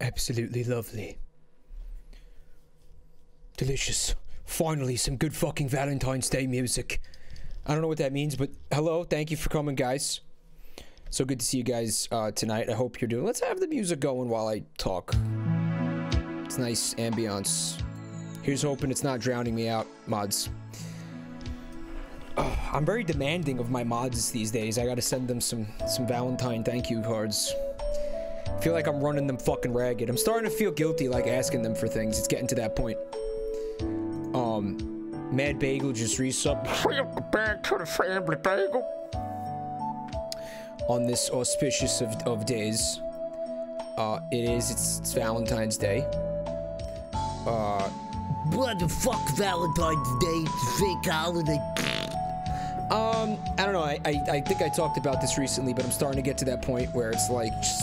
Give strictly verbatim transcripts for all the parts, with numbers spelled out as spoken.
absolutely lovely. Delicious. Finally, some good fucking Valentine's Day music. I don't know what that means, but hello, thank you for coming, guys. So good to see you guys uh, tonight. I hope you're doing... Let's have the music going while I talk. It's nice ambiance. Here's hoping it's not drowning me out, mods. Oh, I'm very demanding of my mods these days. I gotta send them some, some Valentine thank you cards. I feel like I'm running them fucking ragged. I'm starting to feel guilty, like, asking them for things. It's getting to that point. Um, Mad Bagel just resub. Welcome back to the family, Bagel. On this auspicious of, of days. Uh, it is, it's, it's Valentine's Day. Uh... What the fuck, Valentine's Day? It's a fake holiday. Um, I don't know, I, I, I think I talked about this recently, but I'm starting to get to that point where it's like, just...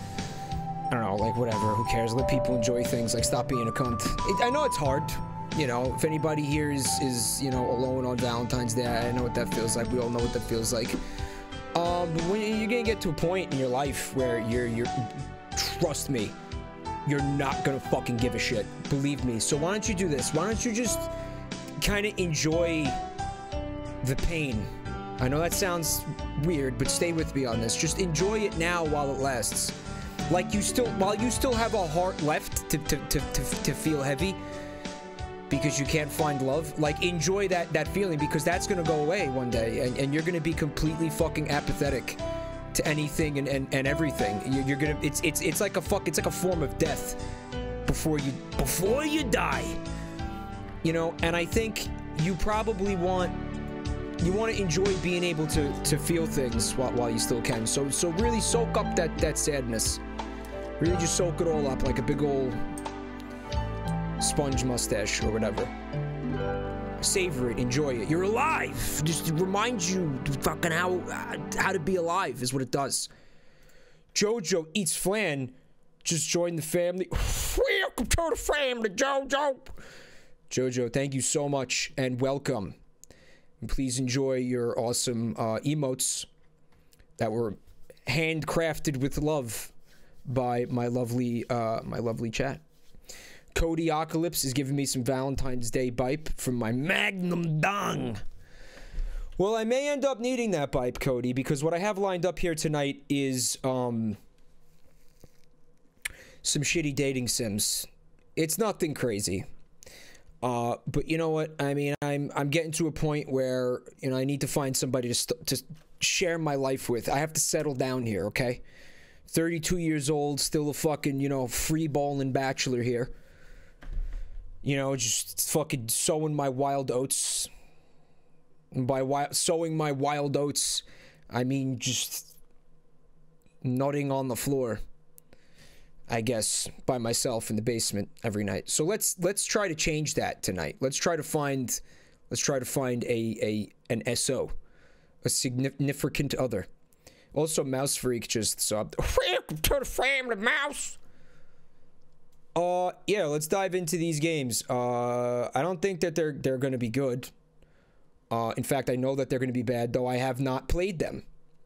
I don't know, like, whatever, who cares? Let people enjoy things, like, stop being a cunt. It, I know it's hard. You know, if anybody here is, is, you know, alone on Valentine's Day, I know what that feels like. We all know what that feels like. Um, but when you're gonna get to a point in your life where you're, you're, trust me, you're not gonna fucking give a shit. Believe me. So why don't you do this? Why don't you just kind of enjoy the pain? I know that sounds weird, but stay with me on this. Just enjoy it now while it lasts. Like you still, while you still have a heart left to, to, to, to, to feel heavy, because you can't find love, like, enjoy that that feeling, because that's gonna go away one day, and, and you're gonna be completely fucking apathetic to anything and, and, and everything. You're, you're gonna, it's it's it's like a fuck, it's like a form of death before you before you die. You know, and I think you probably want you want to enjoy being able to to feel things while while you still can. So so really soak up that that sadness. Really just soak it all up like a big old sponge mustache or whatever. Savor it, enjoy it. You're alive. Just reminds you fucking how how to be alive is what it does. Jojo eats flan. Just joined the family. Welcome to the family, Jojo. Jojo, thank you so much and welcome. And please enjoy your awesome uh, emotes that were handcrafted with love by my lovely uh, my lovely chat. Cody Ocalypse is giving me some Valentine's Day bipe from my Magnum Dong. Well, I may end up needing that bipe, Cody, because what I have lined up here tonight is um, some shitty dating sims. It's nothing crazy. Uh, but you know what? I mean, I'm I'm getting to a point where, you know, I need to find somebody to st to share my life with. I have to settle down here, okay? thirty-two years old, still a fucking, you know, free balling bachelor here. You know, just fucking sowing my wild oats. And by wi sowing my wild oats, I mean just nutting on the floor, I guess, by myself in the basement every night. So let's let's try to change that tonight. Let's try to find let's try to find a a an S O, a significant other. Also, Mouse Freak just subbed. Welcome to the family, Mouse. Uh, yeah, let's dive into these games. Uh, I don't think that they're they're gonna be good. Uh, in fact, I know that they're gonna be bad, though I have not played them.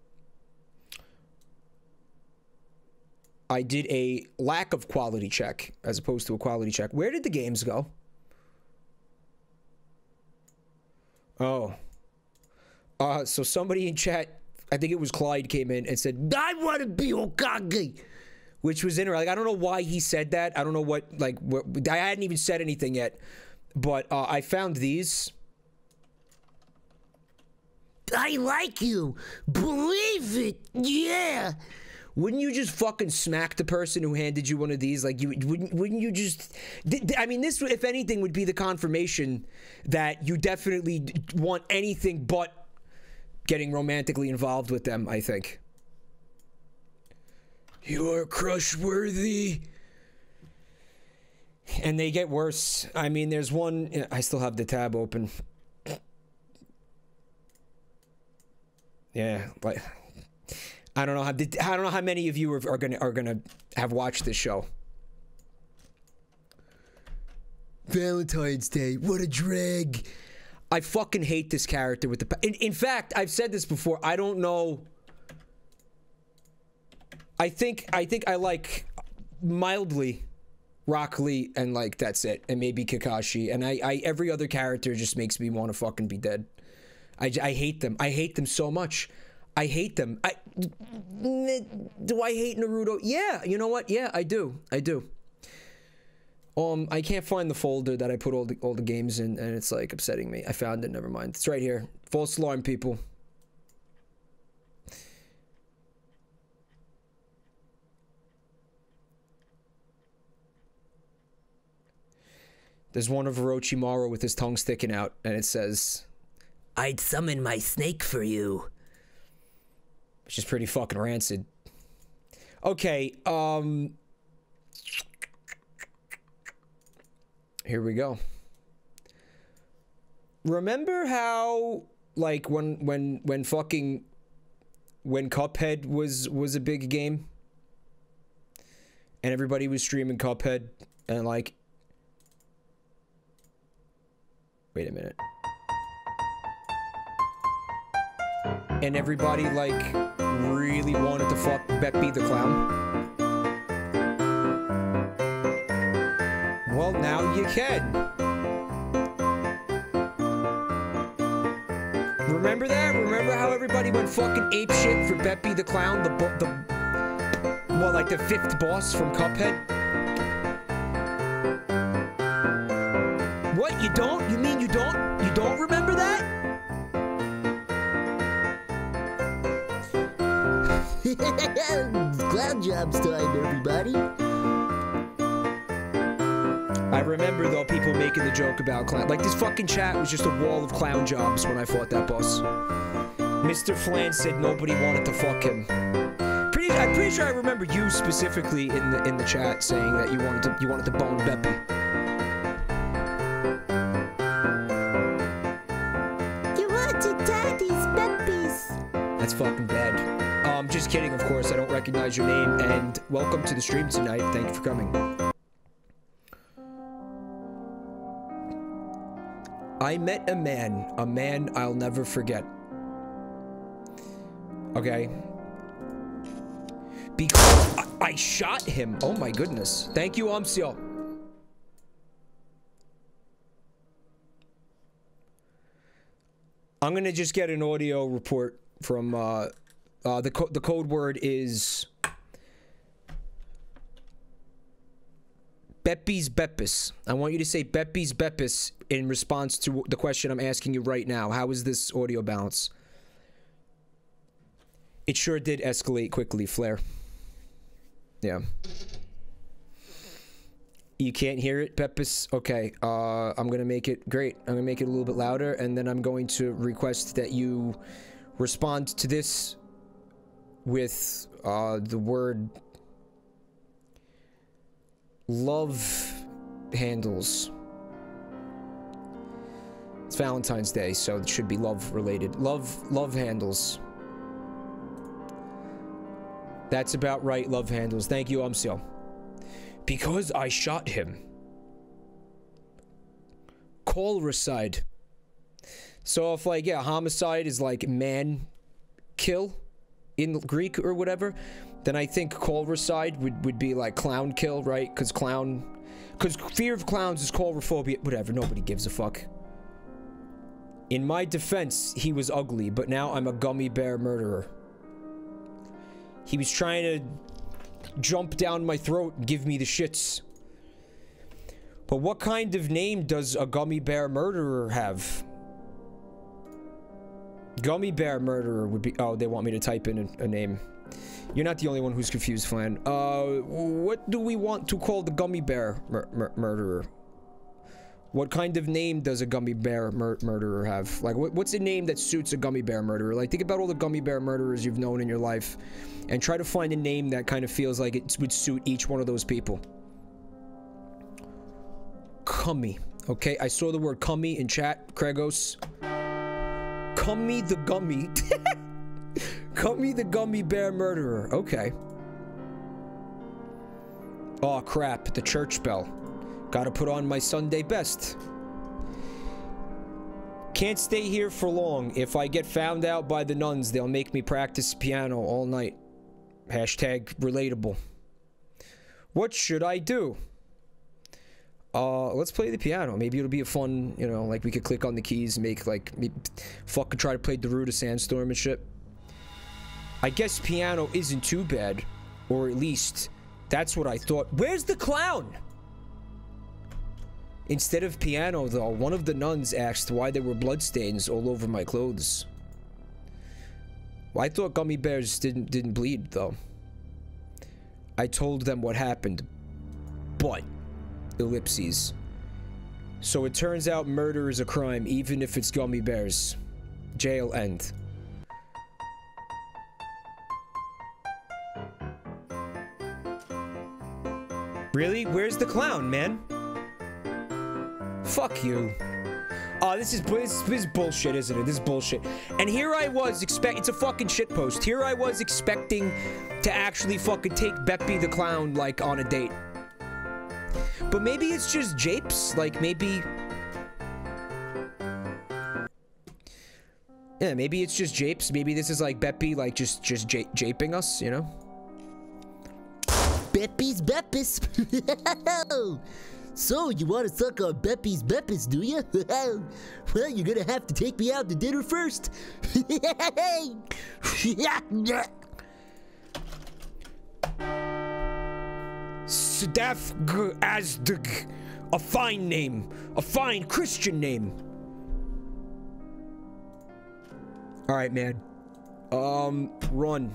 I did a lack of quality check as opposed to a quality check. Where did the games go? Oh. Uh, so somebody in chat, I think it was Clyde, came in and said, I want to be Hokage. Which was interesting. Like, I don't know why he said that. I don't know what, like, what, I hadn't even said anything yet. But uh, I found these. I like you. Believe it. Yeah. Wouldn't you just fucking smack the person who handed you one of these? Like, you wouldn't wouldn't you just... I mean, this, if anything, would be the confirmation that you definitely want anything but getting romantically involved with them, I think. You are crush-worthy. And they get worse. I mean, there's one... I still have the tab open. Yeah, but... I don't know how I don't know how many of you are, are gonna are gonna have watched this show. Valentine's Day, what a drag! I fucking hate this character with the. In, in fact, I've said this before. I don't know. I think I think I like mildly Rock Lee, and like that's it, and maybe Kakashi, and I, I every other character just makes me want to fucking be dead. I, I hate them. I hate them so much. I hate them. I do I hate Naruto? Yeah, you know what? Yeah, I do. I do. Um, I can't find the folder that I put all the all the games in, and it's like upsetting me. I found it. Never mind. It's right here. False alarm, people. There's one of Orochimaru with his tongue sticking out, and it says, "I'd summon my snake for you." Which is pretty fucking rancid. Okay, um... here we go. Remember how, like, when, when, when fucking... when Cuphead was, was a big game? And everybody was streaming Cuphead, and like... Wait a minute. And everybody, like, really wanted to fuck Beppy the Clown. Well, now you can. Remember that? Remember how everybody went fucking apeshit for Beppy the Clown? The, the, well, like the fifth boss from Cuphead? What? You don't? You mean you don't? You don't remember that? Clown jobs time, everybody. I remember, though, people making the joke about clown. Like, this fucking chat was just a wall of clown jobs when I fought that boss. Mister Flan said nobody wanted to fuck him. Pretty, I'm pretty sure I remember you specifically in the in the chat saying that you wanted to you wanted to bone Beppy. You wanted daddy's Beppies. That's fucking bad. Um, just kidding, of course. I don't recognize your name, and welcome to the stream tonight. Thank you for coming. I met a man, a man I'll never forget. Okay. Because I, I shot him. Oh my goodness. Thank you, Omsio. I'm gonna just get an audio report from, uh, uh, the, co the code word is Beppy's Beppis. I want you to say Beppy's Beppis in response to the question I'm asking you right now. How is this audio balance? It sure did escalate quickly, Flair. Yeah. You can't hear it, Beppis? Okay, uh, I'm gonna make it great. I'm gonna make it a little bit louder, and then I'm going to request that you respond to this with uh, the word love handles. It's Valentine's Day, so it should be love related. Love, love handles. That's about right, love handles. Thank you, Umsil. Because I shot him. Colricide. So if like, yeah, homicide is like man kill in Greek or whatever, then I think colricide would, would be like clown kill, right? Because clown... Because fear of clowns is colrophobia. Whatever, nobody gives a fuck. In my defense, he was ugly, but now I'm a gummy bear murderer. He was trying to jump down my throat and give me the shits. But what kind of name does a gummy bear murderer have? Gummy bear murderer would be... Oh, they want me to type in a, a name. You're not the only one who's confused, Flan. Uh, what do we want to call the gummy bear mur mur murderer? What kind of name does a gummy bear mur murderer have? Like, what, what's a name that suits a gummy bear murderer? Like, think about all the gummy bear murderers you've known in your life, and try to find a name that kind of feels like it would suit each one of those people. Cummy. Okay, I saw the word cummy in chat, Kregos. Cummy the gummy. Cummy the gummy bear murderer. Okay. Oh crap, the church bell. Gotta put on my Sunday best. Can't stay here for long. If I get found out by the nuns, they'll make me practice piano all night. Hashtag relatable. What should I do? Uh, let's play the piano. Maybe it'll be a fun, you know, like we could click on the keys, make like, maybe, fucking try to play Darude Sandstorm and shit. I guess piano isn't too bad, or at least that's what I thought. Where's the clown? Instead of piano, though, one of the nuns asked why there were bloodstains all over my clothes. Well, I thought gummy bears didn't didn't bleed, though. I told them what happened, but ellipses. So it turns out murder is a crime, even if it's gummy bears. Jail end. Really? Where's the clown, man? Fuck you. Oh, this is, this, this is bullshit, isn't it? This is bullshit. And here I was expect- it's a fucking shitpost. Here I was expecting to actually fucking take Beppy the clown, like, on a date. But maybe it's just japes. Like, maybe... Yeah, maybe it's just japes. Maybe this is, like, Beppy, like, just, just ja japing us, you know? Beppy's Beppis. So, you want to suck on Beppy's Beppis, do you? Well, you're gonna have to take me out to dinner first. Sadaf Azdag. A fine name. A fine Christian name. Alright, man. Um, run.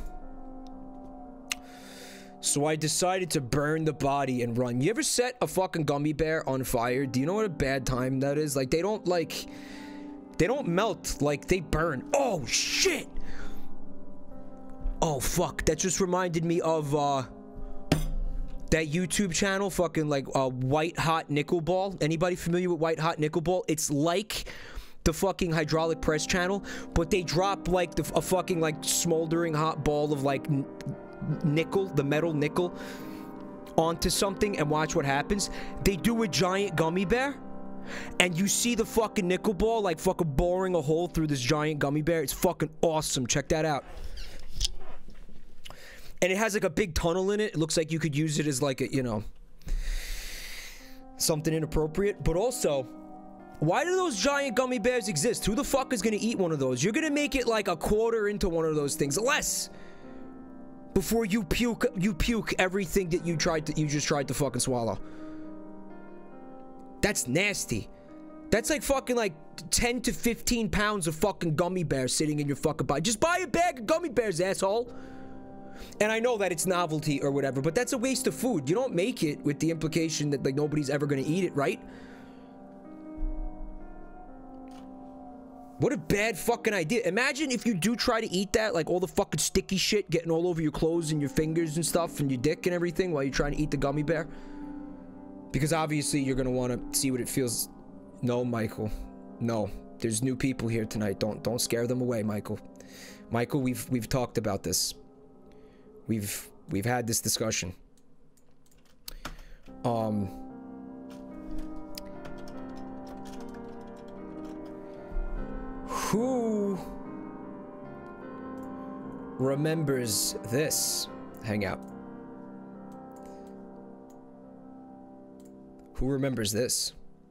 So I decided to burn the body and run. You ever set a fucking gummy bear on fire? Do you know what a bad time that is? Like, they don't, like... They don't melt. Like, they burn. Oh, shit! Oh, fuck. That just reminded me of, uh... that YouTube channel, fucking, like, uh, White Hot Nickel Ball. Anybody familiar with White Hot Nickel Ball? It's like the fucking hydraulic press channel, but they drop, like, the, a fucking, like, smoldering hot ball of, like... nickel, the metal nickel, onto something and watch what happens. They do a giant gummy bear and you see the fucking nickel ball like fucking boring a hole through this giant gummy bear. It's fucking awesome. Check that out. And it has like a big tunnel in it. It looks like you could use it as like a, you know, something inappropriate. But also, why do those giant gummy bears exist? Who the fuck is gonna eat one of those? You're gonna make it like a quarter into one of those things. Less. Before you puke, you puke everything that you tried to, you just tried to fucking swallow. That's nasty. That's like fucking like ten to fifteen pounds of fucking gummy bears sitting in your fucking body. Just buy a bag of gummy bears, asshole. And I know that it's novelty or whatever, but that's a waste of food. You don't make it with the implication that like nobody's ever gonna eat it, right? What a bad fucking idea. Imagine if you do try to eat that, like all the fucking sticky shit getting all over your clothes and your fingers and stuff and your dick and everything while you're trying to eat the gummy bear. Because obviously you're gonna want to see what it feels. No, Michael. No. There's new people here tonight. Don't don't scare them away, Michael. Michael, we've we've talked about this. We've we've had this discussion. Um Who remembers this hangout? Who remembers this?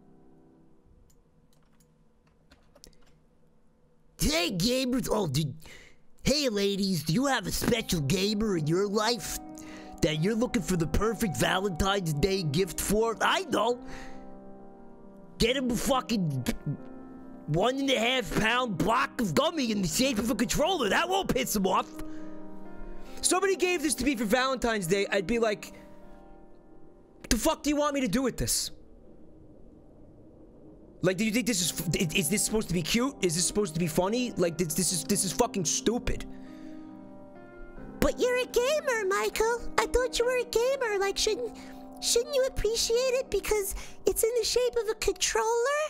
Hey, gamers. Oh, dude. Hey, ladies. Do you have a special gamer in your life that you're looking for the perfect Valentine's Day gift for? I know. Get him a fucking one and a half pound block of gummy in the shape of a controller. That won't piss him off. Somebody gave this to me for Valentine's Day. I'd be like, what the fuck do you want me to do with this? Like, do you think this is, is this supposed to be cute? Is this supposed to be funny? Like, this, this is, this is fucking stupid. But you're a gamer, Michael. I thought you were a gamer. Like, shouldn't, shouldn't you appreciate it because it's in the shape of a controller?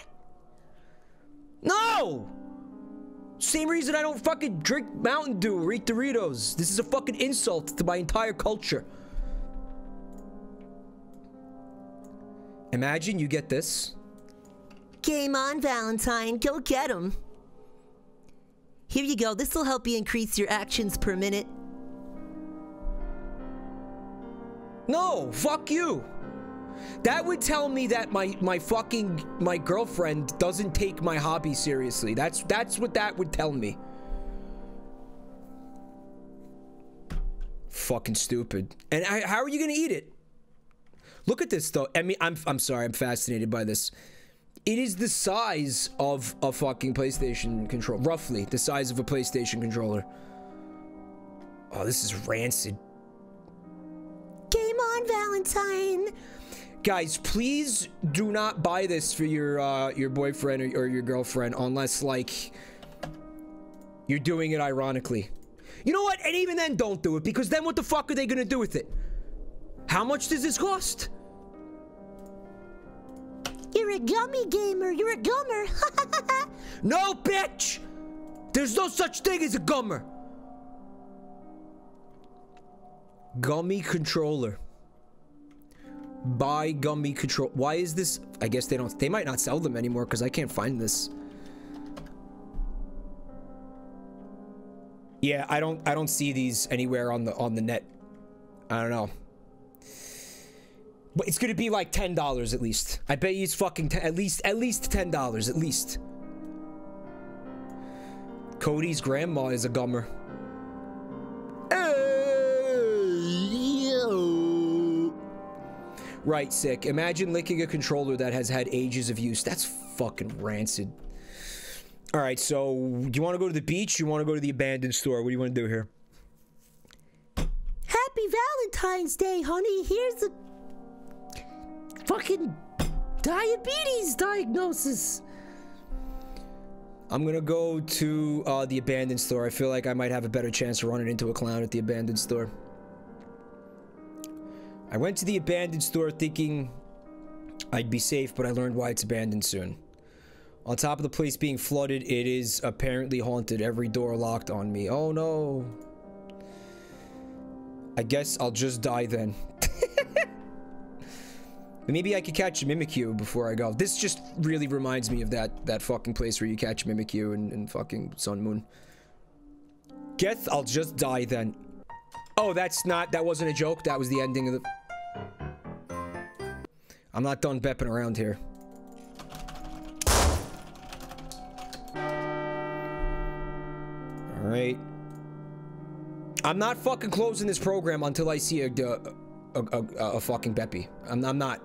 No! Same reason I don't fucking drink Mountain Dew or eat Doritos. This is a fucking insult to my entire culture. Imagine you get this. Game on, Valentine. Go get him. Here you go. This will help you increase your actions per minute. No, fuck you. That would tell me that my my fucking my girlfriend doesn't take my hobby seriously. That's that's what that would tell me. Fucking stupid. And I, how are you gonna eat it? Look at this though. I mean, I'm I'm sorry. I'm fascinated by this. It is the size of a fucking PlayStation controller, roughly the size of a PlayStation controller. Oh, this is rancid. Game on, Valentine. Guys, please do not buy this for your uh, your boyfriend or, or your girlfriend unless, like, you're doing it ironically. You know what? And even then, don't do it, because then what the fuck are they gonna do with it? How much does this cost? You're a gummy gamer. You're a gummer. No, bitch! There's no such thing as a gummer. Gummy controller. Buy gummy control. Why is this? I guess they don't. They might not sell them anymore because I can't find this. Yeah, I don't. I don't see these anywhere on the on the net. I don't know. But it's gonna be like ten dollars at least. I bet you it's fucking ten, at least at least ten dollars at least. Cody's grandma is a gummer. Right, sick. Imagine licking a controller that has had ages of use. That's fucking rancid. All right, so do you want to go to the beach? You want to go to the abandoned store? What do you want to do here? Happy Valentine's Day, honey. Here's a fucking diabetes diagnosis. I'm gonna go to uh, the abandoned store. I feel like I might have a better chance of running into a clown at the abandoned store. I went to the abandoned store thinking I'd be safe, but I learned why it's abandoned soon. On top of the place being flooded, it is apparently haunted. Every door locked on me. Oh no. I guess I'll just die then. Maybe I could catch a Mimikyu before I go. This just really reminds me of that that fucking place where you catch Mimikyu in, in fucking Sun Moon. Guess I'll just die then. Oh, that's not, that wasn't a joke. That was the ending of the... I'm not done bepping around here. Alright. I'm not fucking closing this program until I see a, a, a, a, a fucking Beppy. I'm, I'm not.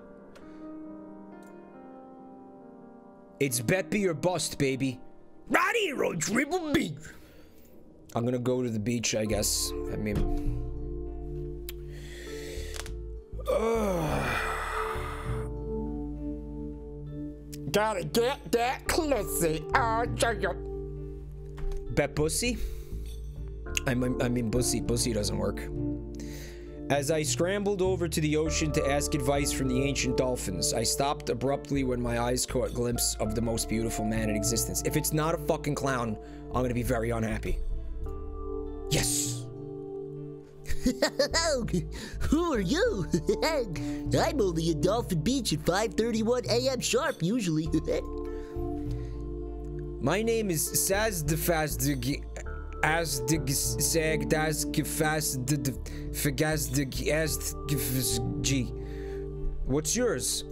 It's Beppy or bust, baby. Right here on Triple B. I'm gonna go to the beach, I guess. I mean... Uh, gotta get that pussy. Oh, yeah. Bet pussy? I mean, I mean, pussy. Pussy doesn't work. As I scrambled over to the ocean to ask advice from the ancient dolphins, I stopped abruptly when my eyes caught a glimpse of the most beautiful man in existence. If it's not a fucking clown, I'm gonna be very unhappy. Yes! Who are you? I'm only in Dolphin Beach at five thirty-one A M sharp, usually. My name is Sazdafazdig Asdig Sagdasgfasd Fagazdig Asd. What's yours?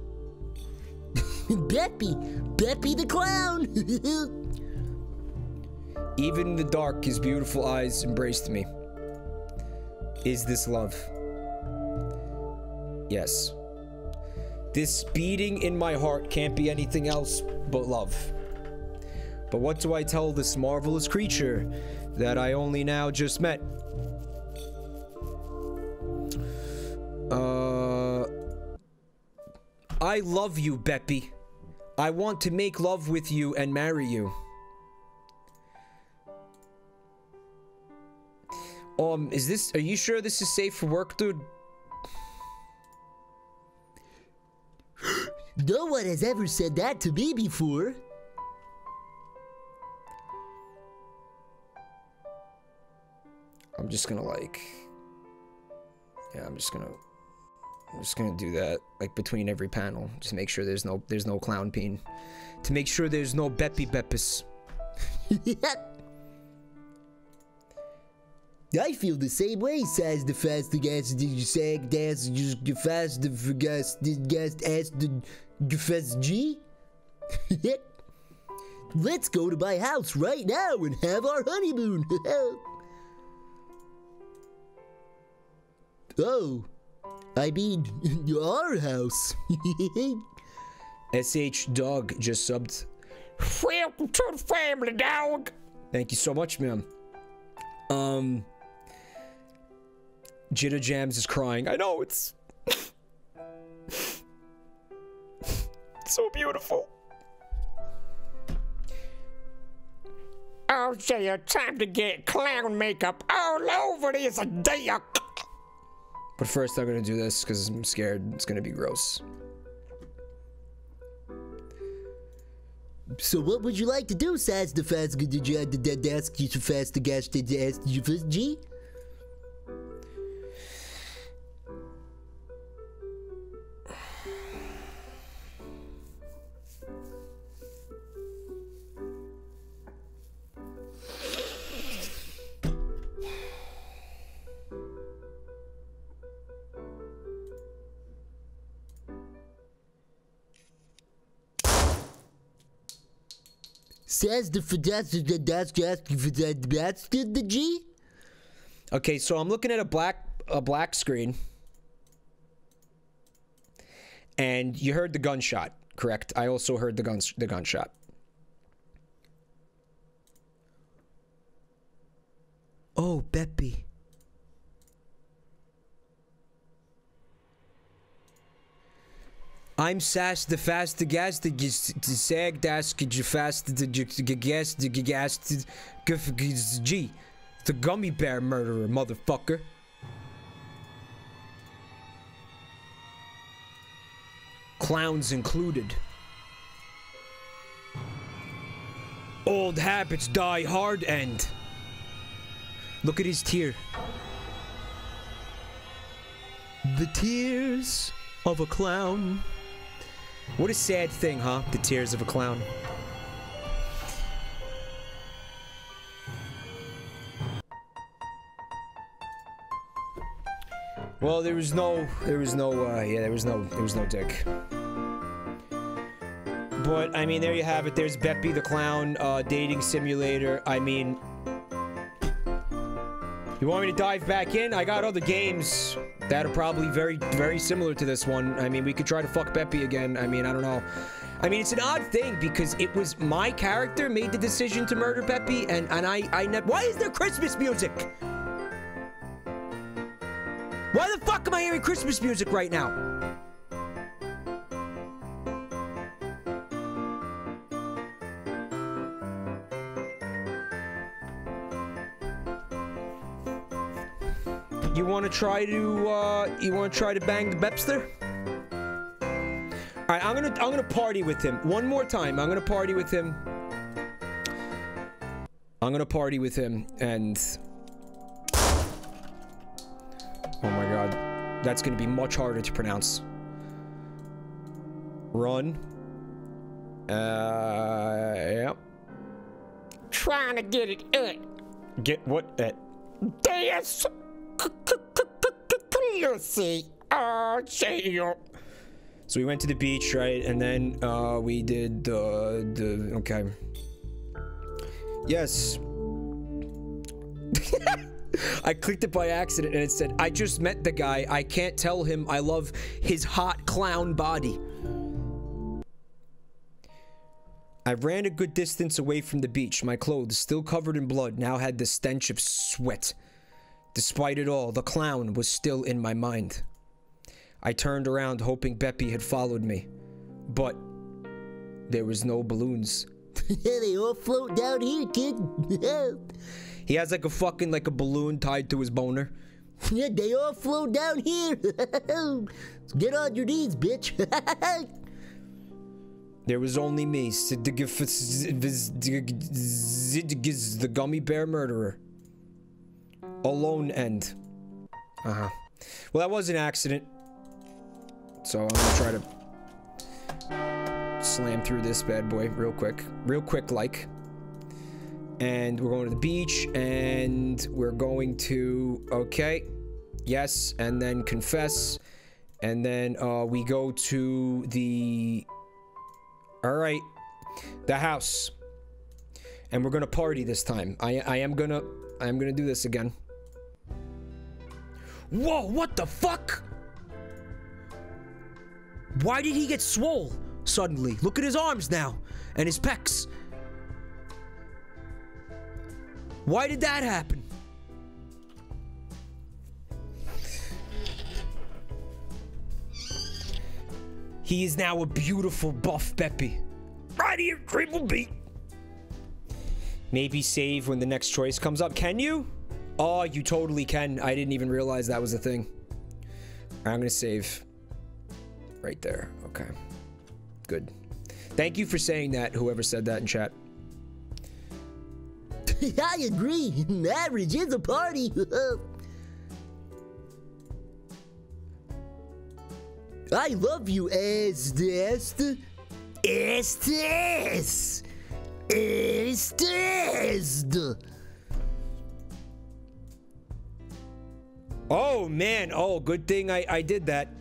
Beppy. Beppy the clown. Even in the dark, his beautiful eyes embraced me. Is this love? Yes. This beating in my heart can't be anything else but love. But what do I tell this marvelous creature that I only now just met? Uh... I love you, Beppy. I want to make love with you and marry you. Um, is this, are you sure this is safe for work, dude? No one has ever said that to me before. I'm just gonna like, yeah, I'm just gonna, I'm just gonna do that, like between every panel, just make sure there's no, there's no clown peen, to make sure there's no Beppy Beppis. I feel the same way, says the fast gas the sag dance just fast the gas the gas as the fast G. Let's go to my house right now and have our honeymoon. Oh, I mean, our house. S H Dog just subbed. Welcome to the family, dog. Thank you so much, ma'am. Um, Jitter Jams is crying. I know, it's so beautiful. Oh, yeah, time to get clown makeup all over this dick. But first, I'm gonna do this because I'm scared it's gonna be gross. So what would you like to do, says the fast did you have to ask you to fast the gas did you ask you first G? Says the fast the that's just that's the G. Okay, so I'm looking at a black a black screen, and you heard the gunshot, correct? I also heard the guns the gunshot. Oh, Beppy. I'm Sass the fast the gas the sag das fast the gas the gas G, the gummy bear murderer, motherfucker. Clowns included. Old habits die hard and look at his tear. The tears of a clown. What a sad thing, huh? The tears of a clown. Well, there was no, there was no, uh, yeah, there was no, there was no dick. But, I mean, there you have it. There's Beppy the Clown, uh, dating simulator. I mean, you want me to dive back in? I got other games that are probably very, very similar to this one. I mean, we could try to fuck Beppy again. I mean, I don't know. I mean, it's an odd thing because it was my character made the decision to murder Beppy, and, and I, I never- Why is there Christmas music? Why the fuck am I hearing Christmas music right now? You want to try to, uh, you want to try to bang the Bepster? All right, I'm gonna, I'm gonna party with him one more time. I'm gonna party with him. I'm gonna party with him, and oh my god, that's gonna be much harder to pronounce. Run. Uh, yep. Trying to get it. Uh. Get what? Uh. Dance. See, oh, so we went to the beach, right? And then uh, we did the the okay. Yes. I clicked it by accident, and it said, "I just met the guy. I can't tell him I love his hot clown body." I ran a good distance away from the beach. My clothes, still covered in blood, now had the stench of sweat. Despite it all, the clown was still in my mind. I turned around hoping Beppy had followed me, but there was no balloons. They all float down here, kid. He has like a fucking, like a balloon tied to his boner. Yeah, they all float down here. Get on your knees, bitch. There was only me, the gummy bear murderer. Alone end. Uh-huh. Well, that was an accident. So I'm gonna try to slam through this bad boy real quick. Real quick like. And we're going to the beach, and we're going to, okay, yes, and then confess, and then uh, we go to the, all right, the house, and we're gonna party this time. I, I am gonna, I am gonna do this again. Whoa, what the fuck? Why did he get swole suddenly? Look at his arms now, and his pecs. Why did that happen? He is now a beautiful buff Beppy. Right here, Triple B. Maybe save when the next choice comes up. Can you? Oh, you totally can. I didn't even realize that was a thing. I'm gonna save. Right there. Okay. Good. Thank you for saying that, whoever said that in chat. I agree. Marriage is a party. I love you, Estes. Estes. Estes. Oh, man. Oh, good thing I, I did that.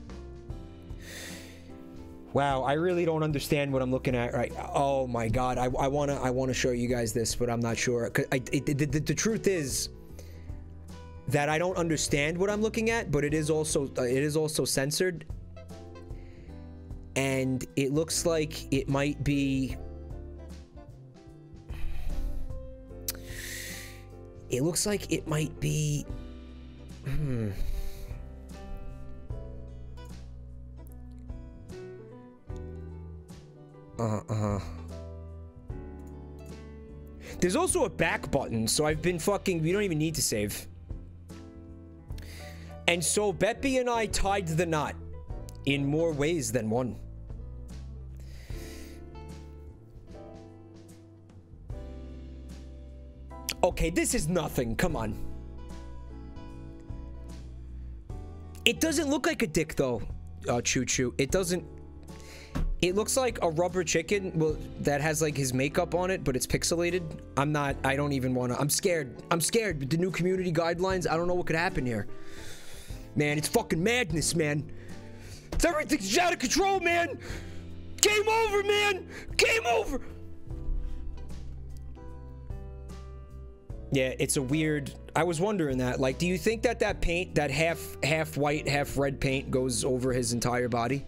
Wow, I really don't understand what I'm looking at right. Oh my god, I, I wanna I wanna show you guys this, but I'm not sure. Cause I, it, the, the, the truth is that I don't understand what I'm looking at, but it is also uh, it is also censored, and it looks like it might be. It looks like it might be. Hmm. Uh, uh. There's also a back button, so I've been fucking... We don't even need to save. And so Beppy and I tied the knot in more ways than one. Okay, this is nothing. Come on. It doesn't look like a dick, though, uh, Choo Choo. It doesn't... It looks like a rubber chicken, well, that has like his makeup on it, but it's pixelated. I'm not, I don't even want to, I'm scared. I'm scared with the new community guidelines. I don't know what could happen here. Man, it's fucking madness, man. It's everything's out of control, man. Game over, man. Game over. Yeah, it's a weird, I was wondering that. Like, do you think that that paint, that half, half white, half red paint goes over his entire body?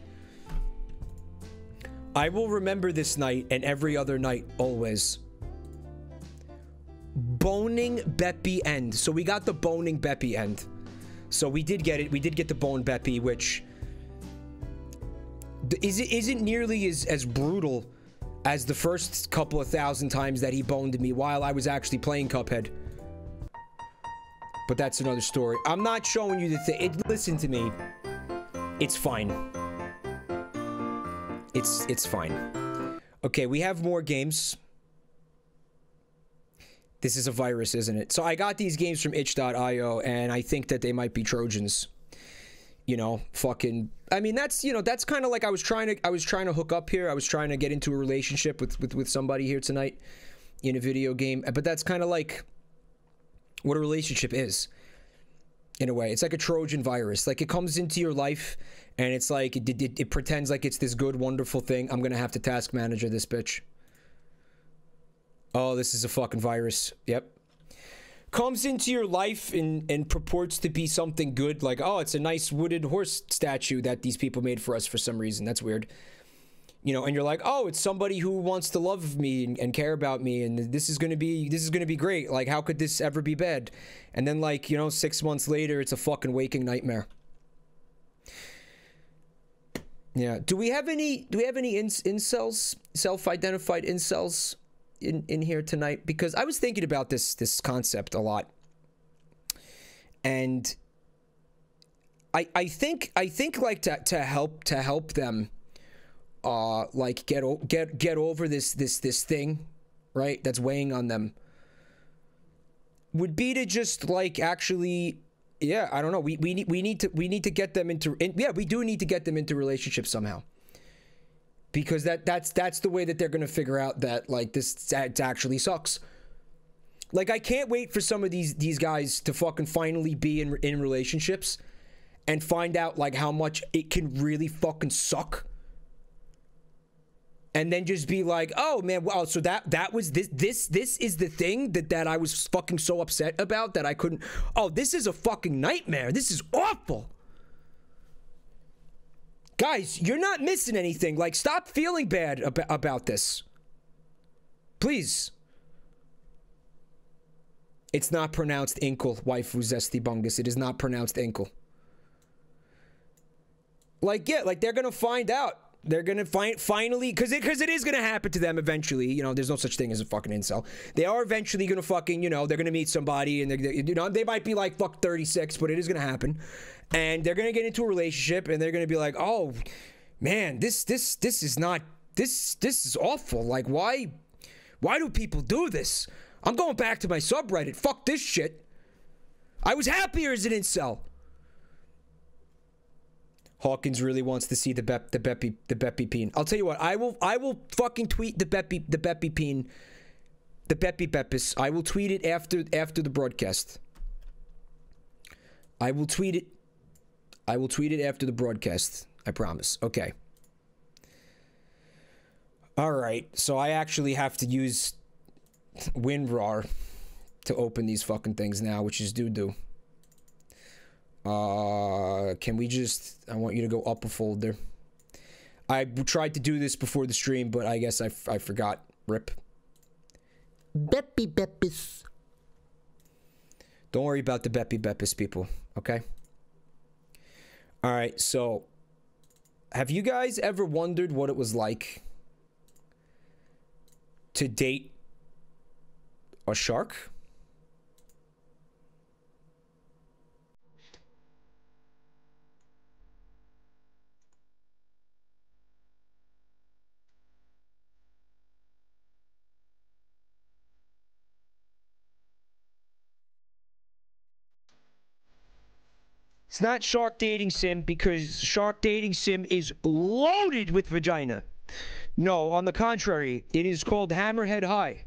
I will remember this night and every other night, always. Boning Beppy end. So we got the boning Beppy end. So we did get it. We did get the bone Beppy, which is it isn't nearly as as brutal as the first couple of thousand times that he boned me while I was actually playing Cuphead. But that's another story. I'm not showing you the thing. Listen to me. It's fine. It's it's fine. Okay, we have more games. This is a virus, isn't it? So I got these games from itch dot i o, and I think that they might be Trojans. You know, fucking. I mean, that's you know, that's kind of like I was trying to I was trying to hook up here. I was trying to get into a relationship with with with somebody here tonight in a video game. But that's kind of like what a relationship is. In a way, it's like a Trojan virus. Like it comes into your life, and it's like it, it, it pretends like it's this good, wonderful thing. I'm gonna have to task manager this bitch. Oh, this is a fucking virus. Yep. Comes into your life and and purports to be something good. Like, oh, it's a nice wooden horse statue that these people made for us for some reason. That's weird. You know, and you're like, oh, it's somebody who wants to love me and, and care about me, and this is gonna be this is gonna be great. Like, how could this ever be bad? And then, like, you know, six months later, it's a fucking waking nightmare. Yeah. Do we have any? Do we have any inc incels, self-identified incels, in in here tonight? Because I was thinking about this this concept a lot, and I I think I think like to to help to help them. Uh, like get o get get over this this this thing, right? That's weighing on them. Would be to just like actually, yeah. I don't know. We we need we need to we need to get them into. In, yeah, we do need to get them into relationships somehow. Because that that's that's the way that they're gonna figure out that like this it actually sucks. Like, I can't wait for some of these these guys to fucking finally be in in relationships and find out like how much it can really fucking suck. And then just be like, oh man, wow, so that that was this this this is the thing that that I was fucking so upset about that I couldn't. Oh, this is a fucking nightmare. This is awful. Guys, you're not missing anything. Like, stop feeling bad ab about this. Please. It's not pronounced inkle, waifu zesty bungus. It is not pronounced inkle. Like, yeah, like they're gonna find out. They're gonna find finally, because it because it is gonna happen to them eventually. You know, there's no such thing as a fucking incel. They are eventually gonna fucking, you know, they're gonna meet somebody, and they're, they, you know, they might be like fuck thirty-six, but it is gonna happen, and they're gonna get into a relationship, and they're gonna be like, oh, man, this this this is not this this is awful. Like, why why do people do this? I'm going back to my subreddit. Fuck this shit. I was happier as an incel. Hawkins really wants to see the Bep the Beppy the Beppy Peen. I'll tell you what, I will I will fucking tweet the Beppy the Beppy Peen. The Beppy Beppis. I will tweet it after after the broadcast. I will tweet it. I will tweet it after the broadcast. I promise. Okay. Alright, so I actually have to use WinRAR to open these fucking things now, which is doo-doo. Uh, can we just... I want you to go up a folder. I tried to do this before the stream, but I guess I, f I forgot. Rip. Beppy Beppis. Don't worry about the Beppy Beppis, people. Okay? Alright, so... Have you guys ever wondered what it was like to date a shark? It's not Shark Dating Sim because Shark Dating Sim is loaded with vagina. No, on the contrary, it is called Hammerhead High.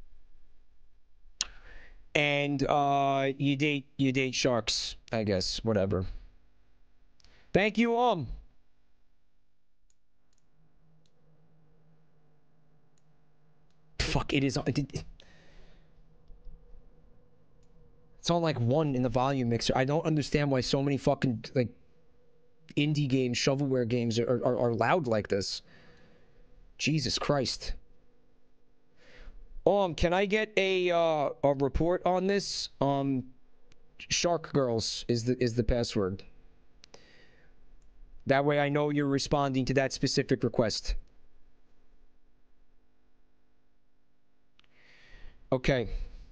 And uh you date you date sharks, I guess, whatever. Thank you, um. Fuck, it is it, it, It's on like one in the volume mixer. I don't understand why so many fucking like indie games, shovelware games are, are, are loud like this. Jesus Christ. Um, can I get a uh, a report on this? Um, Shark Girls is the is the password. That way I know you're responding to that specific request. Okay.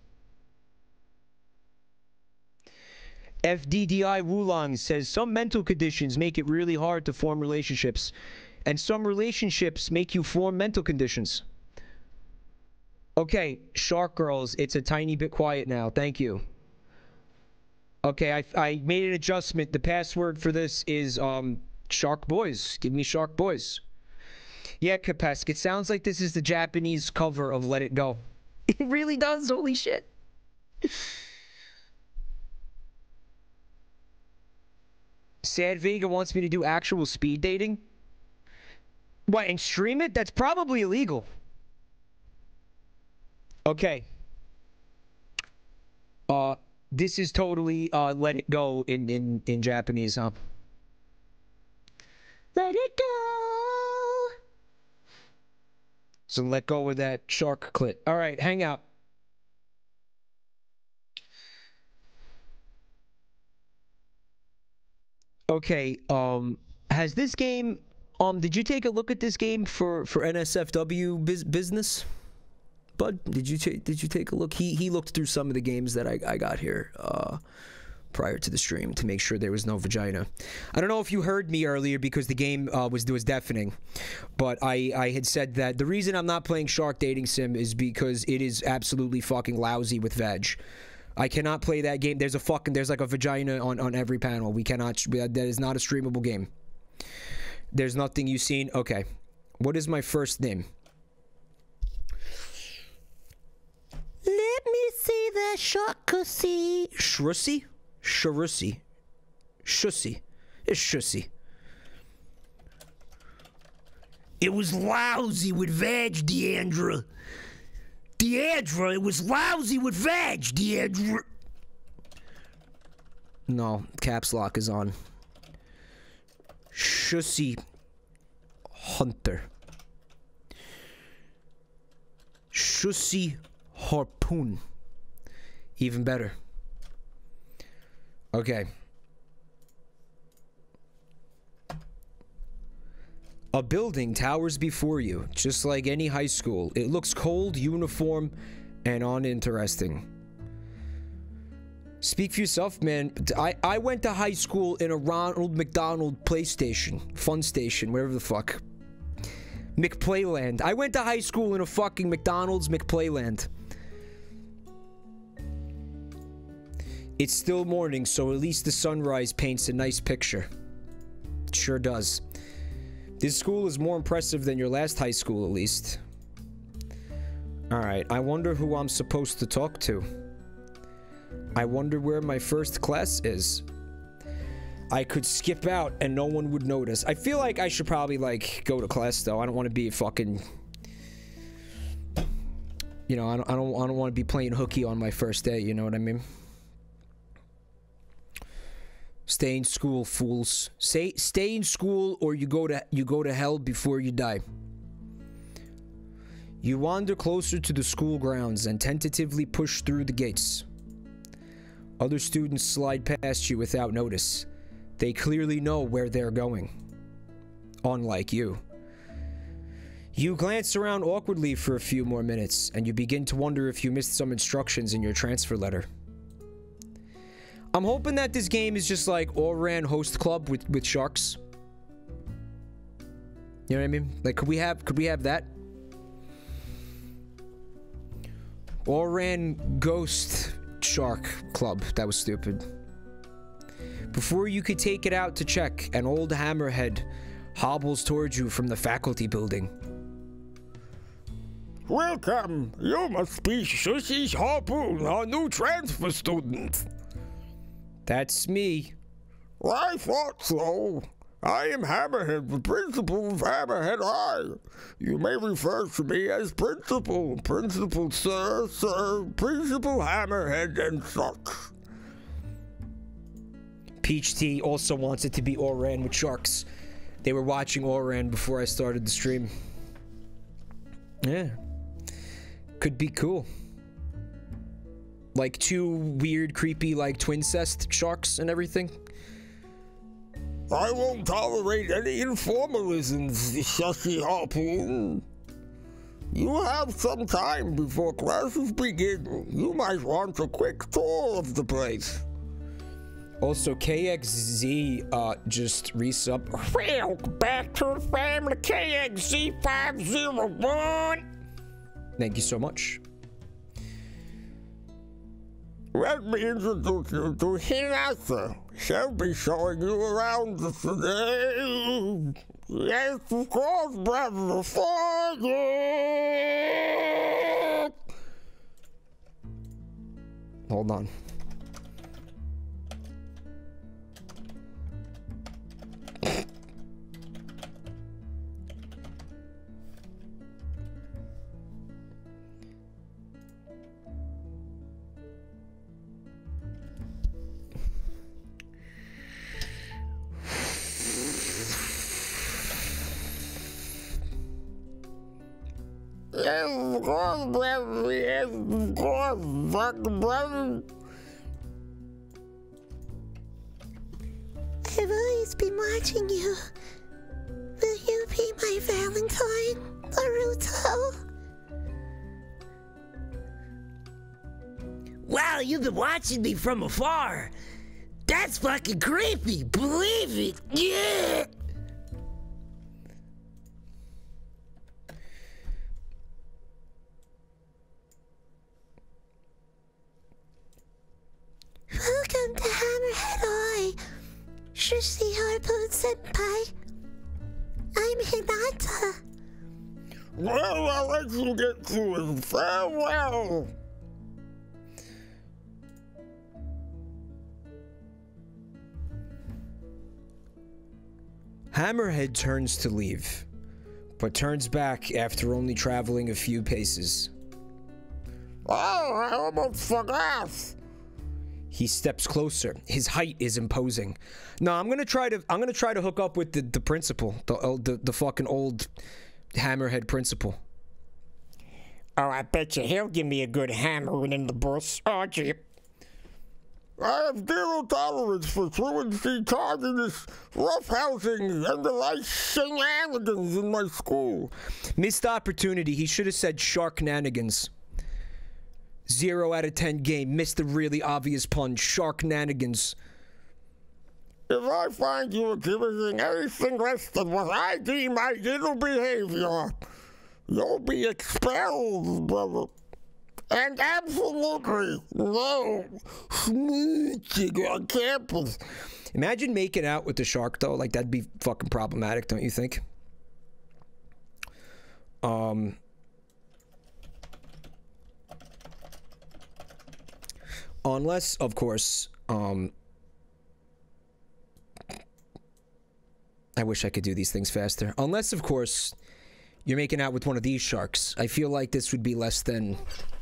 F D D I Wulong says some mental conditions make it really hard to form relationships, and some relationships make you form mental conditions. Okay, Shark Girls, it's a tiny bit quiet now. Thank you. Okay, I, I made an adjustment. The password for this is um Shark Boys. Give me Shark Boys. Yeah, Kapesk, it sounds like this is the Japanese cover of Let It Go. It really does, holy shit. Sad Vega wants me to do actual speed dating? What, and stream it? That's probably illegal. Okay. Uh, this is totally, uh, Let It Go in, in, in Japanese, huh? Let it go! So let go of that shark clit. Alright, hang out. Okay, um, has this game, um, did you take a look at this game for, for N S F W biz business? Bud, did you, did you take a look? He, he looked through some of the games that I, I got here, uh, prior to the stream to make sure there was no vagina. I don't know if you heard me earlier because the game, uh, was, was deafening, but I, I had said that the reason I'm not playing Shark Dating Sim is because it is absolutely fucking lousy with veg. I cannot play that game. There's a fucking, there's like a vagina on, on every panel. We cannot, that is not a streamable game. There's nothing you've seen. Okay. What is my first name? Let me see that shark cussy. Shrussy? Sharussy. Shussy. It's Shussy. It was lousy with veg, Deandra. Deandra, it was lousy with veg, Deandra. No, caps lock is on. Shussy Hunter. Shussy Harpoon. Even better. Okay. A building towers before you, just like any high school. It looks cold, uniform, and uninteresting. Speak for yourself, man. I, I went to high school in a Ronald McDonald PlayStation. Fun station, whatever the fuck. McPlayland. I went to high school in a fucking McDonald's McPlayland. It's still morning, so at least the sunrise paints a nice picture. It sure does. This school is more impressive than your last high school, at least. Alright, I wonder who I'm supposed to talk to. I wonder where my first class is. I could skip out and no one would notice. I feel like I should probably, like, go to class, though. I don't want to be fucking... You know, I don't, I don't, I don't want to be playing hooky on my first day, you know what I mean? Stay in school, fools. Stay, stay in school, or you go to you go to hell before you die. You wander closer to the school grounds and tentatively push through the gates. Other students slide past you without notice. They clearly know where they're going. Unlike you. You glance around awkwardly for a few more minutes, and you begin to wonder if you missed some instructions in your transfer letter. I'm hoping that this game is just like Oran Host Club with, with sharks. You know what I mean? Like, could we have, could we have that? Oran Ghost Shark Club. That was stupid. Before you could take it out to check, an old hammerhead hobbles towards you from the faculty building. Welcome. You must be Shussy Harpoon, our new transfer student. That's me. I thought so. I am Hammerhead, the principal of Hammerhead High. You may refer to me as Principal. Principal, sir, sir, Principal Hammerhead and such. Peach Tea also wants it to be Oran with sharks. They were watching Oran before I started the stream. Yeah. Could be cool. Like two weird, creepy, like twincest sharks and everything. I won't tolerate any informalisms, Shussy Harpoon. You have some time before classes begin. You might want a quick tour of the place. Also, K X Z uh, just resub. Welcome back to the family, K X Z five zero one. Thank you so much. Let me introduce you to Hinata. She'll be showing you around today. Yes, of course, brother, for you. Hold on. Yes, of course, brother. Yes, of course, fucking brother. I've always been watching you. Will you be my Valentine, Naruto? Wow, you've been watching me from afar. That's fucking creepy. Believe it. Yeah. Welcome to Hammerhead High, Shussy Harpoon Senpai. I'm Hinata. Well, I'll let you get to it. Farewell. Hammerhead turns to leave, but turns back after only traveling a few paces. Oh, I almost forgot. He steps closer. His height is imposing. No, I'm gonna try to. I'm gonna try to hook up with the the principal, the the the fucking old Hammerhead principal. Oh, I bet you he'll give me a good hammering in the bus. Oh, gee. I have zero tolerance for truancy, tardiness, roughhousing, and the like shenanigans in my school. Missed opportunity. He should have said sharknanigans. Zero out of ten game. Missed a really obvious pun. Sharknanigans. If I find you exhibiting anything less than what I deem ideal behavior, you'll be expelled, brother. And absolutely no snitching on campus. Imagine making out with the shark, though. Like, that'd be fucking problematic, don't you think? Um... Unless, of course, um... I wish I could do these things faster. Unless, of course, you're making out with one of these sharks. I feel like this would be less than...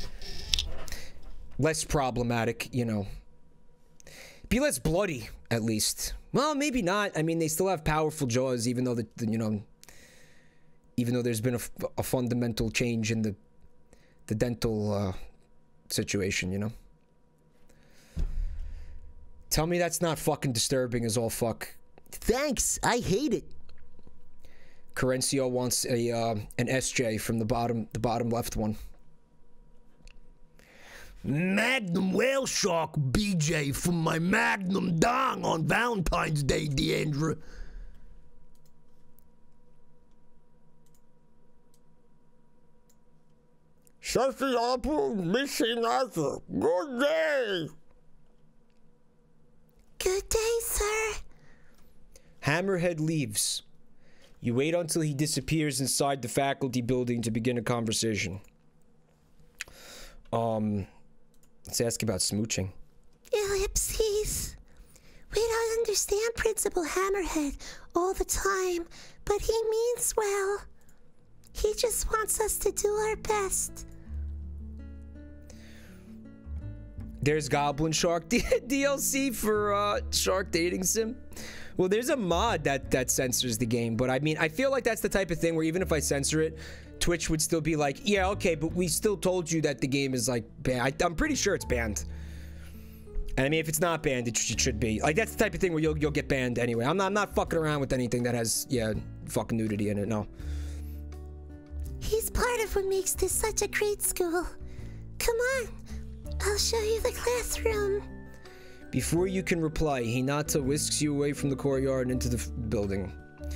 less problematic, you know. Be less bloody, at least. Well, maybe not. I mean, they still have powerful jaws, even though, the, the you know... even though there's been a, a fundamental change in the... the dental, uh... situation, you know? Tell me that's not fucking disturbing as all fuck. Thanks, I hate it. Carencio wants a uh, an S J from the bottom the bottom left one. Magnum whale shark B J from my Magnum dong on Valentine's Day, Deandra. Shashi Harpoon, missing Arthur. Good day. Good day, sir. Hammerhead leaves. You wait until he disappears inside the faculty building to begin a conversation. Um, let's ask about smooching. Ellipses. We don't understand Principal Hammerhead all the time, but he means well. He just wants us to do our best. There's Goblin Shark D L C for uh, Shark Dating Sim. Well, there's a mod that that censors the game, but I mean, I feel like that's the type of thing where even if I censor it, Twitch would still be like, yeah, okay, but we still told you that the game is like banned. I, I'm pretty sure it's banned. And I mean, if it's not banned, it, sh it should be. Like, that's the type of thing where you'll you'll get banned anyway. I'm not I'm not fucking around with anything that has yeah fucking nudity in it. No. He's part of what makes this such a great school. Come on, I'll show you the classroom. Before you can reply, Hinata whisks you away from the courtyard and into the f building.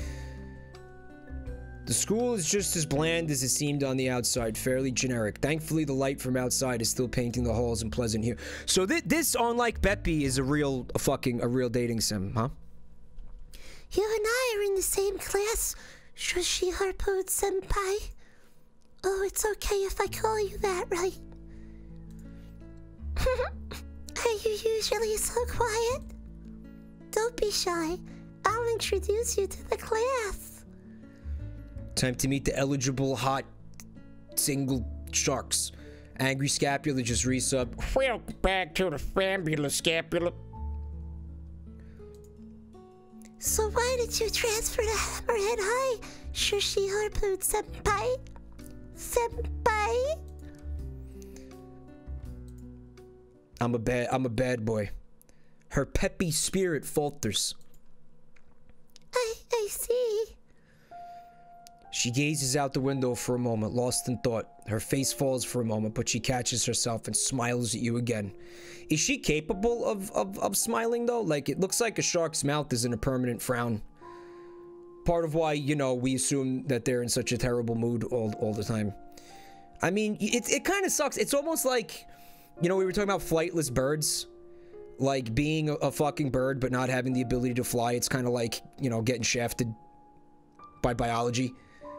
The school is just as bland as it seemed on the outside, fairly generic. Thankfully, the light from outside is still painting the halls in pleasant hue. So th this, unlike Beppy, is a real, a fucking, a real dating sim, huh? You and I are in the same class, Shashi Harpoon Senpai. Oh, it's okay if I call you that, right? Are you usually so quiet? Don't be shy. I'll introduce you to the class. Time to meet the eligible hot single sharks. Angry Scapula just resub. Welcome back to the Fambula Scapula. So why did you transfer to Hammerhead High, Shashi Harpoon Senpai? Senpai? I'm a bad I'm a bad boy. Her peppy spirit falters. I I see. She gazes out the window for a moment, lost in thought. Her face falls for a moment, but she catches herself and smiles at you again. Is she capable of, of, of smiling, though? Like, it looks like a shark's mouth is in a permanent frown. Part of why, you know, we assume that they're in such a terrible mood all, all the time. I mean, it, it kind of sucks. It's almost like, you know, we were talking about flightless birds. Like, being a, a fucking bird, but not having the ability to fly. It's kind of like, you know, getting shafted by biology.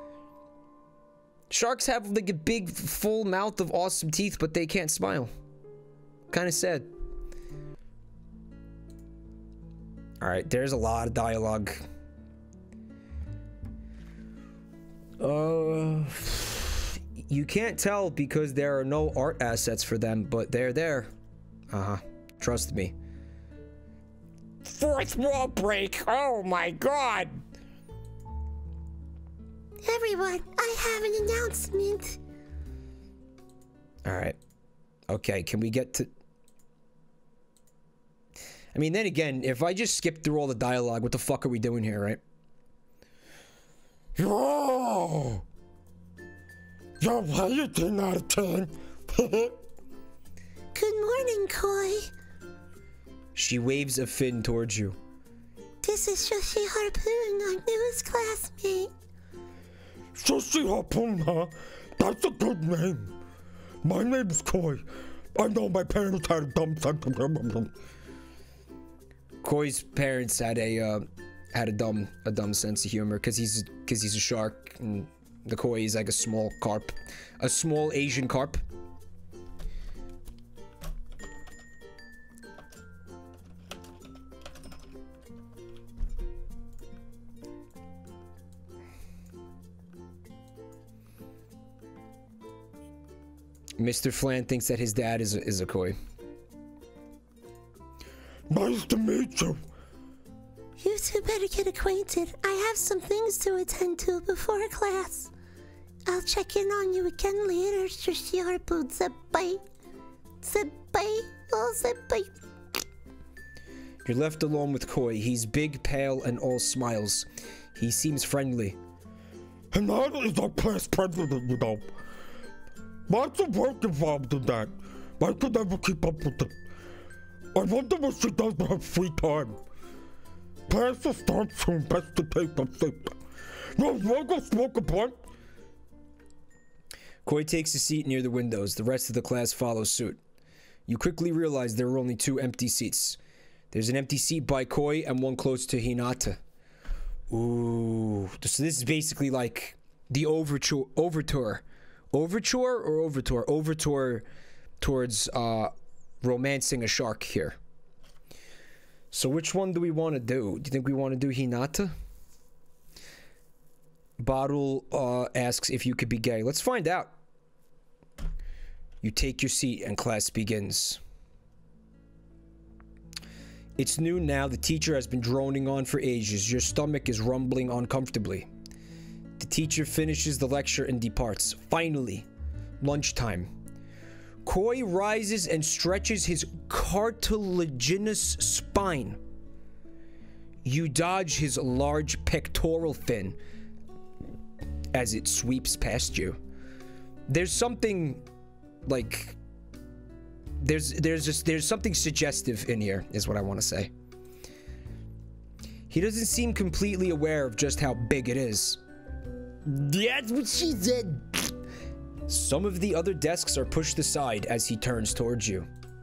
Sharks have like a big full mouth of awesome teeth, but they can't smile. Kind of sad. Alright, there's a lot of dialogue. Uh, you can't tell because there are no art assets for them, but they're there. Uh-huh. Trust me. Fourth wall break. Oh my god. Everyone, I have an announcement. Alright. Okay, can we get to... I mean, then again, if I just skip through all the dialogue, what the fuck are we doing here, right? Yo! Yo, how you ten out of ten? Good morning, Koi. She waves a fin towards you. This is Joshi Harpoon, our newest classmate. Joshi Harpoon, huh? That's a good name. My name's Koi. I know my parents had a dumb sense of humor. Koi's parents had a uh, had a dumb a dumb sense of humor because he's because he's a shark and the koi is like a small carp, a small Asian carp. Mister Flan thinks that his dad is a, is a koi. Nice to meet you. You two better get acquainted. I have some things to attend to before class. I'll check in on you again later, Joshi Harpoon senpai. Senpai, oh senpai. You're left alone with Koi. He's big, pale, and all smiles. He seems friendly. And that is our class president, you know. Lots of work involved in that. I could never keep up with it. I wonder what she does with her free time. Class will start soon, best to take up safe. No, wanna go smoke a blunt? Koi takes a seat near the windows. The rest of the class follows suit. You quickly realize there are only two empty seats. There's an empty seat by Koi and one close to Hinata. Ooh. So this is basically like the overture, overture. Overture or overture? Overture towards uh, romancing a shark here. So which one do we want to do? Do you think we want to do Hinata? Bottle uh, asks if you could be gay. Let's find out. You take your seat and class begins. It's noon now. The teacher has been droning on for ages. Your stomach is rumbling uncomfortably. The teacher finishes the lecture and departs. Finally, lunchtime. Koi rises and stretches his cartilaginous spine. You dodge his large pectoral fin as it sweeps past you. There's something like there's there's just there's something suggestive in here is what I want to say. He doesn't seem completely aware of just how big it is. That's what she said. Some of the other desks are pushed aside as he turns towards you.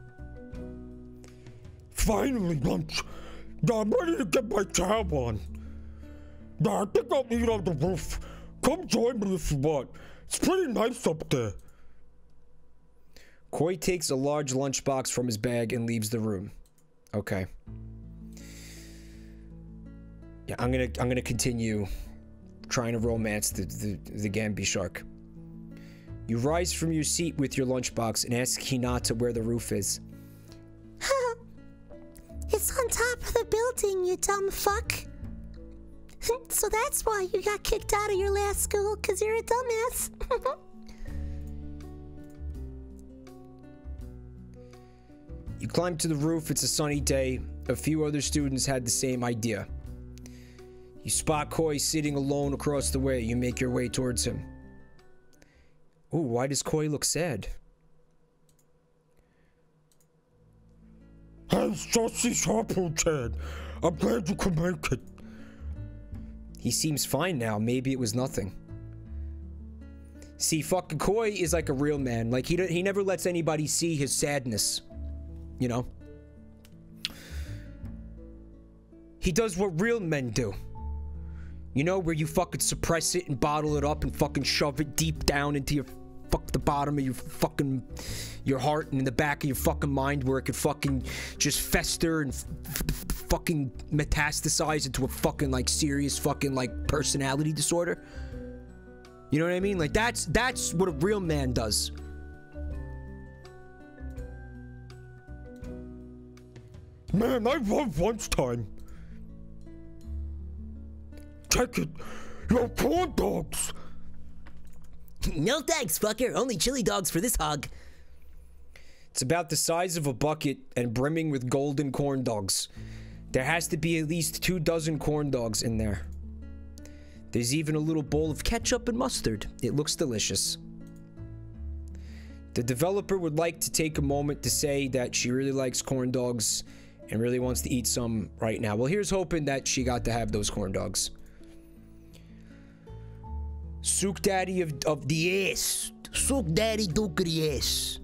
Finally, lunch. Now I'm ready to get my tab on. Now I think I'll eat on the roof. Come join me if you want. It's pretty nice up there. Koi takes a large lunchbox from his bag and leaves the room. Okay. Yeah, I'm gonna I'm gonna continue trying to romance the the, the Gambi shark. You rise from your seat with your lunchbox and ask Hinata where the roof is. It's on top of the building, you dumb fuck. So that's why you got kicked out of your last school, because you're a dumbass. You climb to the roof. It's a sunny day. A few other students had the same idea. You spot Koi sitting alone across the way. You make your way towards him. Ooh, why does Koi look sad? Hey, Joshi Harpoon, Chad. I'm glad you could make it. He seems fine now. Maybe it was nothing. See, fucking Koi is like a real man. Like, he, he never lets anybody see his sadness. You know? He does what real men do. You know, where you fucking suppress it and bottle it up and fucking shove it deep down into your fuck the bottom of your fucking your heart and in the back of your fucking mind where it could fucking just fester and f f fucking metastasize into a fucking like serious fucking like personality disorder. You know what I mean? Like, that's that's what a real man does. Man, I love lunchtime. Take it. Your corn dogs. No thanks, fucker. Only chili dogs for this hog. It's about the size of a bucket and brimming with golden corn dogs. There has to be at least two dozen corn dogs in there. There's even a little bowl of ketchup and mustard. It looks delicious. The developer would like to take a moment to say that she really likes corn dogs and really wants to eat some right now. Well, here's hoping that she got to have those corn dogs. Sook Daddy of, of the ass. Sook Daddy Duke of the ass.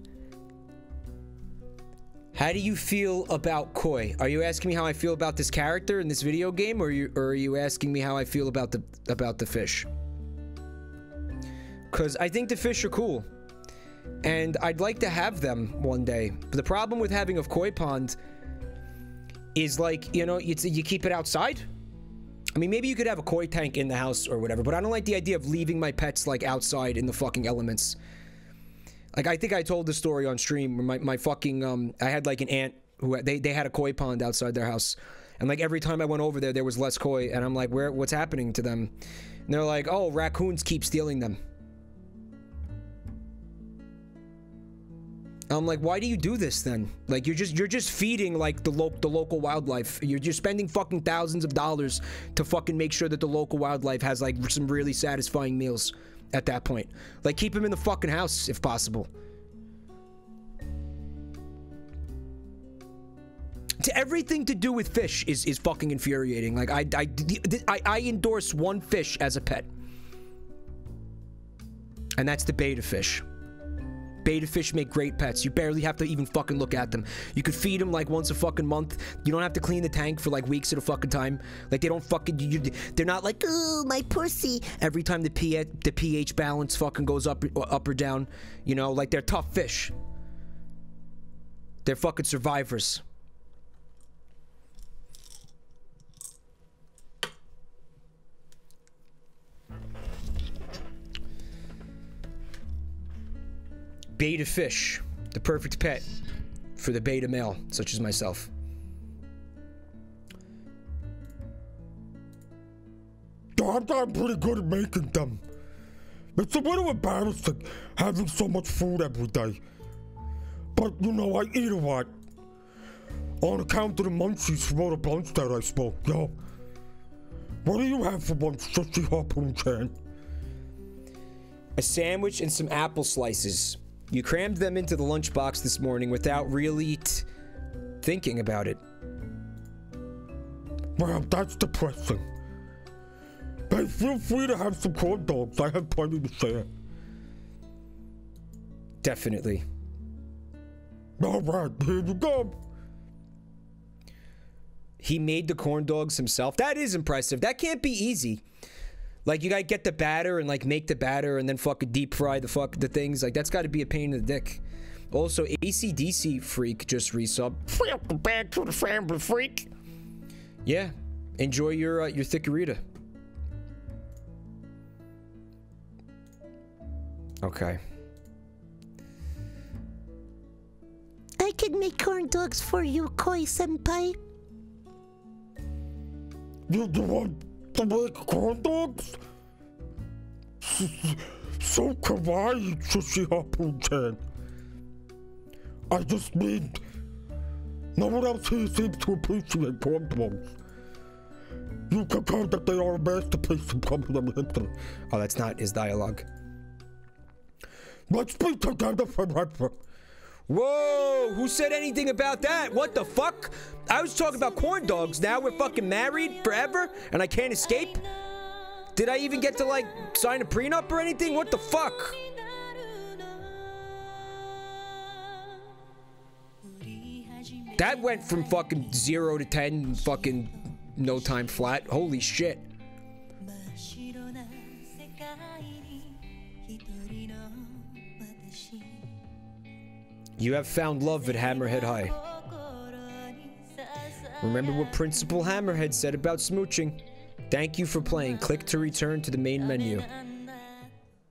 How do you feel about Koi? Are you asking me how I feel about this character in this video game, or are you, or are you asking me how I feel about the about the fish? Because I think the fish are cool, and I'd like to have them one day. But the problem with having a koi pond is, like, you know, it's, you keep it outside. I mean, maybe you could have a koi tank in the house or whatever, but I don't like the idea of leaving my pets, like, outside in the fucking elements. Like, I think I told the story on stream where my, my fucking, um, I had, like, an aunt who, they, they had a koi pond outside their house. And, like, every time I went over there, there was less koi. And I'm like, where, what's happening to them? And they're like, oh, raccoons keep stealing them. I'm like, why do you do this then? Like, you're just, you're just feeding, like, the, lo the local wildlife. You're just spending fucking thousands of dollars to fucking make sure that the local wildlife has, like, some really satisfying meals. At that point, like, keep him in the fucking house if possible. To everything to do with fish is is fucking infuriating. Like, I I I, I endorse one fish as a pet, and that's the betta fish. Betta fish make great pets. You barely have to even fucking look at them. You could feed them like once a fucking month. You don't have to clean the tank for like weeks at a fucking time. Like, they don't fucking, you, they're not like, oh, my pussy. Every time the pH, the pH balance fucking goes up, up or down. You know, like, they're tough fish. They're fucking survivors. Betta fish, the perfect pet for the beta male, such as myself. I'm, I'm pretty good at making them. It's a little embarrassing having so much food every day. But, you know, I eat a lot. On account of the munchies from all the blunts that I smoke, yo. What do you have for lunch, Sushi Harpoon-chan? A sandwich and some apple slices. You crammed them into the lunchbox this morning without really t thinking about it. Well, that's depressing. Hey, feel free to have some corn dogs. I have plenty to share. Definitely. Alright, here you go. He made the corn dogs himself. That is impressive. That can't be easy. Like, you gotta get the batter and, like, make the batter and then fucking deep fry the fuck the things. Like, that's gotta be a pain in the dick. Also, A C D C Freak just resub. Welcome back to the family, freak. Yeah. Enjoy your, uh, your thickerita. Okay. I can make corn dogs for you, Koi-senpai. You, you want to make corn dogs? So kawaii, Sushi Harpoon-chan. I just mean, no one else here seems to appreciate corn dogs. You concur that they are a masterpiece in culinary history. Oh, that's not his dialogue. Let's be together forever. Whoa! Who said anything about that? What the fuck? I was talking about corn dogs. Now we're fucking married forever and I can't escape? Did I even get to, like, sign a prenup or anything? What the fuck? That went from fucking zero to ten in fucking no time flat. Holy shit. You have found love at Hammerhead High. Remember what Principal Hammerhead said about smooching. Thank you for playing. Click to return to the main menu.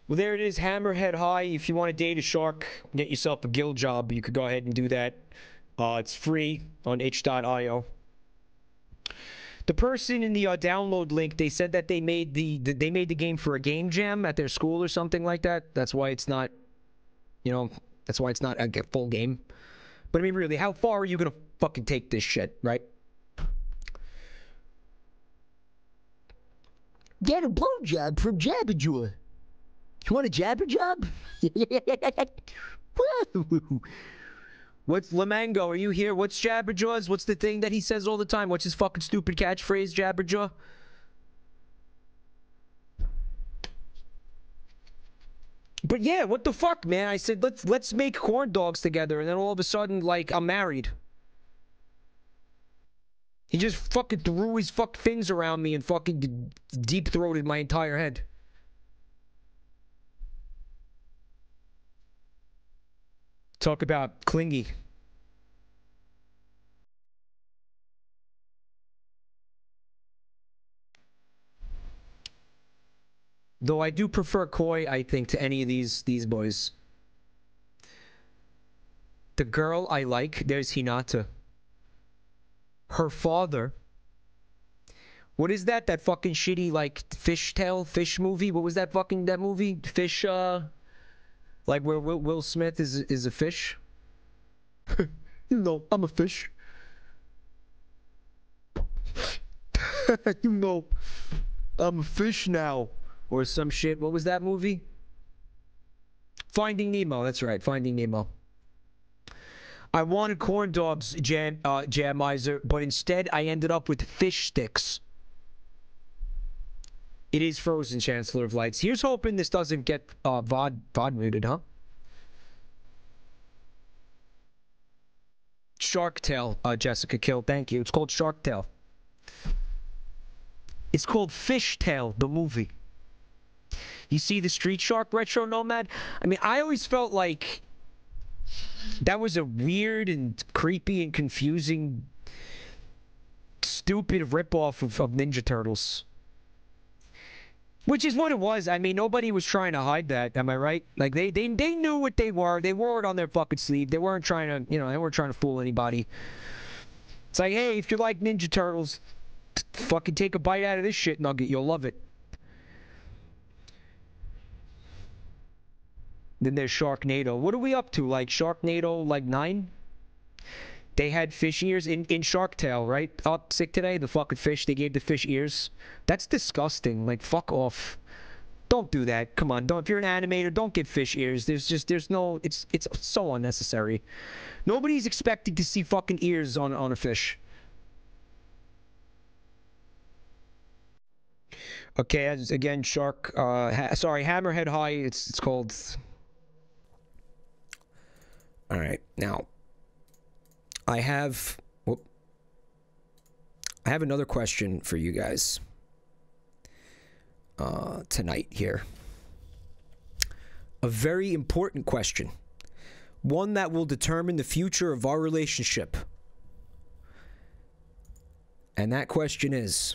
Well, there it is, Hammerhead High. If you want to date a shark, get yourself a guild job, you could go ahead and do that. Uh, it's free on itch dot i o. The person in the uh, download link, they said that they made the, the they made the game for a game jam at their school or something like that. That's why it's not, you know, that's why it's not a full game. But I mean, really, how far are you gonna fucking take this shit, right? Get a blowjob from Jabberjaw. You want a jabber job? What's Lamango? Are you here? What's Jabberjaws? What's the thing that he says all the time? What's his fucking stupid catchphrase, Jabberjaw? But yeah, what the fuck, man? I said let's let's make corn dogs together, and then all of a sudden, like, I'm married. He just fucking threw his fuck fins around me and fucking deep-throated my entire head. Talk about clingy. Though I do prefer Koi, I think, to any of these these boys. The girl I like, there's Hinata. Her father. What is that? That fucking shitty, like, fishtail fish movie? What was that fucking, that movie? Fish, uh... Like where Will, Will Smith is is a fish? You know, I'm a fish. You know, I'm a fish now. Or some shit. What was that movie? Finding Nemo. That's right. Finding Nemo. I wanted corn dogs, Jam, uh, Jamizer, but instead I ended up with fish sticks. It is Frozen, Chancellor of Lights. Here's hoping this doesn't get uh, V O D, V O D muted, huh? Shark Tale, uh, Jessica Kill. Thank you. It's called Shark Tale. It's called Fish Tale, the movie. You see the Street Shark Retro Nomad? I mean, I always felt like that was a weird and creepy and confusing, stupid ripoff of, of Ninja Turtles. Which is what it was. I mean, nobody was trying to hide that. Am I right? Like, they, they, they knew what they were. They wore it on their fucking sleeve. They weren't trying to, you know, they weren't trying to fool anybody. It's like, hey, if you like Ninja Turtles, fucking take a bite out of this shit nugget. You'll love it. Then there's Sharknado. What are we up to? Like, Sharknado, like, nine? They had fish ears in, in Shark Tale, right? Up sick today, the fucking fish, they gave the fish ears. That's disgusting. Like, fuck off. Don't do that. Come on, don't. If you're an animator, don't get fish ears. There's just, there's no, it's, it's so unnecessary. Nobody's expecting to see fucking ears on, on a fish. Okay, as, again, Shark, uh, ha sorry, Hammerhead High, it's, it's called. All right, now. I have, whoop, I have another question for you guys uh, tonight here. A very important question. One that will determine the future of our relationship. And that question is,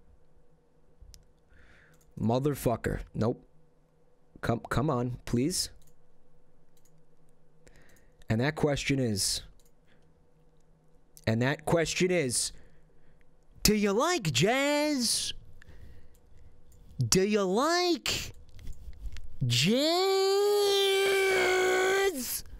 motherfucker. Nope. Come, come on, please. And that question is... And that question is, do you like jazz? Do you like jazz?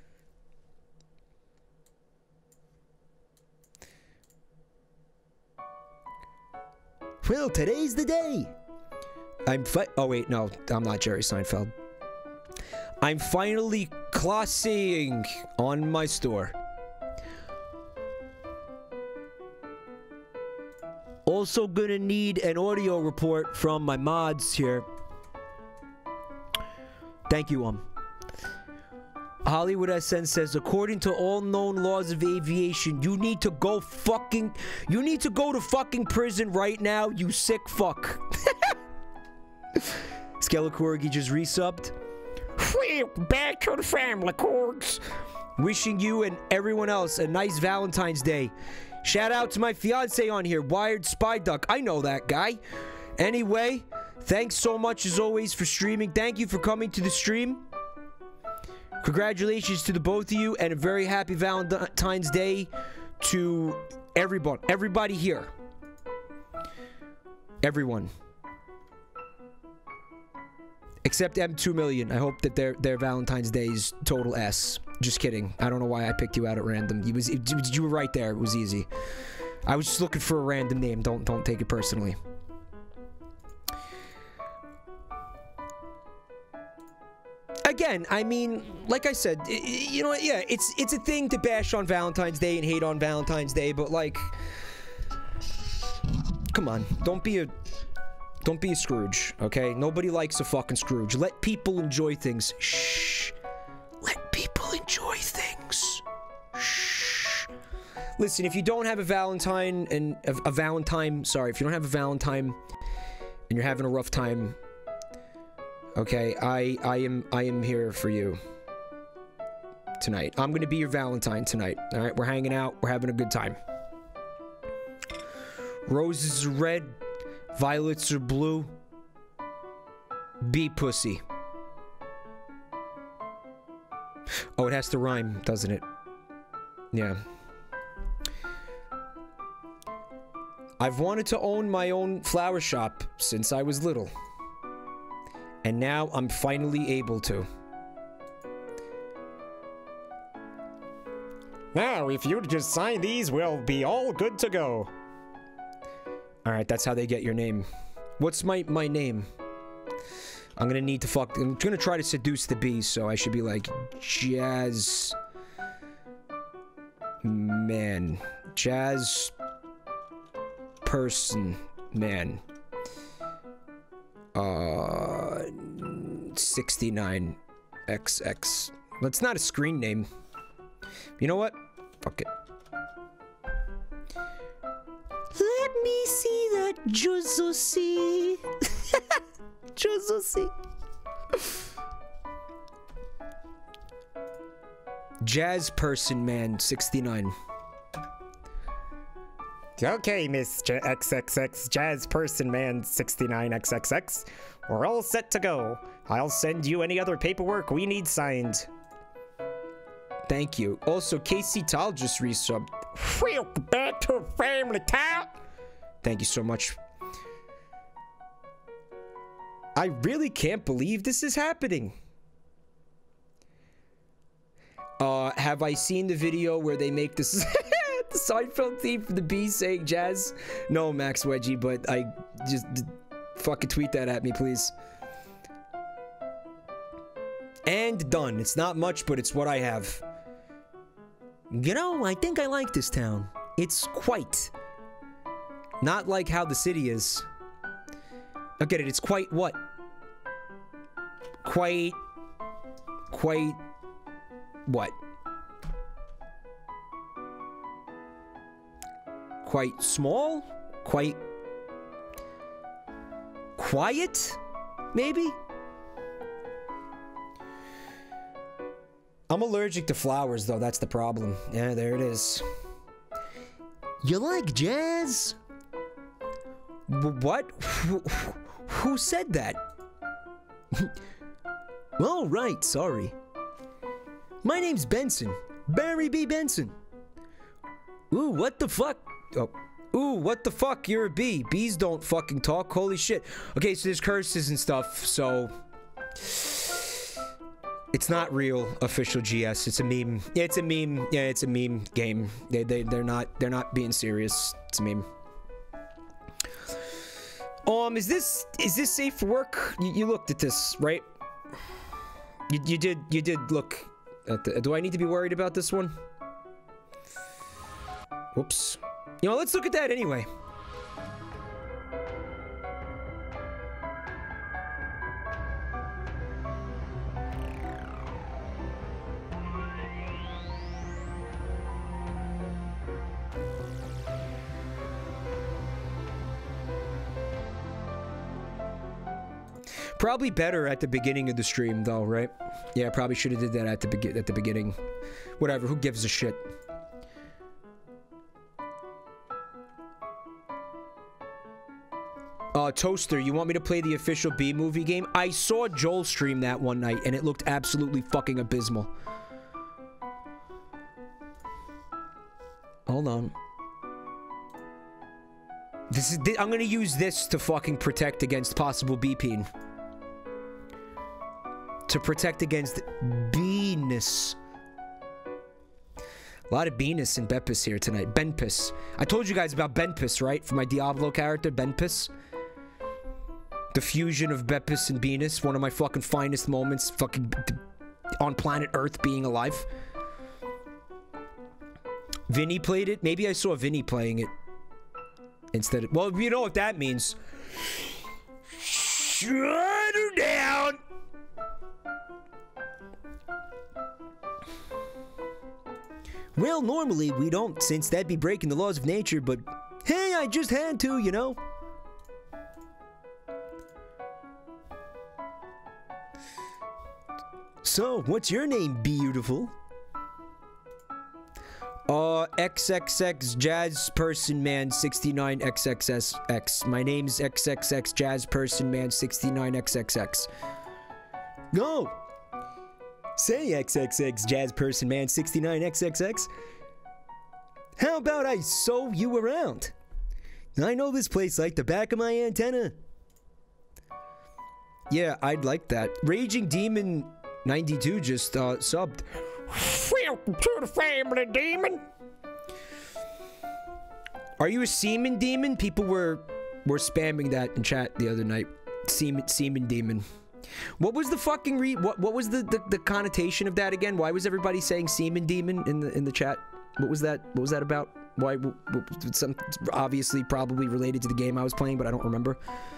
Well, today's the day. I'm fi- Oh, wait, no. I'm not Jerry Seinfeld. I'm finally classing on my store. Also gonna need an audio report from my mods here. Thank you, um. Hollywood S N says, according to all known laws of aviation, you need to go fucking... You need to go to fucking prison right now, you sick fuck. Skelekorgi just resubbed. Back to the family, Korgs. Wishing you and everyone else a nice Valentine's Day. Shout out to my fiance on here, Wired Spy Duck. I know that guy. Anyway, thanks so much as always for streaming. Thank you for coming to the stream. Congratulations to the both of you, and a very happy Valentine's Day to everyone, everybody here. Everyone. Except M two million. I hope that their their Valentine's Day is total S. Just kidding. I don't know why I picked you out at random. You was it, you were right there. It was easy. I was just looking for a random name. Don't don't take it personally. Again, I mean, like I said, you know what? Yeah, it's it's a thing to bash on Valentine's Day and hate on Valentine's Day, but like, come on, don't be a don't be a Scrooge, okay? Nobody likes a fucking Scrooge. Let people enjoy things. Shh. Let people enjoy things. Shh. Listen, if you don't have a Valentine and a, a Valentine, sorry, if you don't have a Valentine and you're having a rough time, okay, I I am I am here for you tonight. I'm gonna be your Valentine tonight. All right, we're hanging out. We're having a good time. Roses are red, violets are blue. Be pussy. Oh, it has to rhyme, doesn't it? Yeah. I've wanted to own my own flower shop since I was little. And now I'm finally able to. Now, if you'd just sign these, we'll be all good to go. Alright, that's how they get your name. What's my, my name? I'm gonna need to fuck... I'm gonna try to seduce the bees, so I should be like... Jazz... Man. Jazz... Person. Man. Uh... sixty-nine X X. That's not a screen name. You know what? Fuck it. Let me see that Jozosi. Jozosi. Jazz Person Man sixty-nine. Okay, Miss J X X X Jazz Person Man sixty-nine X X X. We're all set to go. I'll send you any other paperwork we need signed. Thank you. Also, K C Tal just resubbed. Welcome back to Family Town. Thank you so much. I really can't believe this is happening. Uh, have I seen the video where they make this the Seinfeld theme for the bees saying jazz? No, Max Wedgie, but I just fucking tweet that at me, please. And done. It's not much, but it's what I have. You know, I think I like this town. It's quite. Not like how the city is. I get it, it's quite what? Quite... Quite... What? Quite small? Quite... Quiet? Maybe? I'm allergic to flowers, though. That's the problem. Yeah, there it is. You like jazz? W what? Wh who said that? Oh, right. Sorry. My name's Benson. Barry B. Benson. Ooh, what the fuck? Oh. Ooh, what the fuck? You're a bee. Bees don't fucking talk. Holy shit. Okay, so there's curses and stuff, so... It's not real official G S. It's a meme. Yeah, it's a meme. Yeah, it's a meme game. They they they're not they're not being serious. It's a meme. Um, is this is this safe for work? You, you looked at this, right? You you did you did look at the. Do I need to be worried about this one? Whoops. You know, let's look at that anyway. Probably better at the beginning of the stream, though, right? Yeah, I probably should have did that at the begin at the beginning. Whatever. Who gives a shit? Uh, Toaster, you want me to play the official B-movie game? I saw Joel stream that one night, and it looked absolutely fucking abysmal. Hold on. This is. I'm gonna use this to fucking protect against possible B-peen. To protect against B-ness. A lot of Venus and Bepis here tonight. Benpis. I told you guys about Benpis, right? For my Diablo character, Benpis. The fusion of Bepis and Venus. One of my fucking finest moments fucking on planet Earth being alive. Vinny played it. Maybe I saw Vinny playing it. Instead of... Well, you know what that means. Shut her down! Well, normally we don't, since that'd be breaking the laws of nature, but hey, I just had to, you know? So, what's your name, beautiful? Uh, X X X Jazz Person Man sixty-nine X X X. My name's X X X Jazz Person Man sixty-nine X X X. Go! Say X X X Jazz Person Man sixty-nine X X X. How about I sew you around? I know this place like the back of my antenna. Yeah, I'd like that. Raging Demon ninety-two just uh, subbed. Welcome to the family, demon. Are you a semen demon? People were were spamming that in chat the other night. Semen semen demon. What was the fucking re what what was the, the the connotation of that again? Why was everybody saying semen demon in the in the chat? What was that? What was that about? Why? What, what, some obviously probably related to the game I was playing, but I don't remember.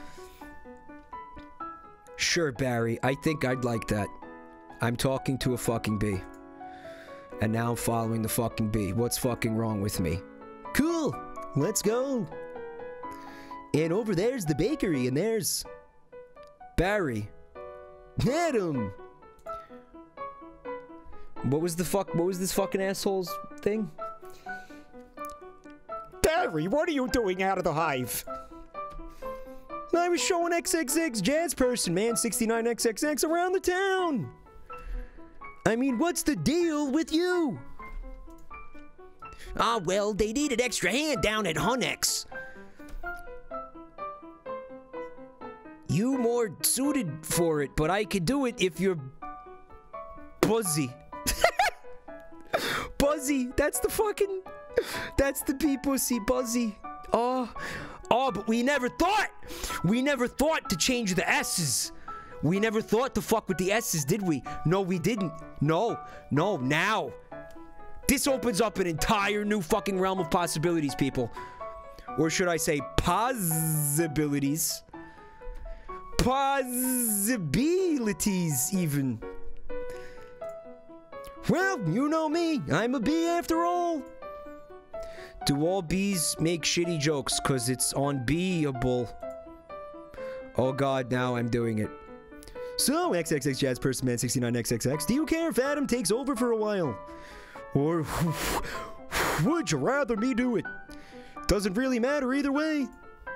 Sure, Barry. I think I'd like that. I'm talking to a fucking bee. And now I'm following the fucking bee. What's fucking wrong with me? Cool. Let's go. And over there's the bakery, and there's Barry. Adam. What was the fuck? What was this fucking asshole's thing? Barry, what are you doing out of the hive? I was showing X X X Jazz Person Man sixty-nine X X X around the town. I mean, what's the deal with you? Ah, well, they need an extra hand down at Hunex. You more suited for it, but I could do it if you're Buzzy. Buzzy, that's the fucking, that's the bee pussy, Buzzy. Oh, oh, but we never thought, we never thought to change the S's. We never thought to fuck with the S's, did we? No, we didn't. No, no, now. This opens up an entire new fucking realm of possibilities, people. Or should I say possibilities? Possibilities, even. Well, you know me. I'm a bee after all. Do all bees make shitty jokes because it's unbeeable? Oh god, now I'm doing it. So, X X X Jazz Person Man sixty-nine X X X, do you care if Adam takes over for a while? Or would you rather me do it? Doesn't really matter either way.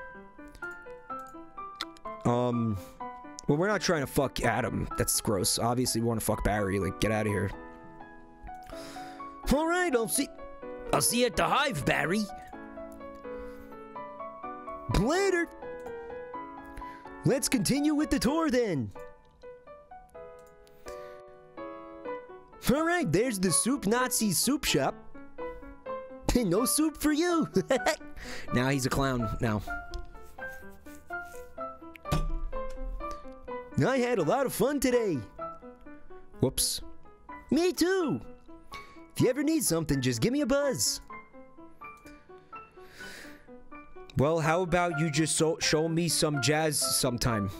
Um, well, we're not trying to fuck Adam. That's gross. Obviously, we want to fuck Barry. Like, get out of here. All right, I'll see. I'll see you at the hive, Barry. Later. Let's continue with the tour then. All right, there's the Soup Nazi soup shop. No soup for you. Now he's a clown now. I had a lot of fun today. Whoops. Me too. If you ever need something, just give me a buzz. Well, how about you just so show me some jazz sometime?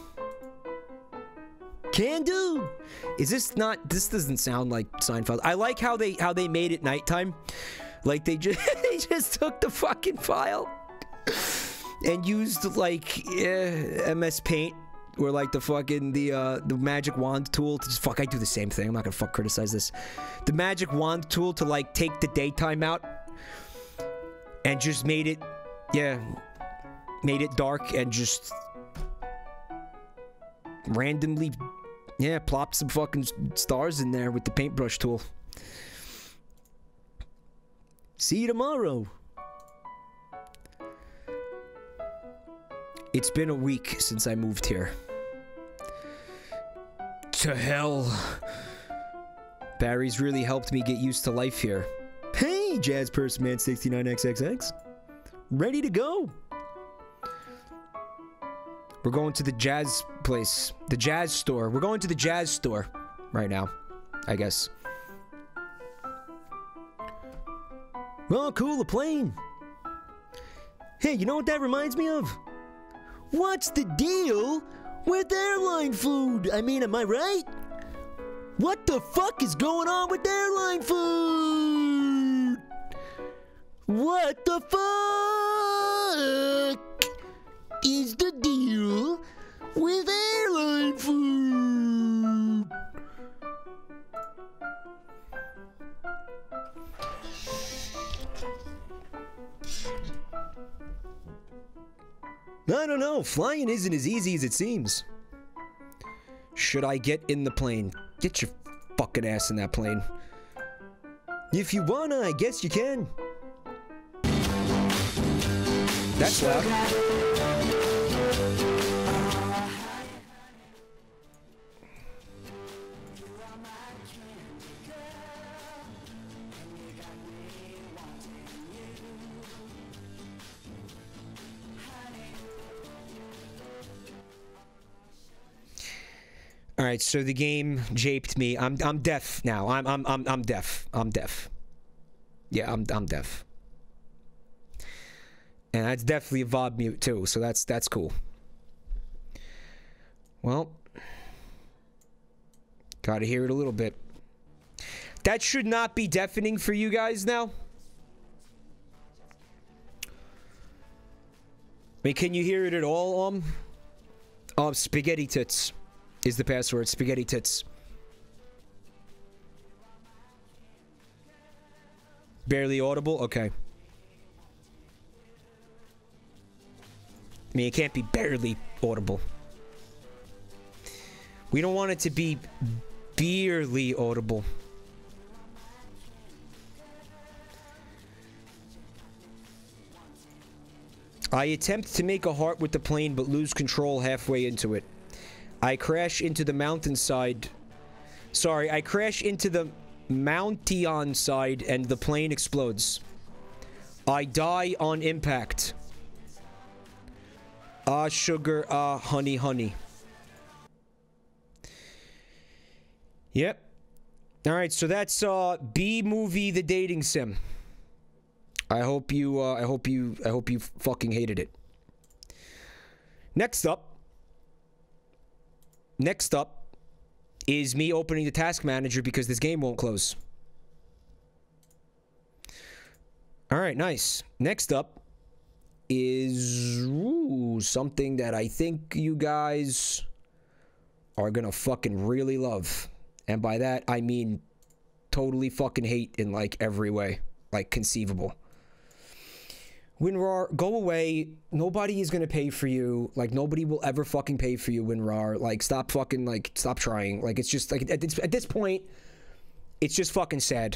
Can do. Is this not? This doesn't sound like Seinfeld. I like how they how they made it nighttime. Like they just they just took the fucking file and used like eh, M S Paint or like the fucking the uh, the magic wand tool to just fuck. I do the same thing. I'm not gonna fuck criticize this. The magic wand tool to like take the daytime out and just made it, yeah, made it dark and just randomly, yeah, plopped some fucking stars in there with the paintbrush tool. See you tomorrow. It's been a week since I moved here. To hell. Barry's really helped me get used to life here. Hey, Jazz Person Man sixty-nine X X X. Ready to go. We're going to the jazz place. The jazz store. We're going to the jazz store right now, I guess. Oh, cool, a plane. Hey, you know what that reminds me of? What's the deal with airline food? I mean, am I right? What the fuck is going on with airline food? What the fuck is the deal with airline food? I don't know. Flying isn't as easy as it seems. Should I get in the plane? Get your fucking ass in that plane. If you wanna, I guess you can. That's loud. All right, so the game japed me. I'm I'm deaf now. I'm I'm I'm I'm deaf. I'm deaf. Yeah, I'm I'm deaf. And that's definitely a V O D mute too, so that's that's cool. Well, gotta hear it a little bit. That should not be deafening for you guys now. I mean, can you hear it at all? Um, um, spaghetti tits is the password. Spaghetti tits. Barely audible? Okay. I mean, it can't be barely audible. We don't want it to be barely audible. I attempt to make a heart with the plane, but lose control halfway into it. I crash into the mountainside. Sorry, I crash into the mountain side and the plane explodes. I die on impact. Ah, uh, sugar, ah, uh, honey, honey. Yep. Alright, so that's, uh, B-Movie The Dating Sim. I hope you, uh, I hope you, I hope you fucking hated it. Next up. Next up is me opening the task manager because this game won't close. Alright, nice. Next up is ooh, something that I think you guys are gonna fucking really love. And by that, I mean totally fucking hate in like every way. Like conceivable. WinRAR, go away. Nobody is gonna pay for you. Like, nobody will ever fucking pay for you, WinRAR. Like, stop fucking, like, stop trying. Like, it's just, like, at this, at this point, it's just fucking sad.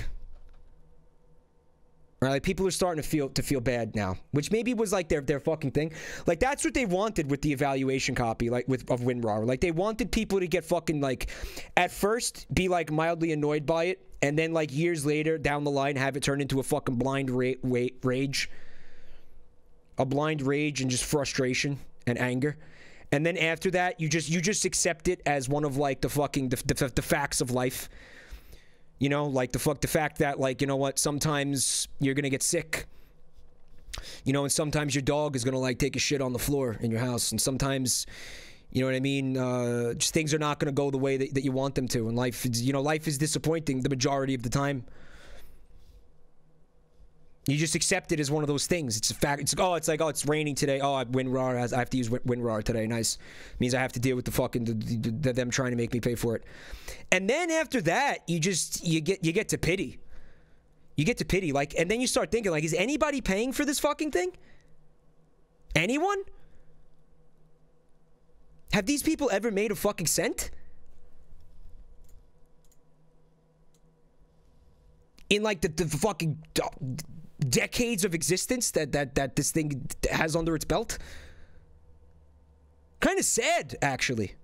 Right? Like, people are starting to feel, to feel bad now. Which maybe was, like, their, their fucking thing. Like, that's what they wanted with the evaluation copy, like, with, of WinRAR. Like, they wanted people to get fucking, like, at first, be, like, mildly annoyed by it. And then, like, years later, down the line, have it turn into a fucking blind ra ra rage. A blind rage and just frustration and anger. And then after that, you just you just accept it as one of like the fucking the, the, the facts of life. You know, like the fuck the fact that like, you know what, sometimes you're gonna get sick. You know, and sometimes your dog is gonna like take a shit on the floor in your house, and sometimes, you know what I mean, uh, just things are not gonna go the way that, that you want them to, and life is, you know, life is disappointing the majority of the time. You just accept it as one of those things. It's a fact. It's oh, it's like oh, it's raining today. Oh, WinRAR has. I have to use WinRAR today. Nice. Means I have to deal with the fucking the, the, the, them trying to make me pay for it. And then after that, you just you get you get to pity. You get to pity, like, and then you start thinking, like, is anybody paying for this fucking thing? Anyone? Have these people ever made a fucking cent? In like the, the fucking decades of existence that, that, that this thing has under its belt? Kind of sad, actually.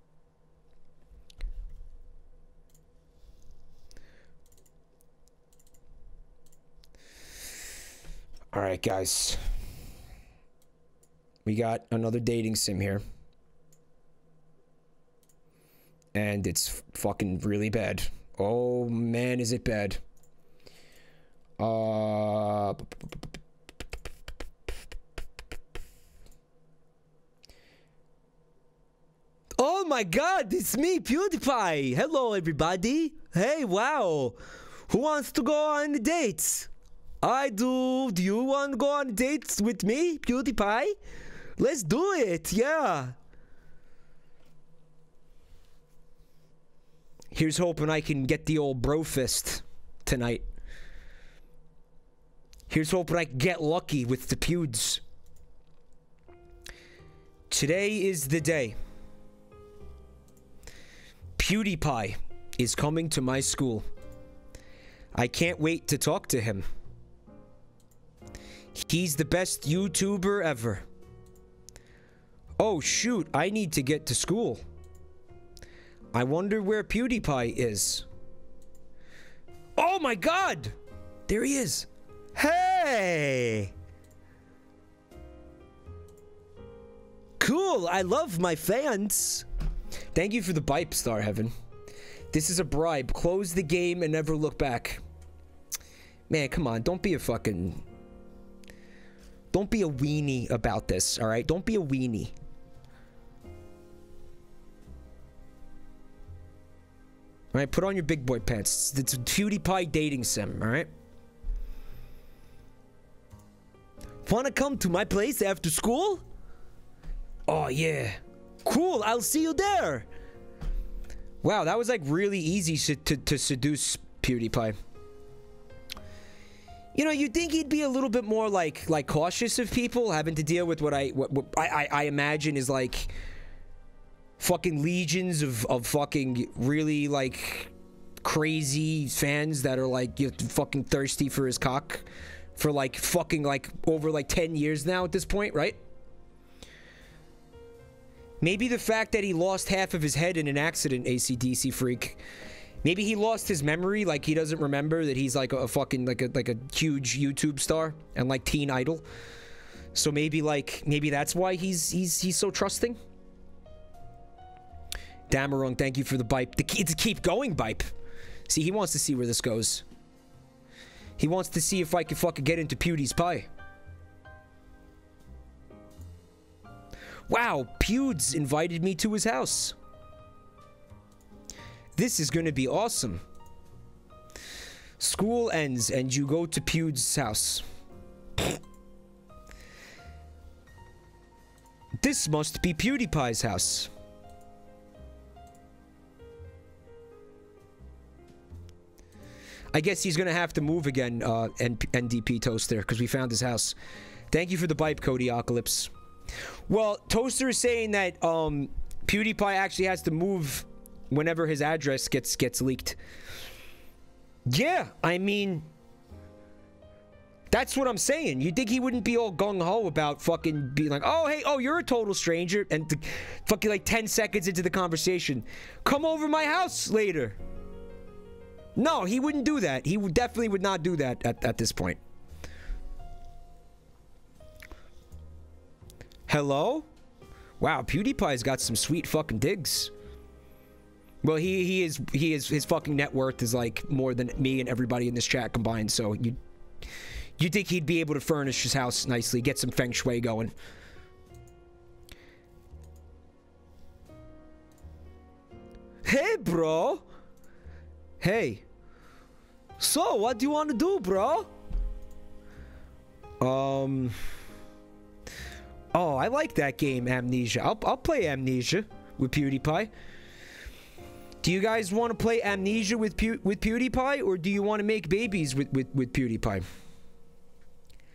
All right, guys. We got another dating sim here. And it's fucking really bad. Oh, man, is it bad. Uh... Oh my god, it's me, PewDiePie! Hello, everybody! Hey, wow! Who wants to go on dates? I do. Do you want to go on dates with me, PewDiePie? Let's do it, yeah! Here's hoping I can get the old bro fist tonight. Here's hoping I can get lucky with the pewds. Today is the day. PewDiePie is coming to my school. I can't wait to talk to him. He's the best YouTuber ever. Oh shoot, I need to get to school. I wonder where PewDiePie is. Oh my god! There he is. Hey! Cool, I love my fans. Thank you for the bipe, Star Heaven. This is a bribe. Close the game and never look back. Man, come on. Don't be a fucking... Don't be a weenie about this, alright? Don't be a weenie. Alright, put on your big boy pants. It's a PewDiePie dating sim, alright? Wanna come to my place after school? Oh, yeah. Cool, I'll see you there. Wow, that was like really easy to, to, to seduce PewDiePie. You know, you'd think he'd be a little bit more like like cautious of people having to deal with what I what, what I, I I imagine is like fucking legions of of fucking really like crazy fans that are like you know, fucking thirsty for his cock for like fucking like over like ten years now at this point, right? Maybe the fact that he lost half of his head in an accident, A C D C freak. Maybe he lost his memory, like he doesn't remember that he's like a, a fucking like a like a huge YouTube star and like teen idol. So maybe like maybe that's why he's he's he's so trusting. Damarung, thank you for the bipe. The key to keep going bipe. See, he wants to see where this goes. He wants to see if I can fucking get into Pewdie's pie. Wow, Pewds invited me to his house. This is gonna be awesome. School ends and you go to Pewds' house. This must be PewDiePie's house. I guess he's gonna have to move again, uh, N D P Toaster, because we found his house. Thank you for the bipe, Cody Ocalypse. Well, Toaster is saying that um, PewDiePie actually has to move whenever his address gets gets leaked. Yeah, I mean, that's what I'm saying. You think he wouldn't be all gung-ho about fucking being like, oh, hey, oh, you're a total stranger, and the, fucking like ten seconds into the conversation, come over my house later. No, he wouldn't do that. He would definitely would not do that at, at this point. Hello? Wow, PewDiePie's got some sweet fucking digs. Well, he he is he is his fucking net worth is like more than me and everybody in this chat combined. So you you think he'd be able to furnish his house nicely, get some feng shui going? Hey, bro. Hey. So, what do you want to do, bro? Um. Oh, I like that game, Amnesia. I'll, I'll play Amnesia with PewDiePie. Do you guys want to play Amnesia with Pew with PewDiePie, or do you want to make babies with, with, with PewDiePie?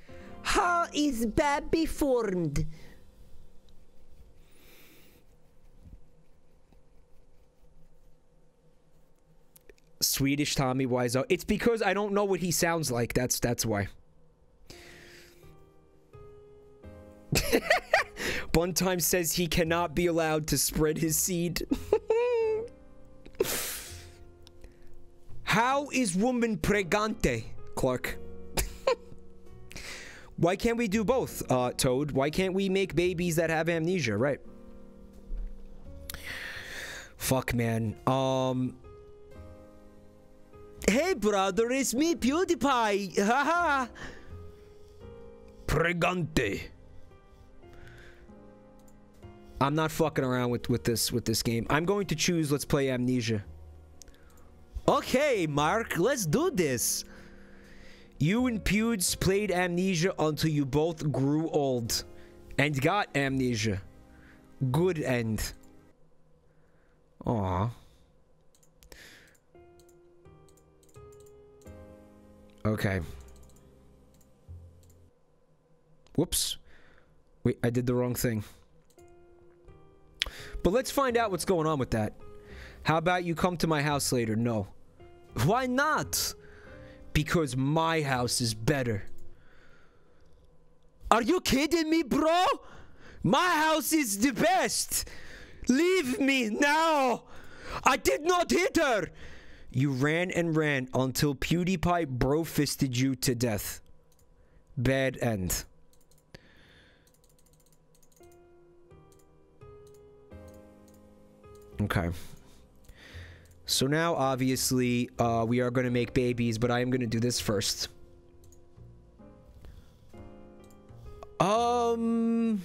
How is baby formed? Swedish Tommy Wiseau. It's because I don't know what he sounds like. That's that's why. Buntime says he cannot be allowed to spread his seed. How is woman pregante, Clark? Why can't we do both, uh, Toad? Why can't we make babies that have amnesia, right? Fuck, man. Um... Hey, brother, it's me, PewDiePie. Haha. Pregante. I'm not fucking around with with this with this game. I'm going to choose Let's Play Amnesia. Okay, Mark, let's do this. You and Pewds played Amnesia until you both grew old and got amnesia. Good end. Aww. Okay. Whoops. Wait, I did the wrong thing. But let's find out what's going on with that. How about you come to my house later? No. Why not? Because my house is better. Are you kidding me, bro? My house is the best. Leave me now. I did not hit her. You ran and ran until PewDiePie bro-fisted you to death. Bad end. Okay. So now, obviously, uh, we are going to make babies, but I am going to do this first. Um...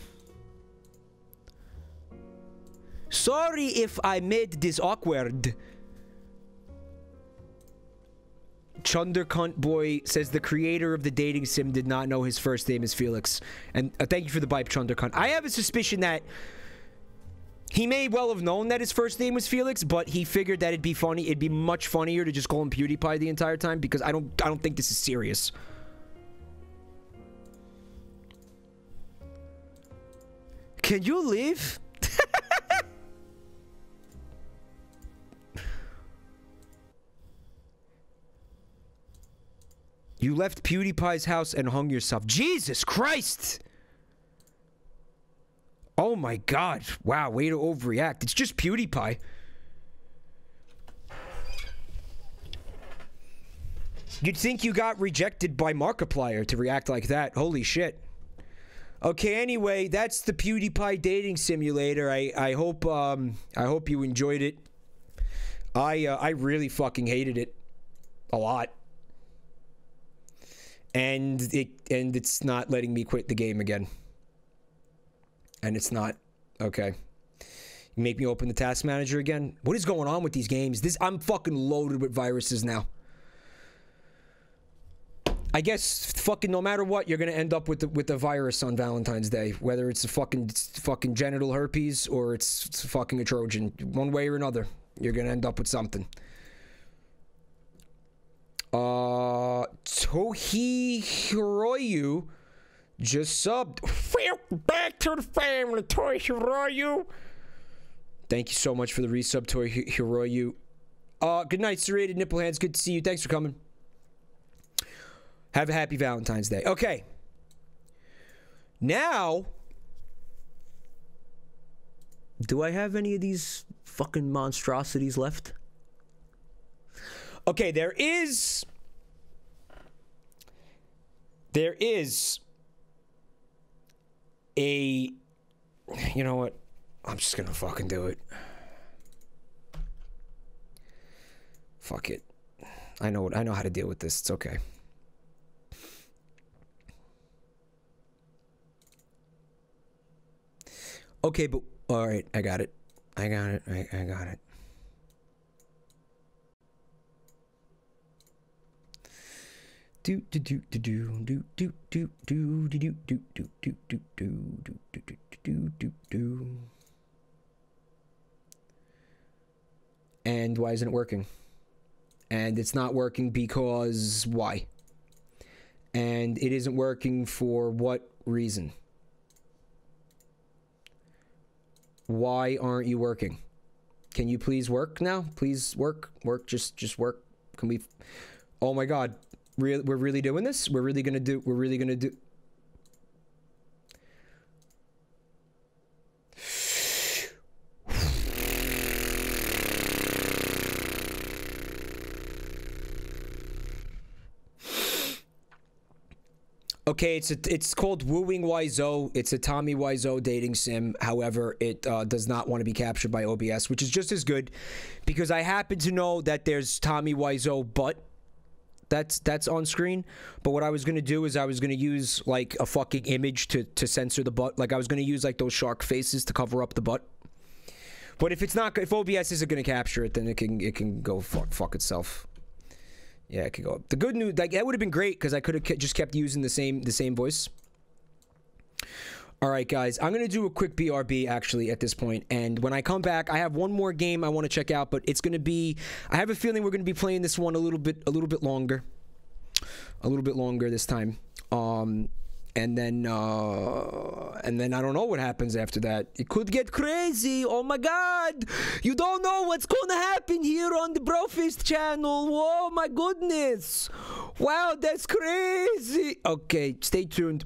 Sorry if I made this awkward. Chundercunt Boy says the creator of the dating sim did not know his first name is Felix. And uh, thank you for the bite, Chundercunt. I have a suspicion that he may well have known that his first name was Felix, but he figured that it'd be funny. It'd be much funnier to just call him PewDiePie the entire time because I don't I don't think this is serious. Can you leave? You left PewDiePie's house and hung yourself. Jesus Christ! Oh my god. Wow, way to overreact. It's just PewDiePie. You'd think you got rejected by Markiplier to react like that. Holy shit. Okay, anyway, that's the PewDiePie dating simulator. I I hope um I hope you enjoyed it. I uh, I really fucking hated it a lot. And it and it's not letting me quit the game again. And it's not. Okay. You make me open the task manager again? What is going on with these games? This I'm fucking loaded with viruses now. I guess fucking no matter what, you're gonna end up with the, with a virus on Valentine's Day. Whether it's a fucking fucking genital herpes or it's, it's fucking a Trojan. One way or another, you're gonna end up with something. Uh, Tohi Hiroyu just subbed. Welcome back to the family, Tohi Hiroyu. Thank you so much for the resub, Tohi Hiroyu. Uh, good night, serrated nipple hands. Good to see you. Thanks for coming. Have a happy Valentine's Day. Okay. Now, do I have any of these fucking monstrosities left? Okay, there is... There is... a... You know what? I'm just gonna fucking do it. Fuck it. I know what I know how to deal with this. It's okay. Okay, but all right, I got it. I got it. I, I got it. Do do do do do do do do do do do do do do do do do do do. And why isn't it working? And it's not working because why? And it isn't working for what reason? Why aren't you working? Can you please work now? Please work, work, just, just work. Can we? Oh my God, Re we're really doing this? We're really gonna do? We're really gonna do? Okay, it's a, it's called Wooing Wiseau. It's a Tommy Wiseau dating sim. However, it uh, does not want to be captured by O B S, which is just as good, because I happen to know that there's Tommy Wiseau butt that's that's on screen. But what I was gonna do is I was gonna use like a fucking image to to censor the butt. Like I was gonna use like those shark faces to cover up the butt. But if it's not, if O B S isn't gonna capture it, then it can it can go fuck fuck itself. Yeah, it could go up. The good news, like, that would have been great because I could have just kept using the same the same voice. All right, guys, I'm gonna do a quick B R B actually at this point, and when I come back, I have one more game I want to check out, but it's gonna be. I have a feeling we're gonna be playing this one a little bit, a little bit longer, a little bit longer this time. Um, and then, uh, and then I don't know what happens after that. It could get crazy. Oh my God, you don't know what's gonna happen here on the Brofist channel. Oh my goodness, wow, that's crazy. Okay, stay tuned.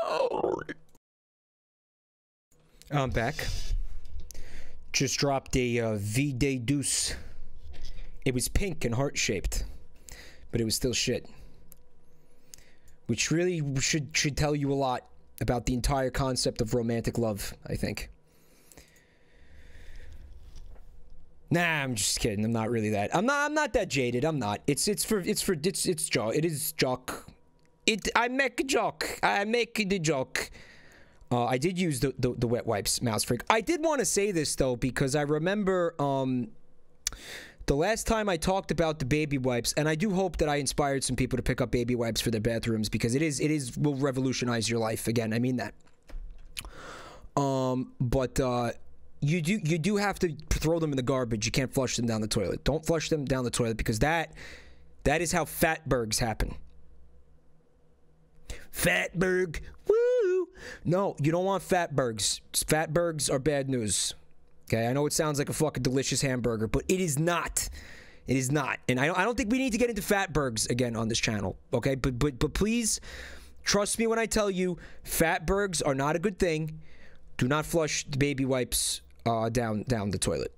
I'm back. Just dropped a uh, V-Day Deuce. It was pink and heart-shaped, but it was still shit. Which really should should tell you a lot about the entire concept of romantic love, I think. Nah, I'm just kidding. I'm not really that. I'm not. I'm not that jaded. I'm not. It's it's for it's for it's it's joke. It is joke. It. I make a joke. I make the joke. Uh, I did use the, the the wet wipes, Mouse Freak. I did want to say this though because I remember um. the last time I talked about the baby wipes, and I do hope that I inspired some people to pick up baby wipes for their bathrooms because it is, it is, will revolutionize your life. Again, I mean that. Um, but, uh, you do, you do have to throw them in the garbage. You can't flush them down the toilet. Don't flush them down the toilet because that, that is how fatbergs happen. Fatberg, woo! No, you don't want fatbergs. Fatbergs are bad news. Okay, I know it sounds like a fucking delicious hamburger, but it is not. It is not. And I don't, I don't think we need to get into fatbergs again on this channel, okay? But, but, but please, trust me when I tell you, fatbergs are not a good thing. Do not flush the baby wipes uh, down, down the toilet.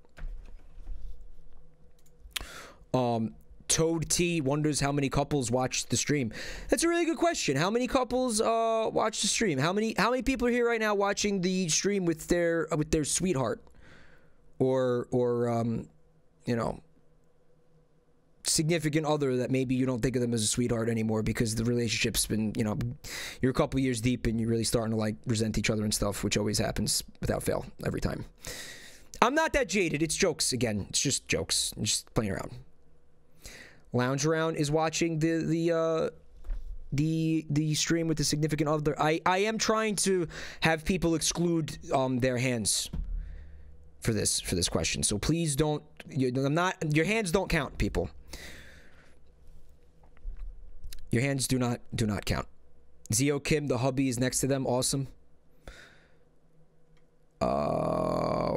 Um, Toad T wonders how many couples watch the stream. That's a really good question. How many couples uh, watch the stream? How many, how many people are here right now watching the stream with their, with their sweetheart? Or, or, um, you know, significant other that maybe you don't think of them as a sweetheart anymore because the relationship's been, you know, you're a couple years deep and you're really starting to, like, resent each other and stuff, which always happens without fail every time. I'm not that jaded. It's jokes, again. It's just jokes. I'm just playing around. Lounge Around is watching the, the, uh, the, the stream with the significant other. I, I am trying to have people exclude, um, their hands for this for this question, so please don't. You, I'm not. Your hands don't count, people. Your hands do not do not count. Zio Kim, the hubby, is next to them. Awesome. Uh,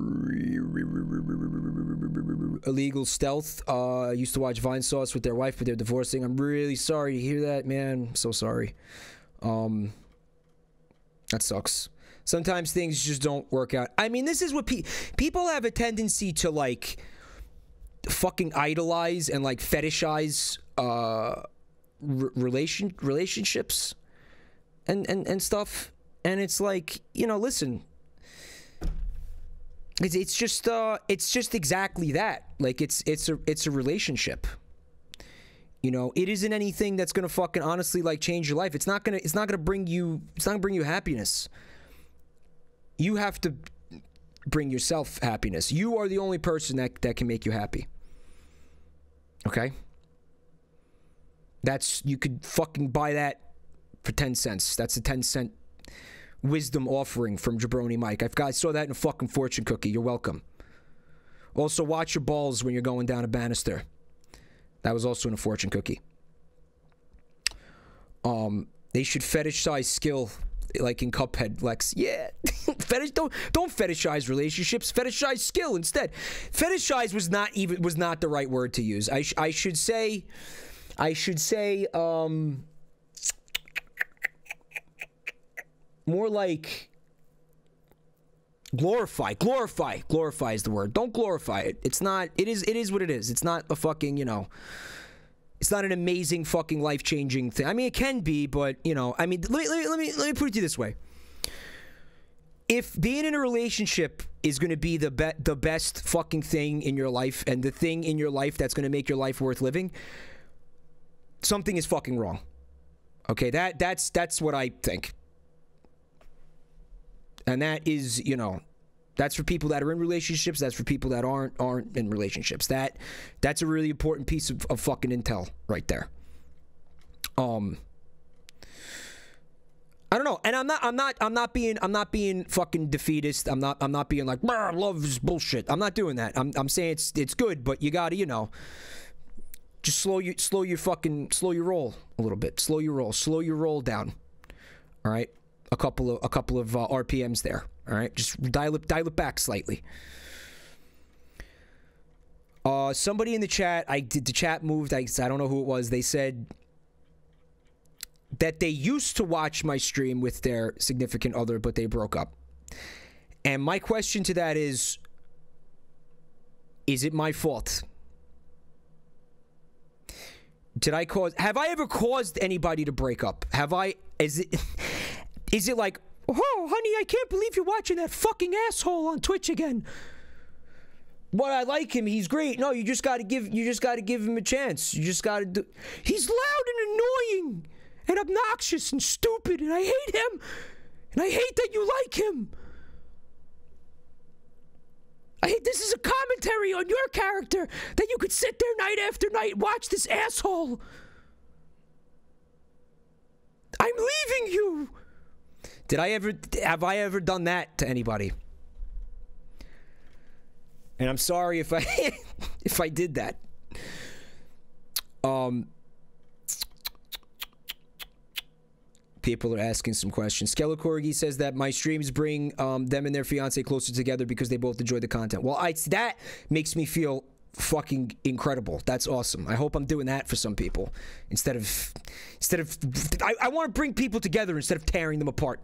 Illegal Stealth. Uh, used to watch Vine Sauce with their wife, but they're divorcing. I'm really sorry to hear that, man. I'm so sorry. Um, that sucks. Sometimes things just don't work out. I mean, this is what pe people have a tendency to, like, fucking idolize and, like, fetishize uh, relation relationships and, and, and stuff. And it's like, you know, listen, it's, it's just uh, it's just exactly that. Like, it's it's a it's a relationship. You know, it isn't anything that's gonna fucking honestly, like, change your life. It's not gonna it's not gonna bring you it's not gonna bring you happiness. You have to bring yourself happiness. You are the only person that, that can make you happy. Okay? That's, you could fucking buy that for ten cents. That's a ten cent wisdom offering from Jabroni Mike. I've got, I saw that in a fucking fortune cookie. You're welcome. Also, watch your balls when you're going down a banister. That was also in a fortune cookie. Um, they should fetishize skill like in Cuphead, Lex. Yeah, fetish. Don't don't fetishize relationships. Fetishize skill instead. Fetishize was not even was not the right word to use. I sh I should say, I should say, um, more like glorify. Glorify. Glorify is the word. Don't glorify it. It's not. It is. It is what it is. It's not a fucking, you know. It's not an amazing fucking life-changing thing. I mean, it can be, but, you know, I mean, let me, let me, let me, let me put it to you this way. If being in a relationship is going to be the, be the best fucking thing in your life and the thing in your life that's going to make your life worth living, something is fucking wrong. Okay, that that's that's what I think. And that is, you know, that's for people that are in relationships. That's for people that aren't aren't in relationships. That that's a really important piece of, of fucking intel right there. Um, I don't know, and I'm not I'm not I'm not being I'm not being fucking defeatist. I'm not I'm not being like love is bullshit. I'm not doing that. I'm I'm saying it's it's good, but you gotta, you know, just slow you slow your fucking slow your roll a little bit. Slow your roll. Slow your roll down. All right, a couple of a couple of uh, R P Ms there. All right, just dial it, dial it back slightly. Uh, somebody in the chat, I did the chat moved. I, I don't know who it was. They said that they used to watch my stream with their significant other, but they broke up. And my question to that is, is it my fault? Did I cause? Have I ever caused anybody to break up? Have I? Is it? Is it like? Oh, honey, I can't believe you're watching that fucking asshole on Twitch again. But I like him. He's great. No, you just got to give you just got to give him a chance. You just got to do. He's loud and annoying and obnoxious and stupid, and I hate him. And I hate that you like him. I hate this is a commentary on your character that you could sit there night after night watch this asshole. I'm leaving you. Did I ever, have I ever done that to anybody? And I'm sorry if I, if I did that. Um, people are asking some questions. Skelecorgi says that my streams bring um, them and their fiance closer together because they both enjoy the content. Well, I, that makes me feel fucking incredible. That's awesome. I hope I'm doing that for some people. Instead of, instead of, I, I want to bring people together instead of tearing them apart.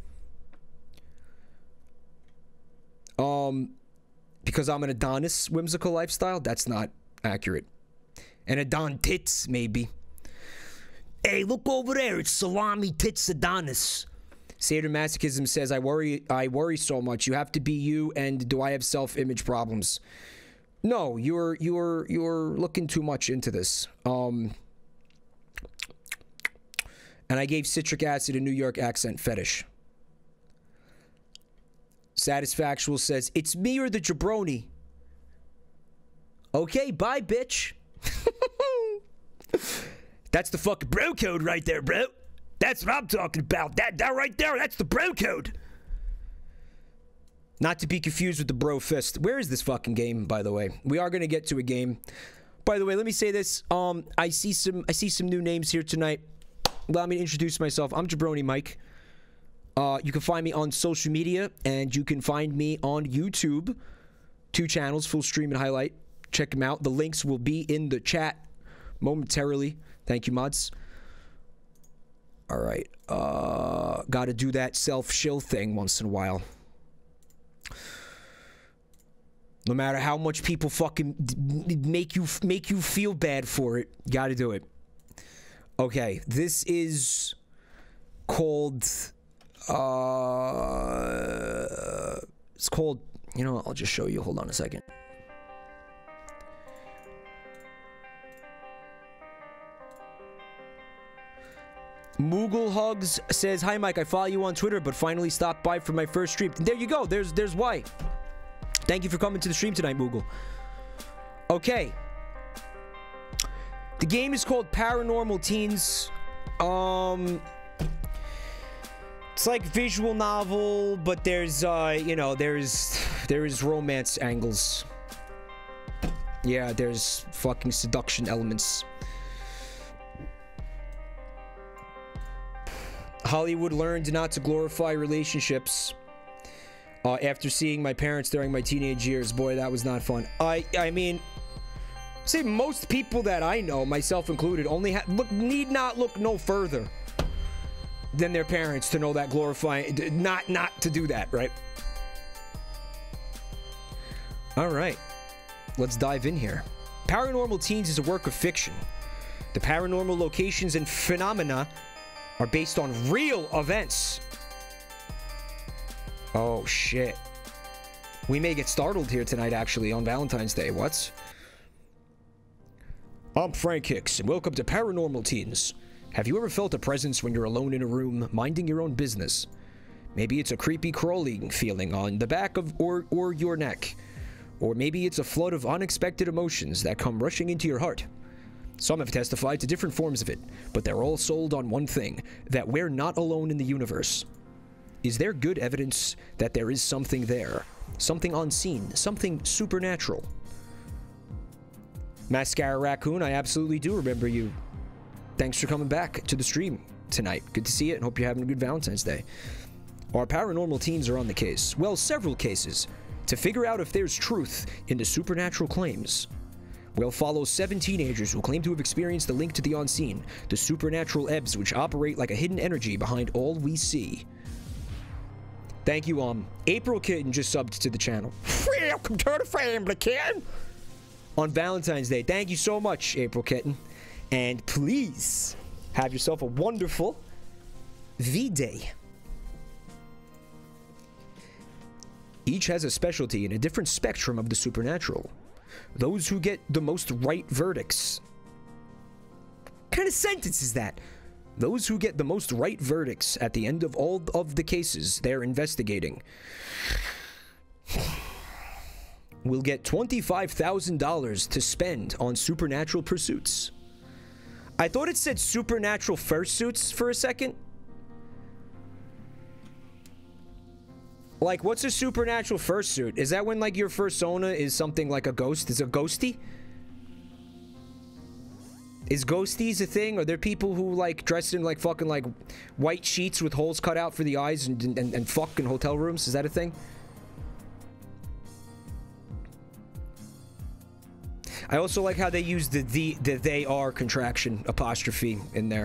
Um, because I'm an Adonis whimsical lifestyle? That's not accurate. An Adon tits, maybe. Hey, look over there. It's Salami Tits Adonis. Sadomasochism says, I worry, I worry so much. You have to be you, and do I have self-image problems? No, you're, you're, you're looking too much into this. Um, and I gave citric acid a New York accent fetish. Satisfactual says, it's me or the jabroni. Okay, bye, bitch. That's the fucking bro code right there, bro. That's what I'm talking about. That, that right there, that's the bro code. Not to be confused with the bro fist. Where is this fucking game, by the way? We are going to get to a game. By the way, let me say this. Um, I see some, I see some new names here tonight. Allow me to introduce myself. I'm Jabroni Mike. Uh, you can find me on social media, and you can find me on YouTube. Two channels, full stream and highlight. Check them out. The links will be in the chat momentarily. Thank you, mods. All right. Uh, got to do that self-shill thing once in a while. No matter how much people fucking make you make you feel bad for it, got to do it. Okay, this is called. Uh, it's called, you know what, I'll just show you. Hold on a second. Moogle Hugs says, hi Mike, I follow you on Twitter, but finally stopped by for my first stream. There you go. There's there's why. Thank you for coming to the stream tonight, Moogle. Okay. The game is called Paranormal Teens. Um... It's like visual novel, but there's, uh, you know, there's, there is romance angles. Yeah, there's fucking seduction elements. Hollywood learned not to glorify relationships uh, after seeing my parents during my teenage years. Boy, that was not fun. I I mean, see, most people that I know, myself included, only ha look need not look no further than their parents to know that glorifying, not not to do that, right? All right, let's dive in here. Paranormal Teens is a work of fiction. The paranormal locations and phenomena are based on real events. Oh, shit. We may get startled here tonight, actually, on Valentine's Day. What? I'm Frank Hicks, and welcome to Paranormal Teens. Have you ever felt a presence when you're alone in a room, minding your own business? Maybe it's a creepy crawling feeling on the back of or, or your neck. Or maybe it's a flood of unexpected emotions that come rushing into your heart. Some have testified to different forms of it, but they're all sold on one thing, that we're not alone in the universe. Is there good evidence that there is something there? Something unseen, something supernatural? Mascara Raccoon, I absolutely do remember you. Thanks for coming back to the stream tonight. Good to see you and hope you're having a good Valentine's Day. Our paranormal teens are on the case. Well, several cases, to figure out if there's truth in the supernatural claims. We'll follow seven teenagers who claim to have experienced the link to the unseen, the supernatural ebbs which operate like a hidden energy behind all we see. Thank you, um, April Kitten just subbed to the channel. Welcome to the family, Kitten! On Valentine's Day. Thank you so much, April Kitten. And please, have yourself a wonderful V-Day. Each has a specialty in a different spectrum of the supernatural. Those who get the most right verdicts. What kind of sentence is that? Those who get the most right verdicts at the end of all of the cases they're investigating will get twenty-five thousand dollars to spend on supernatural pursuits. I thought it said supernatural fursuits for a second. Like, what's a supernatural fursuit? Is that when, like, your fursona is something like a ghost? Is a ghosty? Is ghosties a thing? Are there people who, like, dress in, like, fucking, like, white sheets with holes cut out for the eyes and, and, and fuck in hotel rooms? Is that a thing? I also like how they use the, the, the they are contraction apostrophe in there.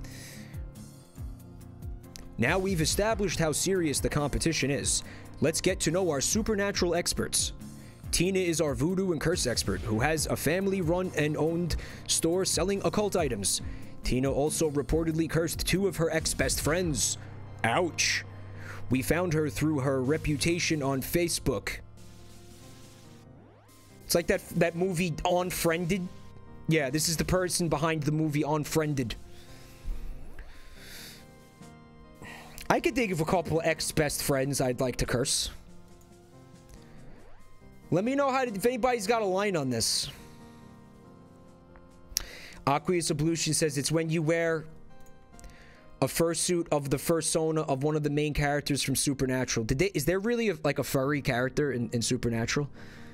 Now we've established how serious the competition is. Let's get to know our supernatural experts. Tina is our voodoo and curse expert who has a family-run and owned store selling occult items. Tina also reportedly cursed two of her ex-best friends. Ouch. We found her through her reputation on Facebook. It's like that that movie Unfriended. Yeah, this is the person behind the movie Unfriended. I could think of a couple ex-best friends I'd like to curse. Let me know how to, if anybody's got a line on this. Aqueous Ablution says it's when you wear a fursuit of the fursona of one of the main characters from Supernatural. Did they, is there really a, like a furry character in, in Supernatural?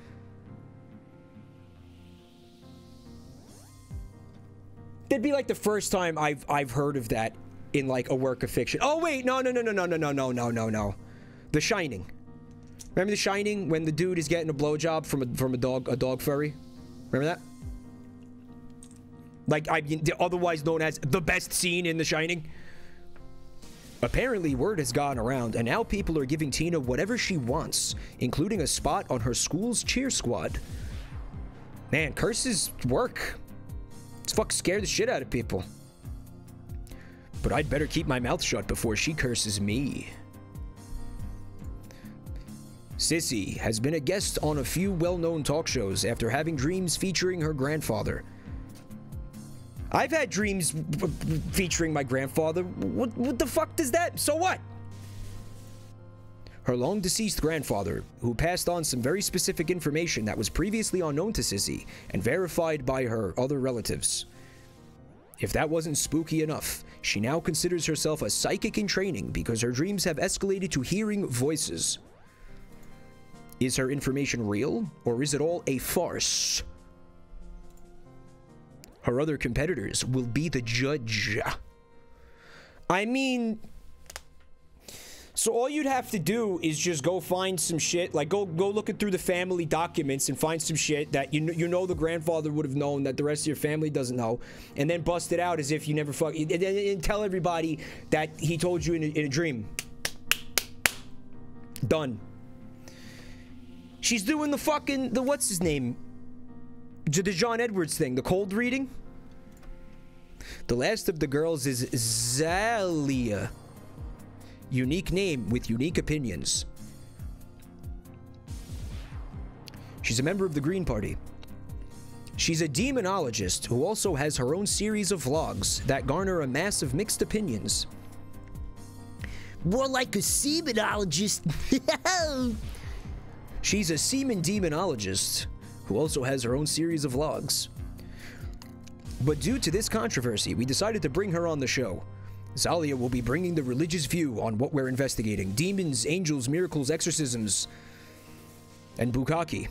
That'd be like the first time I've I've heard of that in like a work of fiction. Oh wait, no no no no no no no no no no no. The Shining. Remember The Shining when the dude is getting a blowjob from a from a dog a dog furry? Remember that? Like I otherwise known as the best scene in The Shining. Apparently word has gone around and now people are giving Tina whatever she wants, including a spot on her school's cheer squad. Man, curses work. It's fuck scare the shit out of people. But I'd better keep my mouth shut before she curses me. Sissy has been a guest on a few well-known talk shows after having dreams featuring her grandfather. I've had dreams featuring my grandfather. What, what the fuck does that? So what? Her long-deceased grandfather, who passed on some very specific information that was previously unknown to Sissy and verified by her other relatives. If that wasn't spooky enough, she now considers herself a psychic in training because her dreams have escalated to hearing voices. Is her information real, or is it all a farce? Her other competitors will be the judge. I mean, So all you'd have to do is just go find some shit, like go go looking through the family documents and find some shit that you know, you know the grandfather would have known that the rest of your family doesn't know, and then bust it out as if you never fuck, and, and, and tell everybody that he told you in a, in a dream. Done. She's doing the fucking, the what's his name? The John Edwards thing, the cold reading. The last of the girls is Zalia. Unique name with unique opinions. She's a member of the Green Party. She's a demonologist who also has her own series of vlogs that garner a mass of mixed opinions. More like a semenologist. She's a semen demonologist who also has her own series of vlogs. But due to this controversy, we decided to bring her on the show. Zalia will be bringing the religious view on what we're investigating. Demons, angels, miracles, exorcisms, and bukkake.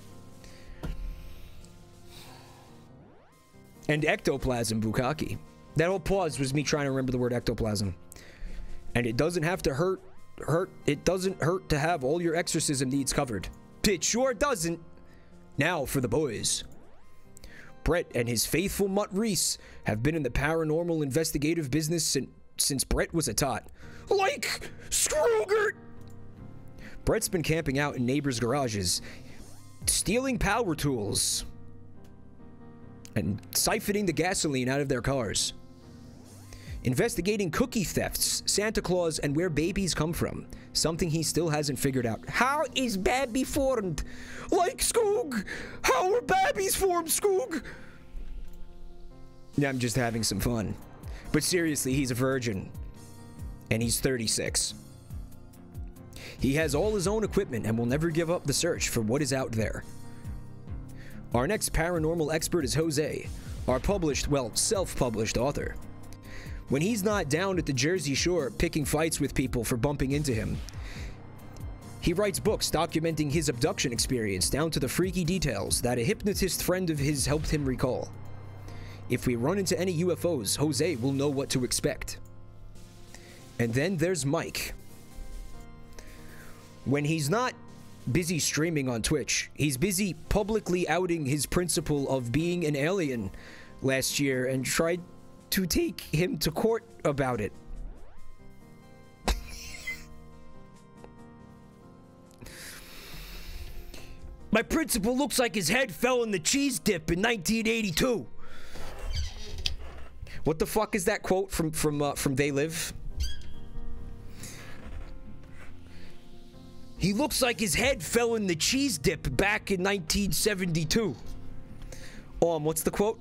And ectoplasm bukkake. That whole pause was me trying to remember the word ectoplasm. And it doesn't have to hurt, hurt, it doesn't hurt to have all your exorcism needs covered. It sure doesn't. Now for the boys. Brett and his faithful mutt Reese have been in the paranormal investigative business since, since Brett was a tot. Like Scroogert! Brett's been camping out in neighbors' garages, stealing power tools, and siphoning the gasoline out of their cars. Investigating cookie thefts, Santa Claus, and where babies come from. Something he still hasn't figured out. How is baby formed? Like Skoog! How are babies formed, Skoog? I'm just having some fun. But seriously, he's a virgin. And he's thirty-six. He has all his own equipment and will never give up the search for what is out there. Our next paranormal expert is Jose, our published, well, self-published author. When he's not down at the Jersey Shore picking fights with people for bumping into him, he writes books documenting his abduction experience down to the freaky details that a hypnotist friend of his helped him recall. If we run into any U F Os, Jose will know what to expect. And then there's Mike. When he's not busy streaming on Twitch, he's busy publicly outing his principle of being an alien last year and tried to take him to court about it. My principal looks like his head fell in the cheese dip in nineteen eighty-two. What the fuck is that quote from from uh, from They Live? He looks like his head fell in the cheese dip back in nineteen seventy-two. Um, what's the quote?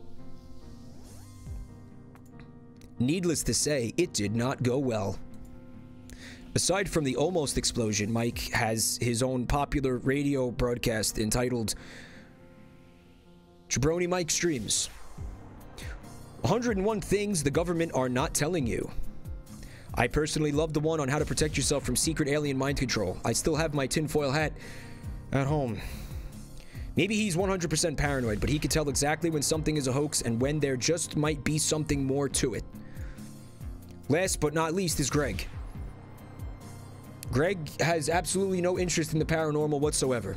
Needless to say, it did not go well. Aside from the almost explosion, Mike has his own popular radio broadcast entitled Jabroni Mike Streams. one hundred and one Things the Government Are Not Telling You. I personally love the one on how to protect yourself from secret alien mind control. I still have my tinfoil hat at home. Maybe he's one hundred percent paranoid, but he can tell exactly when something is a hoax and when there just might be something more to it. Last but not least is Greg. Greg has absolutely no interest in the paranormal whatsoever.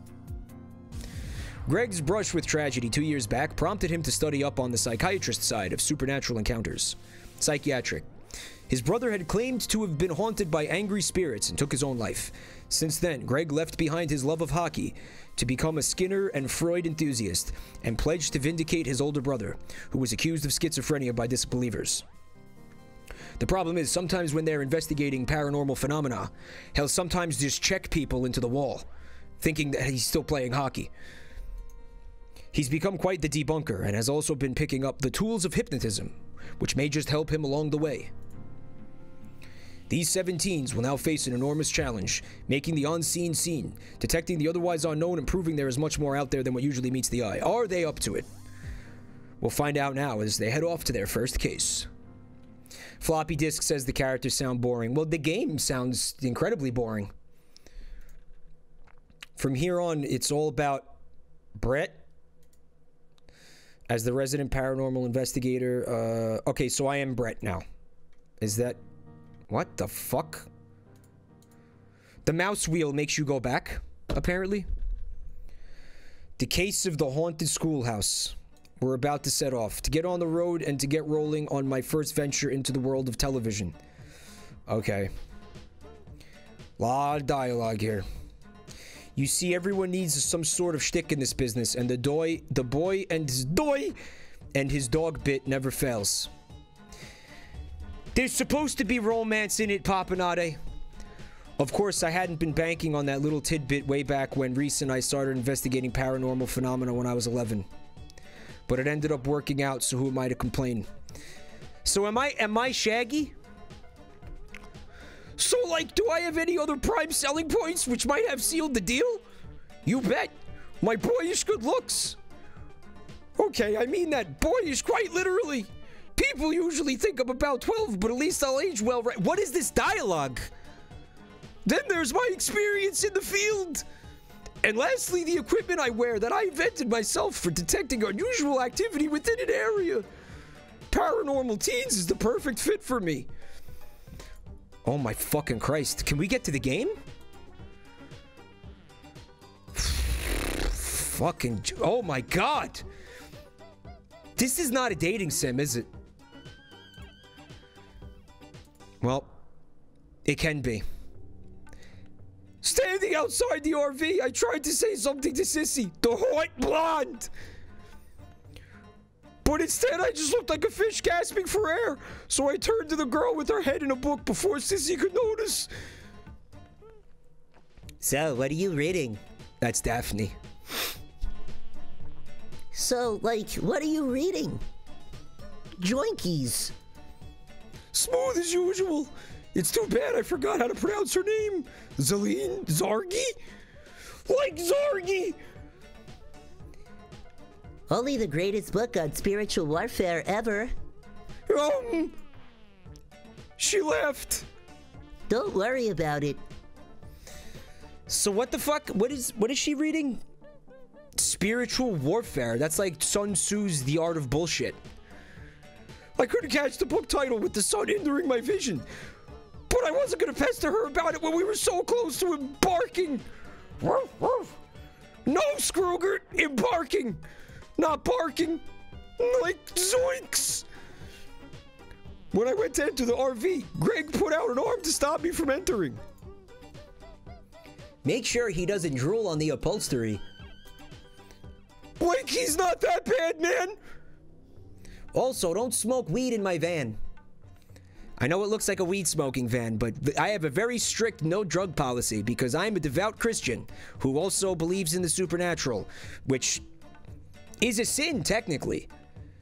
Greg's brush with tragedy two years back prompted him to study up on the psychiatrist side of supernatural encounters. Psychiatric. His brother had claimed to have been haunted by angry spirits and took his own life. Since then, Greg left behind his love of hockey to become a Skinner and Freud enthusiast and pledged to vindicate his older brother, who was accused of schizophrenia by disbelievers. The problem is, sometimes when they're investigating paranormal phenomena, he'll sometimes just check people into the wall, thinking that he's still playing hockey. He's become quite the debunker and has also been picking up the tools of hypnotism, which may just help him along the way. These seventeens will now face an enormous challenge, making the unseen seen, detecting the otherwise unknown, and proving there is much more out there than what usually meets the eye. Are they up to it? We'll find out now as they head off to their first case. Floppy Disk says the characters sound boring. Well, the game sounds incredibly boring. From here on, it's all about Brett as the resident paranormal investigator. Uh, okay, so I am Brett now. Is that... What the fuck? The mouse wheel makes you go back, apparently. The case of the haunted schoolhouse. We're about to set off to get on the road and to get rolling on my first venture into the world of television. Okay. Lot of dialogue here. You see, everyone needs some sort of shtick in this business, and the doy, the boy and his doy and his dog bit never fails. There's supposed to be romance in it, Papanade. Of course, I hadn't been banking on that little tidbit way back when Reese and I started investigating paranormal phenomena when I was eleven. But it ended up working out, so who am I to complain? So am I, am I Shaggy? So, like, do I have any other prime selling points which might have sealed the deal? You bet. My boyish good looks. Okay, I mean that boyish quite literally. People usually think I'm about twelve, but at least I'll age well, right? What is this dialogue? Then there's my experience in the field. And lastly, the equipment I wear that I invented myself for detecting unusual activity within an area. Paranormal Teens is the perfect fit for me. Oh my fucking Christ. Can we get to the game? Fucking... Oh my God. This is not a dating sim, is it? Well, it can be. Standing outside the R V, I tried to say something to Sissy, the white blonde. But instead, I just looked like a fish gasping for air. So I turned to the girl with her head in a book before Sissy could notice. So, what are you reading? That's Daphne. So, like, what are you reading? Joinkies. Smooth as usual. It's too bad I forgot how to pronounce her name. Zaleen? Zargi? Like Zargi! Only the greatest book on spiritual warfare ever. Um... She left. Don't worry about it. So what the fuck? What is what is she reading? Spiritual warfare. That's like Sun Tzu's The Art of Bullshit. I couldn't catch the book title with the sun hindering my vision. But I wasn't gonna pester her about it when we were so close to embarking. Woof, woof. No, Scroogert, embarking. Not barking. Like zoinks. When I went to enter the R V, Greg put out an arm to stop me from entering. Make sure he doesn't drool on the upholstery. Like he's not that bad, man. Also, don't smoke weed in my van. I know it looks like a weed smoking van, but th I have a very strict no drug policy because I'm a devout Christian who also believes in the supernatural, which is a sin technically.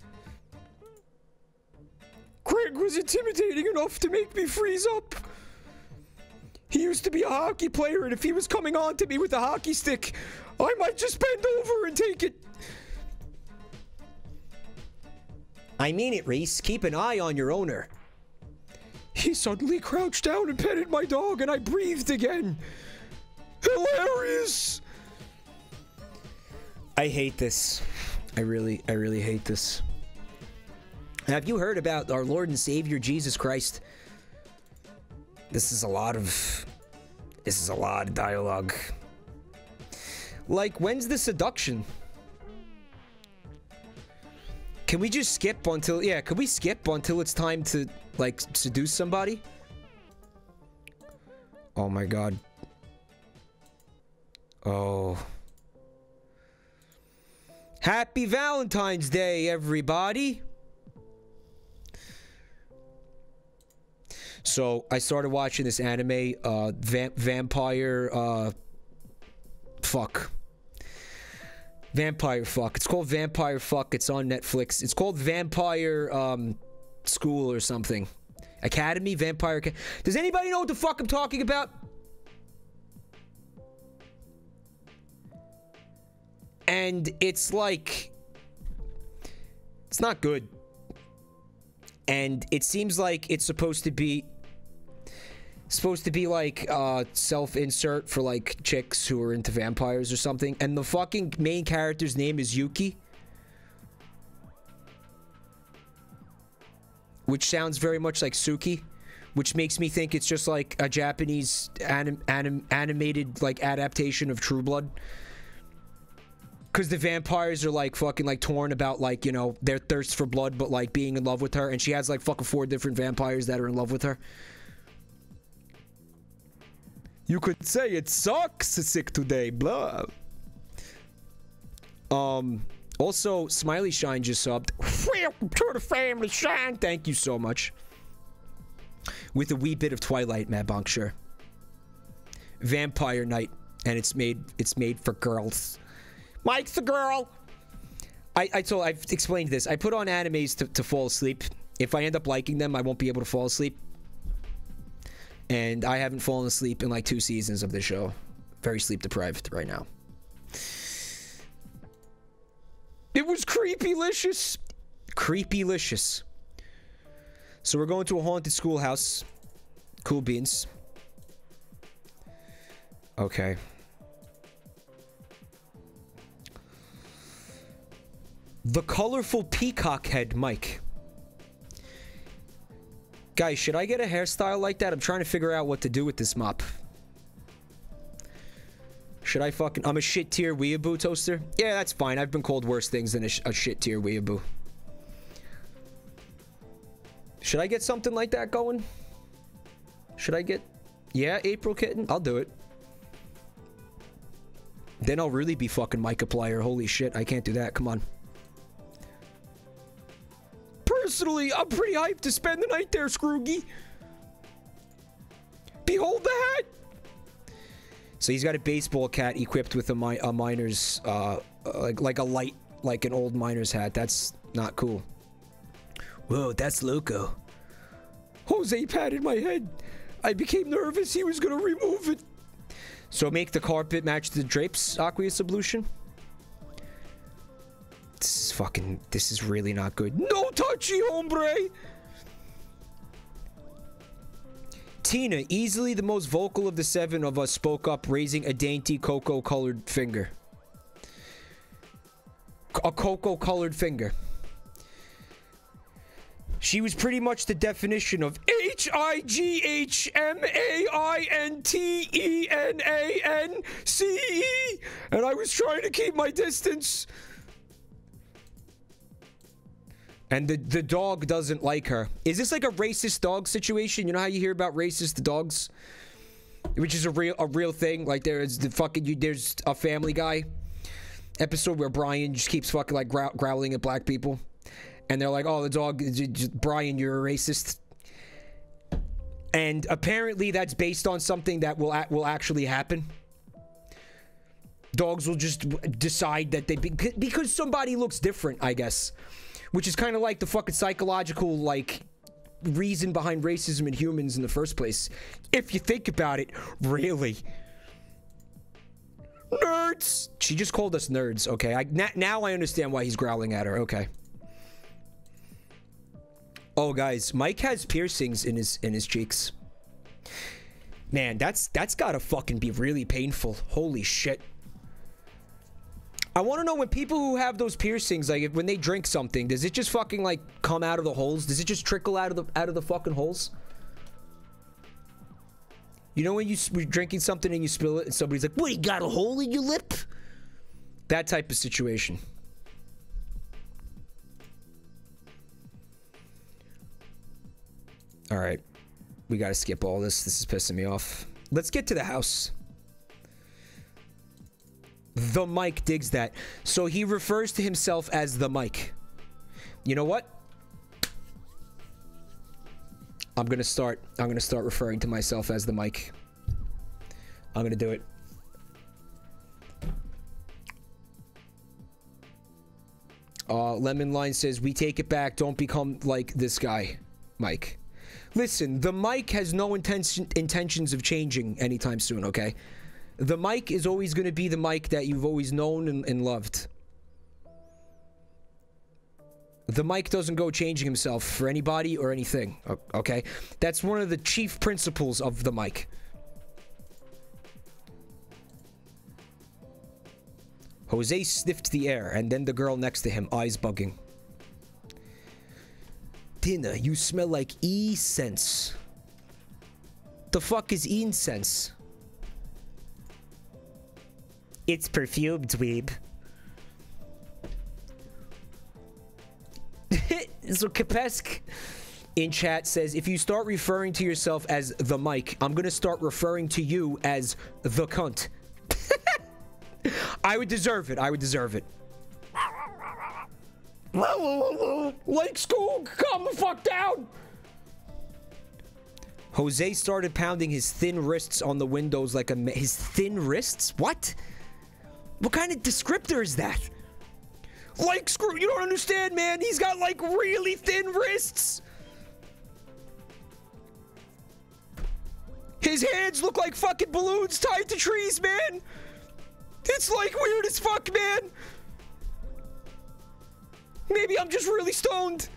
Craig was intimidating enough to make me freeze up. He used to be a hockey player, and if he was coming on to me with a hockey stick, I might just bend over and take it. I mean it, Reese. Keep an eye on your owner. He suddenly crouched down and petted my dog, and I breathed again. Hilarious! I hate this. I really, I really hate this. Have you heard about our Lord and Savior Jesus Christ? This is a lot of... This is a lot of dialogue. Like, when's the seduction? Can we just skip until... Yeah, can we skip until it's time to, like, seduce somebody? Oh my god. Oh. Happy Valentine's Day, everybody! So, I started watching this anime, uh, va vampire, uh... Fuck. Vampire Fuck. It's called Vampire Fuck. It's on Netflix. It's called Vampire, um, School or something. Academy? Vampire Academy. Does anybody know what the fuck I'm talking about? And it's like... It's not good. And it seems like it's supposed to be... Supposed to be like uh self-insert for like chicks who are into vampires or something, and the fucking main character's name is Yuki, which sounds very much like Suki, which makes me think it's just like a Japanese anim anim animated like adaptation of True Blood. Because the vampires are like fucking like torn about like, you know, their thirst for blood, but like being in love with her, and she has like fucking four different vampires that are in love with her. You could say it sucks sick today, blah. Um, also, Smiley Shine just subbed. Welcome to the family, Shine. Thank you so much. With a wee bit of Twilight, Mad Bonk, sure. Vampire Night, and it's made it's made for girls. Mike's a girl. I I told I've explained this. I put on animes to, to fall asleep. If I end up liking them, I won't be able to fall asleep. And I haven't fallen asleep in like two seasons of the show. Very sleep deprived right now. It was creepy-licious. Creepy-licious. So we're going to a haunted schoolhouse. Cool beans. Okay. The colorful peacock head, Mike. Guys, should I get a hairstyle like that? I'm trying to figure out what to do with this mop. Should I fucking... I'm a shit tier weeaboo toaster? Yeah, that's fine. I've been called worse things than a, sh a shit tier weeaboo. Should I get something like that going? Should I get... Yeah, April Kitten? I'll do it. Then I'll really be fucking Markiplier. Holy shit, I can't do that. Come on. Personally, I'm pretty hyped to spend the night there, Scroogy. Behold the hat! So he's got a baseball cat equipped with a, mi a miner's, uh, like, like a light, like an old miner's hat. That's not cool. Whoa, that's loco. Jose patted my head. I became nervous he was gonna remove it. So make the carpet match the drapes, Aqueous Ablution. This is fucking... This is really not good. No touchy, hombre! Tina, easily the most vocal of the seven of us, spoke up, raising a dainty cocoa-colored finger. A cocoa-colored finger. She was pretty much the definition of H I G H M A I N T E N A N C E, and I was trying to keep my distance. And the, the dog doesn't like her. Is this like a racist dog situation? You know how you hear about racist dogs? Which is a real a real thing. Like there's the fucking you there's a Family Guy episode where Brian just keeps fucking like grow growling at black people. And they're like, oh, the dog, Brian, you're a racist. And apparently that's based on something that will will actually happen. Dogs will just decide that they be because somebody looks different, I guess. Which is kind of like the fucking psychological, like, reason behind racism in humans in the first place. If you think about it, really. Nerds! She just called us nerds, okay? I, now I understand why he's growling at her, okay. Oh, guys, Mike has piercings in his in his cheeks. Man, that's that's gotta fucking be really painful. Holy shit. I want to know when people who have those piercings, like if, when they drink something, does it just fucking like come out of the holes? Does it just trickle out of the out of the fucking holes? You know when you, you're drinking something and you spill it and somebody's like, "What, you got a hole in your lip?" That type of situation. All right, we gotta skip all this. This is pissing me off. Let's get to the house. The Mike digs that. So he refers to himself as the Mike. You know what? I'm gonna start. I'm gonna start referring to myself as the Mike. I'm gonna do it. Uh, Lemon Line says, "We take it back. Don't become like this guy, Mike." Listen, the Mike has no intention intentions of changing anytime soon. Okay. The Mike is always going to be the Mike that you've always known and, and loved. The Mike doesn't go changing himself for anybody or anything, okay? That's one of the chief principles of the Mike. Jose sniffed the air, and then the girl next to him, eyes bugging. Tina, you smell like e-sense. The fuck is incense? It's perfumed, dweeb. So Kapesk in chat says, if you start referring to yourself as the Mike, I'm gonna start referring to you as the cunt. I would deserve it. I would deserve it. Like school, calm the fuck down. Jose started pounding his thin wrists on the windows like a ma- his thin wrists? What? What kind of descriptor is that? Like screw, you don't understand, man. He's got like really thin wrists. His hands look like fucking balloons tied to trees, man. It's like weird as fuck, man. Maybe I'm just really stoned.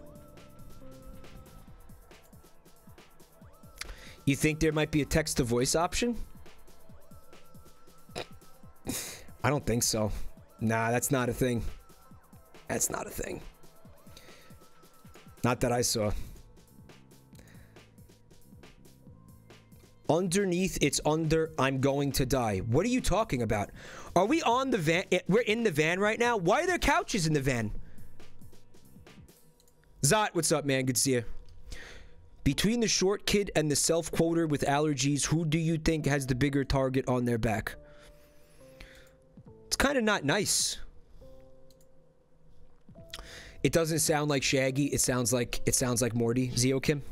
You think there might be a text-to-voice option? I don't think so. Nah, that's not a thing. That's not a thing. Not that I saw. Underneath, it's under, I'm going to die. What are you talking about? Are we on the van? We're in the van right now? Why are there couches in the van? Zot, what's up, man? Good to see you. Between the short kid and the self-quoter with allergies, who do you think has the bigger target on their back? It's kind of not nice. It doesn't sound like Shaggy. It sounds like it sounds like Morty. Zeo Kim.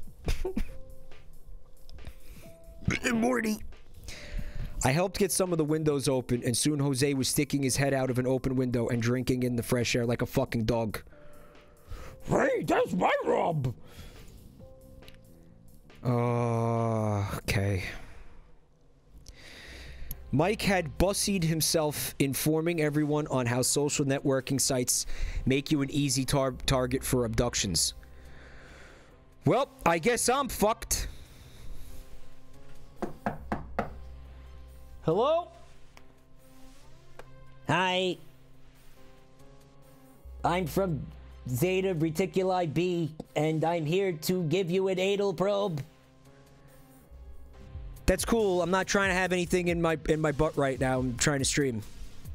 Morty. I helped get some of the windows open, and soon Jose was sticking his head out of an open window and drinking in the fresh air like a fucking dog. Hey, that's my rub. Uh, okay. Mike had bussied himself informing everyone on how social networking sites make you an easy tar target for abductions. Well, I guess I'm fucked. Hello? Hi. I'm from Zeta Reticuli B, and I'm here to give you an anal probe. That's cool. I'm not trying to have anything in my in my butt right now. I'm trying to stream.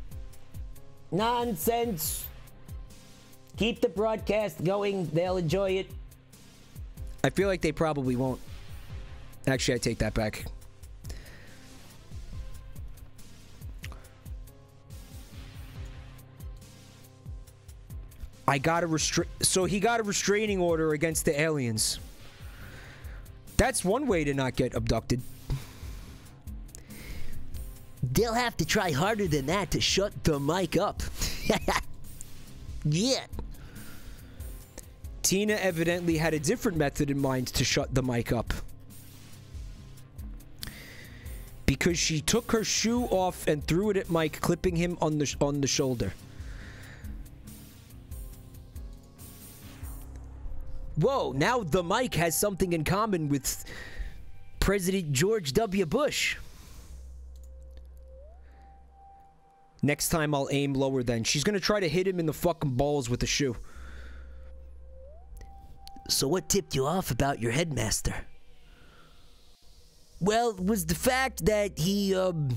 Nonsense. Keep the broadcast going. They'll enjoy it. I feel like they probably won't. Actually, I take that back. I got a restra- so he got a restraining order against the aliens. That's one way to not get abducted. They'll have to try harder than that to shut the mic up. Yeah. Tina evidently had a different method in mind to shut the mic up. Because she took her shoe off and threw it at Mike, clipping him on the sh on the shoulder. Whoa, now the mic has something in common with President George W. Bush. Next time I'll aim lower then. She's gonna try to hit him in the fucking balls with the shoe. So what tipped you off about your headmaster? Well, it was the fact that he, um...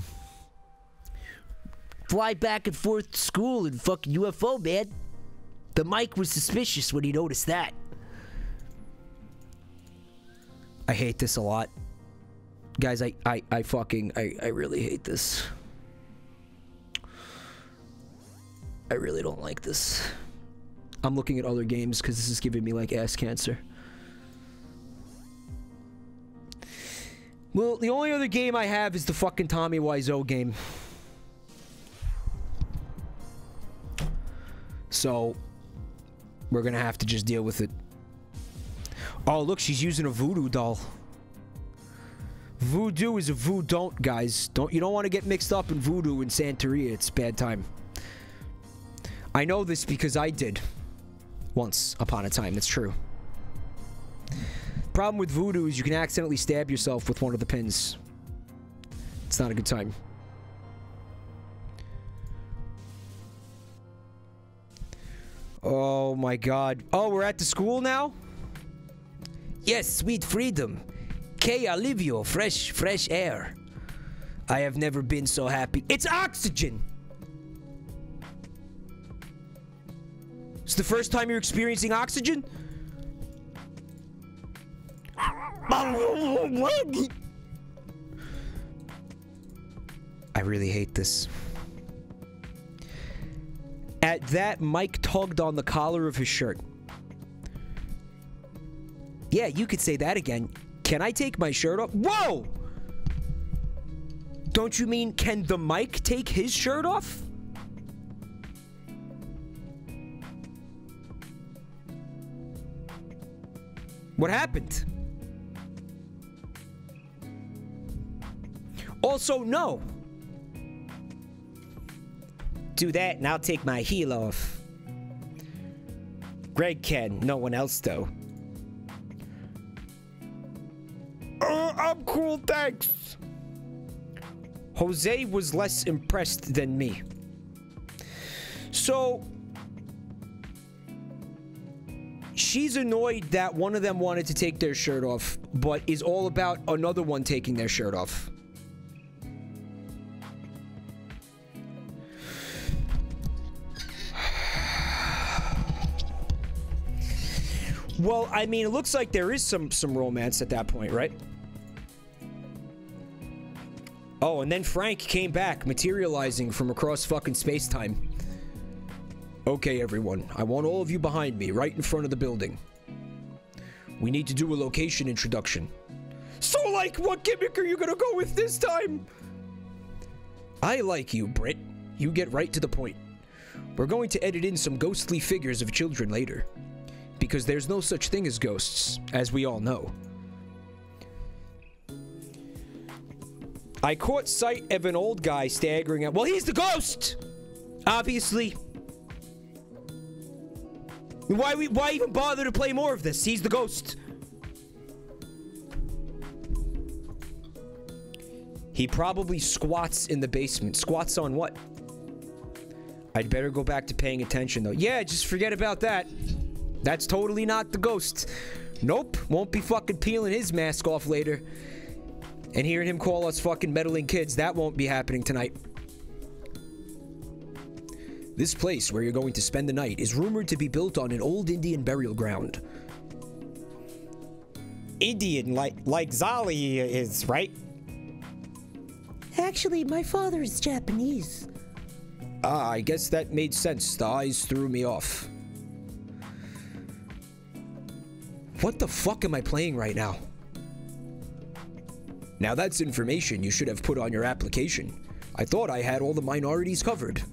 fly back and forth to school in fucking U F O, man. The mic was suspicious when he noticed that. I hate this a lot. Guys, I, I, I fucking, I, I really hate this. I really don't like this. I'm looking at other games because this is giving me like ass cancer. Well, the only other game I have is the fucking Tommy Wiseau game. So, we're gonna have to just deal with it. Oh, look, she's using a voodoo doll. Voodoo is a voodoo, don't, guys. Don't, you don't want to get mixed up in voodoo and Santeria. It's a bad time. I know this because I did. Once upon a time, that's true. Problem with voodoo is you can accidentally stab yourself with one of the pins. It's not a good time. Oh my god. Oh, we're at the school now? Yes, sweet freedom. Que alivio, fresh, fresh air. I have never been so happy. It's oxygen! It's the first time you're experiencing oxygen? I really hate this. At that, Mike tugged on the collar of his shirt. Yeah, you could say that again. Can I take my shirt off? Whoa! Don't you mean, can the Mike take his shirt off? What happened? Also, no. Do that and I'll take my heel off. Greg can, no one else though. Uh, I'm cool, thanks. Jose was less impressed than me. So, she's annoyed that one of them wanted to take their shirt off, but is all about another one taking their shirt off. Well, I mean, it looks like there is some some romance at that point, right? Oh, and then Frank came back, materializing from across fucking space-time. Okay, everyone, I want all of you behind me, right in front of the building. We need to do a location introduction. So, like, what gimmick are you gonna go with this time? I like you, Britt. You get right to the point. We're going to edit in some ghostly figures of children later. Because there's no such thing as ghosts, as we all know. I caught sight of an old guy staggering out. Well, he's the ghost! Obviously. Why we why even bother to play more of this? He's the ghost. He probably squats in the basement. Squats on what? I'd better go back to paying attention though. Yeah, just forget about that. That's totally not the ghost. Nope, won't be fucking peeling his mask off later. And hearing him call us fucking meddling kids, that won't be happening tonight. This place where you're going to spend the night is rumored to be built on an old Indian burial ground. Indian, like like Zali is, right? Actually, my father is Japanese. Ah, I guess that made sense. The eyes threw me off. What the fuck am I playing right now? Now that's information you should have put on your application. I thought I had all the minorities covered.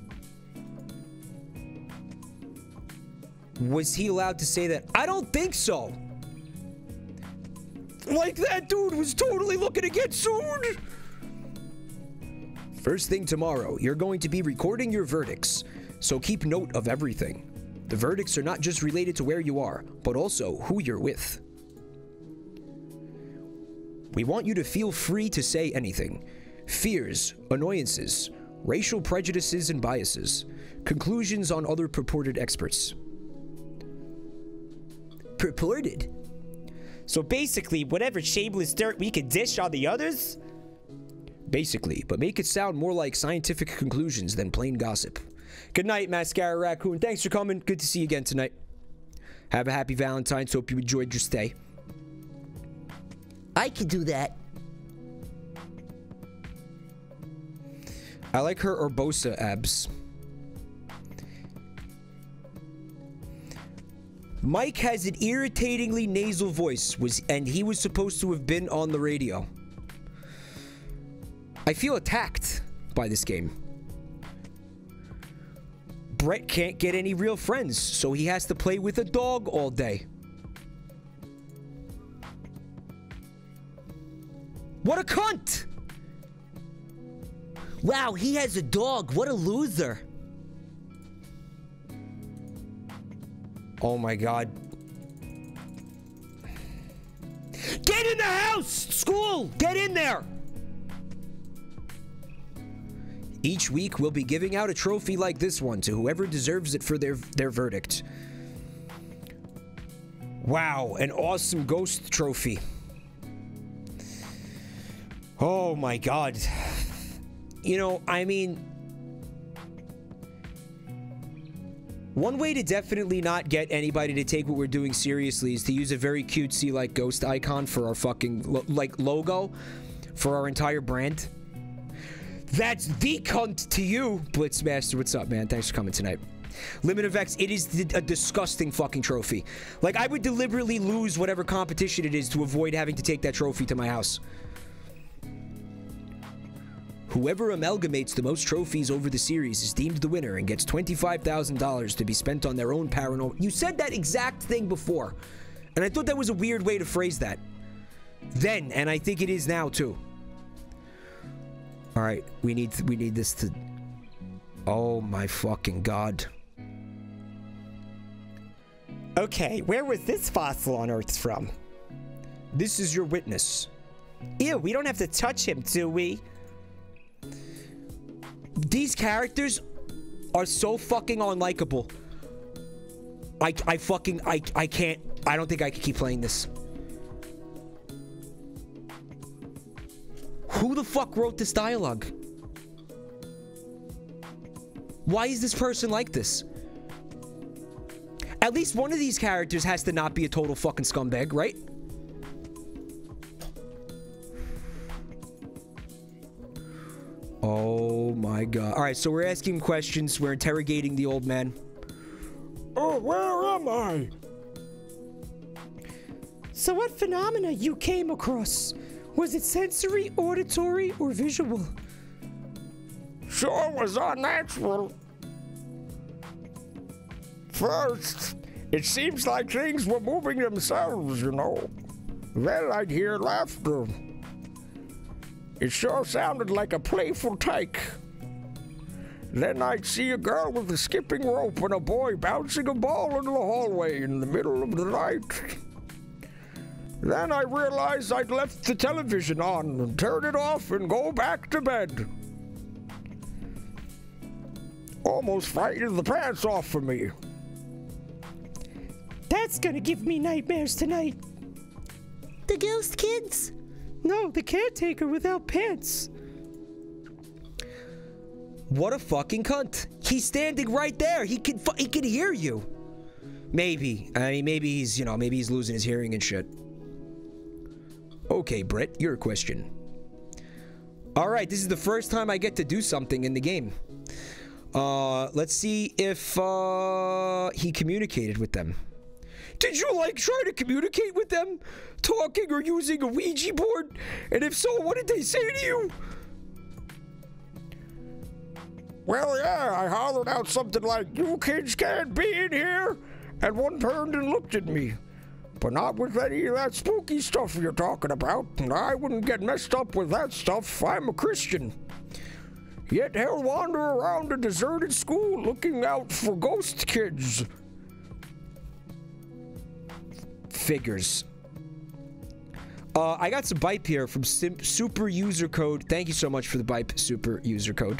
Was he allowed to say that? I don't think so. Like that dude was totally looking to get sued. First thing tomorrow, you're going to be recording your verdicts, so keep note of everything. The verdicts are not just related to where you are, but also who you're with. We want you to feel free to say anything. Fears, annoyances, racial prejudices and biases, conclusions on other purported experts. Purported? So basically, whatever shameless dirt we could dish on the others? Basically, but make it sound more like scientific conclusions than plain gossip. Good night, Mascara Raccoon. Thanks for coming. Good to see you again tonight. Have a happy Valentine's. Hope you enjoyed your stay. I can do that. I like her Urbosa abs. Mike has an irritatingly nasal voice, was and he was supposed to have been on the radio. I feel attacked by this game. Brett can't get any real friends, so he has to play with a dog all day. What a cunt! Wow, he has a dog. What a loser. Oh my god. Get in the house! School! Get in there! Each week, we'll be giving out a trophy like this one to whoever deserves it for their, their verdict. Wow, an awesome ghost trophy. Oh my god. You know, I mean, one way to definitely not get anybody to take what we're doing seriously is to use a very cutesy, like, ghost icon for our fucking, lo like, logo for our entire brand. That's the cunt to you, Blitzmaster. What's up, man? Thanks for coming tonight. Limit of X, it is a disgusting fucking trophy. Like, I would deliberately lose whatever competition it is to avoid having to take that trophy to my house. Whoever amalgamates the most trophies over the series is deemed the winner and gets twenty-five thousand dollars to be spent on their own paranormal. You said that exact thing before, and I thought that was a weird way to phrase that. Then, and I think it is now too. All right, we need we need this to. Oh my fucking god. Okay, where was this fossil on Earth from? This is your witness. Ew, we don't have to touch him, do we? These characters are so fucking unlikable. I, I fucking, I, I can't, I don't think I can keep playing this. Who the fuck wrote this dialogue? Why is this person like this? At least one of these characters has to not be a total fucking scumbag, right? Oh my god. Alright, so we're asking questions. We're interrogating the old man. Oh, where am I? So what phenomena you came across? Was it sensory, auditory, or visual? Sure was unnatural. First, it seems like things were moving themselves, you know. Then I'd hear laughter. It sure sounded like a playful tyke. Then I'd see a girl with a skipping rope and a boy bouncing a ball into the hallway in the middle of the night. Then I realized I'd left the television on and turn it off and go back to bed. Almost frightened the pants off of me. That's gonna give me nightmares tonight. The ghost kids? No, the caretaker without pants. What a fucking cunt. He's standing right there. He can he can hear you. Maybe. I mean, maybe he's, you know, maybe he's losing his hearing and shit. Okay, Brett, your question. All right, this is the first time I get to do something in the game. Uh, let's see if uh, he communicated with them. Did you, like, try to communicate with them? Talking or using a Ouija board? And if so, what did they say to you? Well, yeah, I hollered out something like, "You kids can't be in here," and one turned and looked at me. But not with any of that spooky stuff you're talking about, and I wouldn't get messed up with that stuff. I'm a Christian. Yet he'll wander around a deserted school looking out for ghost kids. Figures. Uh, I got some Bipe here from Sim Super User Code. Thank you so much for the Bipe Super User Code.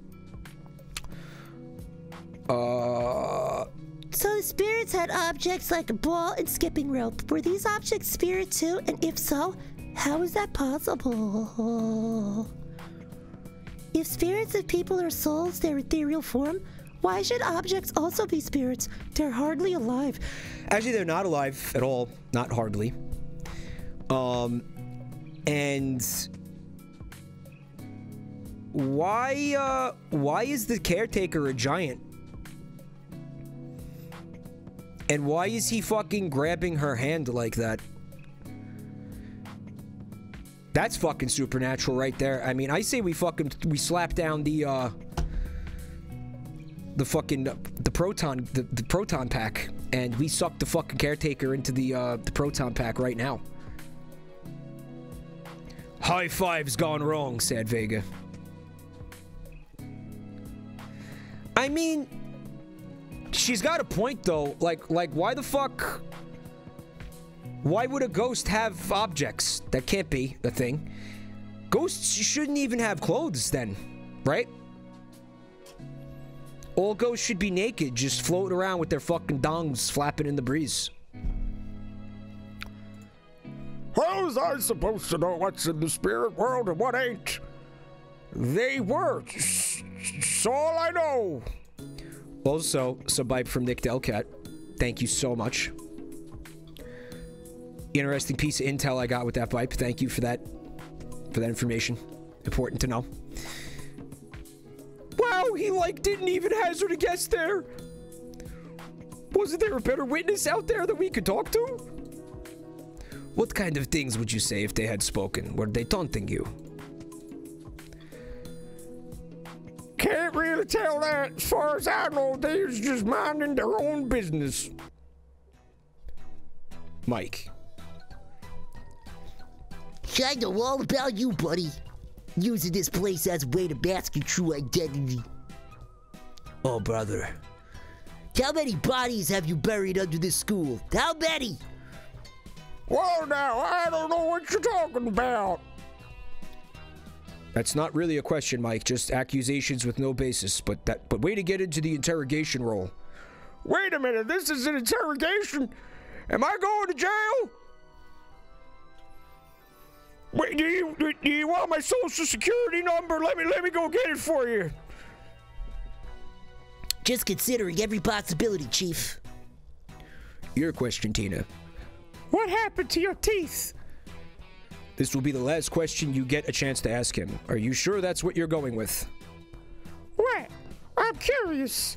Uh... So the spirits had objects like a ball and skipping rope. Were these objects spirit too? And if so, how is that possible? If spirits of people are souls, their ethereal form, why should objects also be spirits? They're hardly alive. Actually, they're not alive at all. Not hardly. Um, and why, uh, why is the caretaker a giant? And why is he fucking grabbing her hand like that? That's fucking supernatural right there. I mean, I say we fucking, we slap down the, uh, the fucking, the proton, the, the proton pack, and we suck the fucking caretaker into the, uh, the proton pack right now. High five's gone wrong, said Vega. I mean, she's got a point though. Like, like, why the fuck? Why would a ghost have objects? That can't be a thing. Ghosts shouldn't even have clothes then, right? All ghosts should be naked, just floating around with their fucking dongs flapping in the breeze. Well, was I supposed to know what's in the spirit world and what ain't? They were. That's all I know. Also, subbite from Nick Delcat. Thank you so much. Interesting piece of intel I got with that vibe. Thank you for that. For that information. Important to know. Wow, he like didn't even hazard a guess there. Wasn't there a better witness out there that we could talk to? What kind of things would you say if they had spoken? Were they taunting you? Can't really tell that. As far as I know, they was just minding their own business. Mike. I know all about you, buddy. Using this place as a way to mask your true identity. Oh, brother. How many bodies have you buried under this school? How many? Well, now, I don't know what you're talking about. That's not really a question, Mike. Just accusations with no basis. But that, but way to get into the interrogation role. Wait a minute, this is an interrogation? Am I going to jail? Wait, do you do you want my social security number? Let me let me go get it for you. Just considering every possibility, Chief. Your question, Tina. What happened to your teeth? This will be the last question you get a chance to ask him. Are you sure that's what you're going with? What? I'm curious.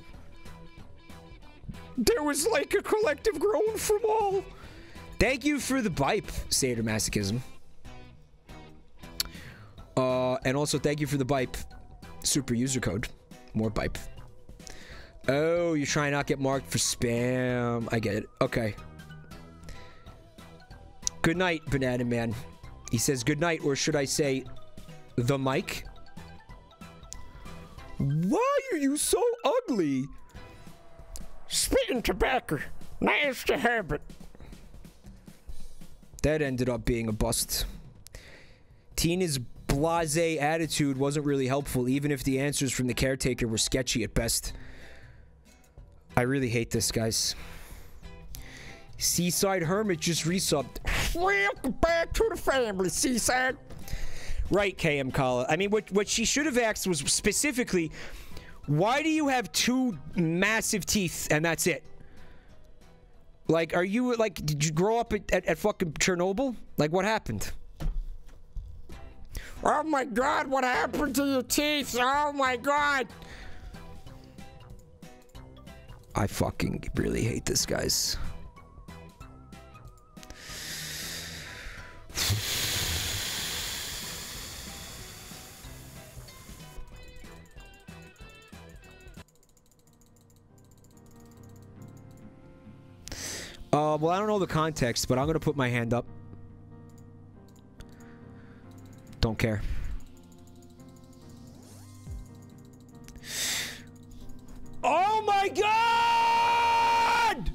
There was like a collective groan from all. Thank you for the bipe, sadomasochism. Uh, and also thank you for the bipe. Super user code. More bipe. Oh, you're trying to not get marked for spam. I get it. Okay. Good night, Banana Man. He says good night, or should I say the mic? Why are you so ugly? Spitting tobacco. Nasty habit. That ended up being a bust. Tina's blasé attitude wasn't really helpful, even if the answers from the caretaker were sketchy at best. I really hate this, guys. Seaside Hermit just resubbed. Welcome back to the family, Seaside. Right, K M Kala. I mean, what, what she should have asked was specifically, why do you have two massive teeth and that's it? Like, are you, like, did you grow up at, at, at fucking Chernobyl? Like, what happened? Oh my god, what happened to your teeth? Oh my god. I fucking really hate this, guys. Uh, well, I don't know the context, but I'm gonna put my hand up. Don't care. Oh my god!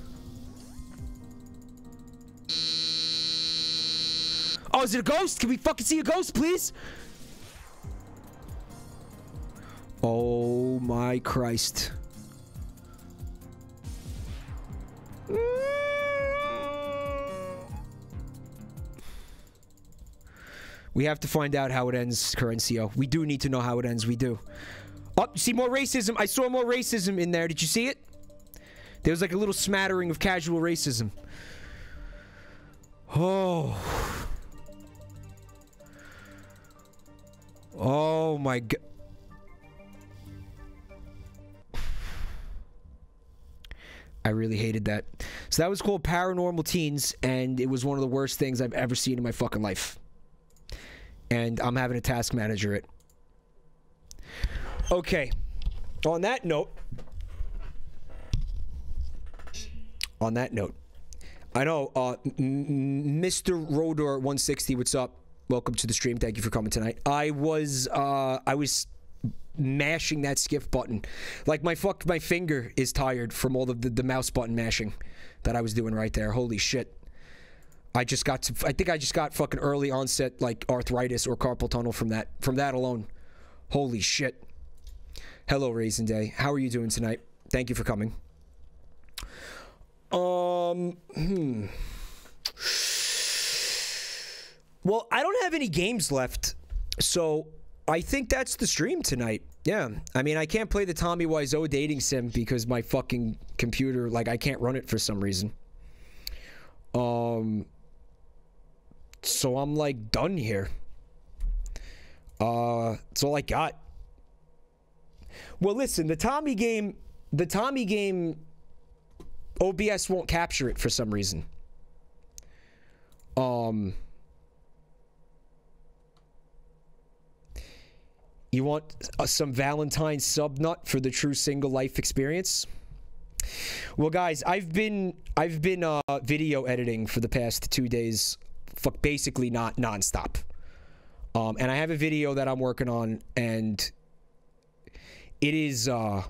Oh, is it a ghost? Can we fucking see a ghost, please? Oh my Christ. We have to find out how it ends, Currencio. We do need to know how it ends. We do. Oh, see more racism. I saw more racism in there. Did you see it? There was like a little smattering of casual racism. Oh. Oh my god. I really hated that. So that was called Paranormal Teens, and it was one of the worst things I've ever seen in my fucking life. And I'm having a task manager it. Okay. On that note. On that note. I know, uh, Mister Rodor one sixty, what's up? Welcome to the stream. Thank you for coming tonight. I was, uh, I was mashing that skiff button. Like, my fuck, my finger is tired from all of the, the mouse button mashing that I was doing right there. Holy shit. I just got to, I think I just got fucking early onset, like, arthritis or carpal tunnel from that, from that alone. Holy shit. Hello, Raisin Day. How are you doing tonight? Thank you for coming. Um, hmm. Well, I don't have any games left, so I think that's the stream tonight. Yeah, I mean, I can't play the Tommy Wiseau dating sim because my fucking computer, like, I can't run it for some reason. Um, so I'm, like, done here. Uh, that's all I got. Well, listen, the Tommy game, the Tommy game, O B S won't capture it for some reason. Um... You want uh, some Valentine's sub nut for the true single life experience? Well, guys, I've been I've been uh, video editing for the past two days, fuck, basically not nonstop. Um, and I have a video that I'm working on, and it is uh,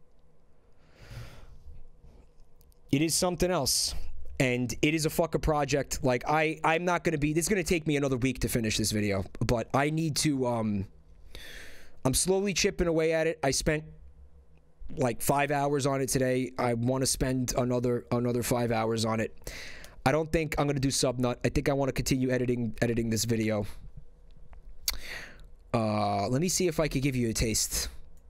it is something else, and it is a fucking project. Like I I'm not gonna be. This is gonna take me another week to finish this video, but I need to um. I'm slowly chipping away at it. I spent like five hours on it today. I want to spend another another five hours on it. I don't think I'm gonna do Subnut. I think I want to continue editing editing this video. Uh, let me see if I could give you a taste.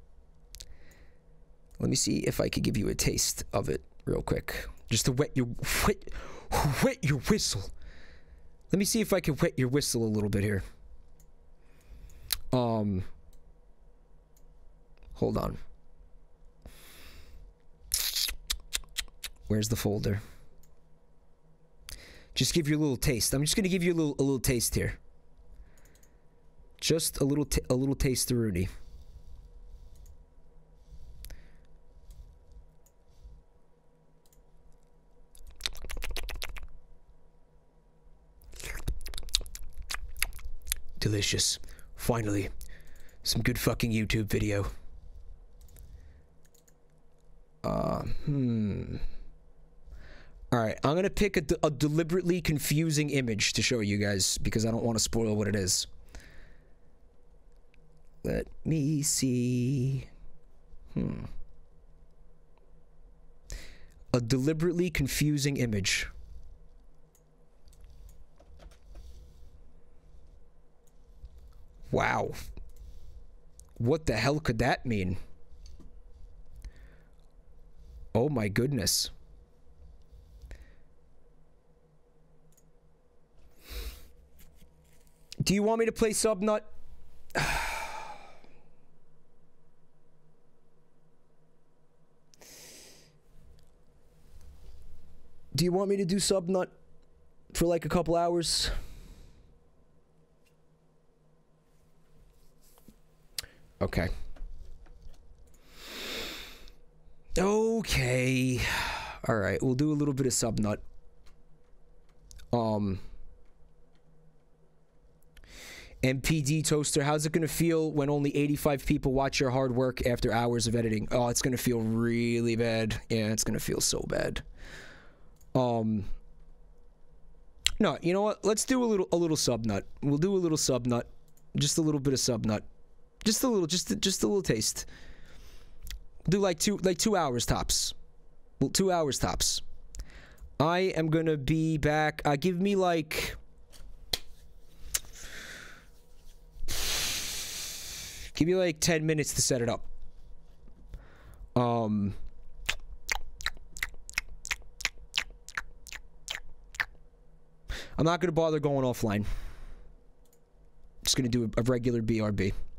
Let me see if I could give you a taste of it real quick, just to wet your wet wet your whistle. Let me see if I can wet your whistle a little bit here. Um. Hold on. Where's the folder? Just give you a little taste. I'm just gonna give you a little a little taste here. Just a little a little taste of Rooney. Delicious. Finally, some good fucking YouTube video. Uh, hmm. Alright, I'm gonna pick a, a deliberately confusing image to show you guys because I don't want to spoil what it is. Let me see. Hmm. A deliberately confusing image. Wow. What the hell could that mean? Oh my goodness. Do you want me to play Subnut? Do you want me to do Subnut for like a couple hours? Okay. Okay. All right, we'll do a little bit of Subnut. Um M P D Toaster, how's it gonna feel when only eighty-five people watch your hard work after hours of editing? Oh, it's gonna feel really bad. Yeah, it's gonna feel so bad. Um No, you know what? Let's do a little a little Subnut. We'll do a little Subnut. Just a little bit of Subnut. Just a little, just just a little taste. Do like two like two hours tops. Well, two hours tops. I am gonna be back. Uh, give me like. Give me like ten minutes to set it up. Um. I'm not gonna bother going offline. Just gonna do a, a regular B R B.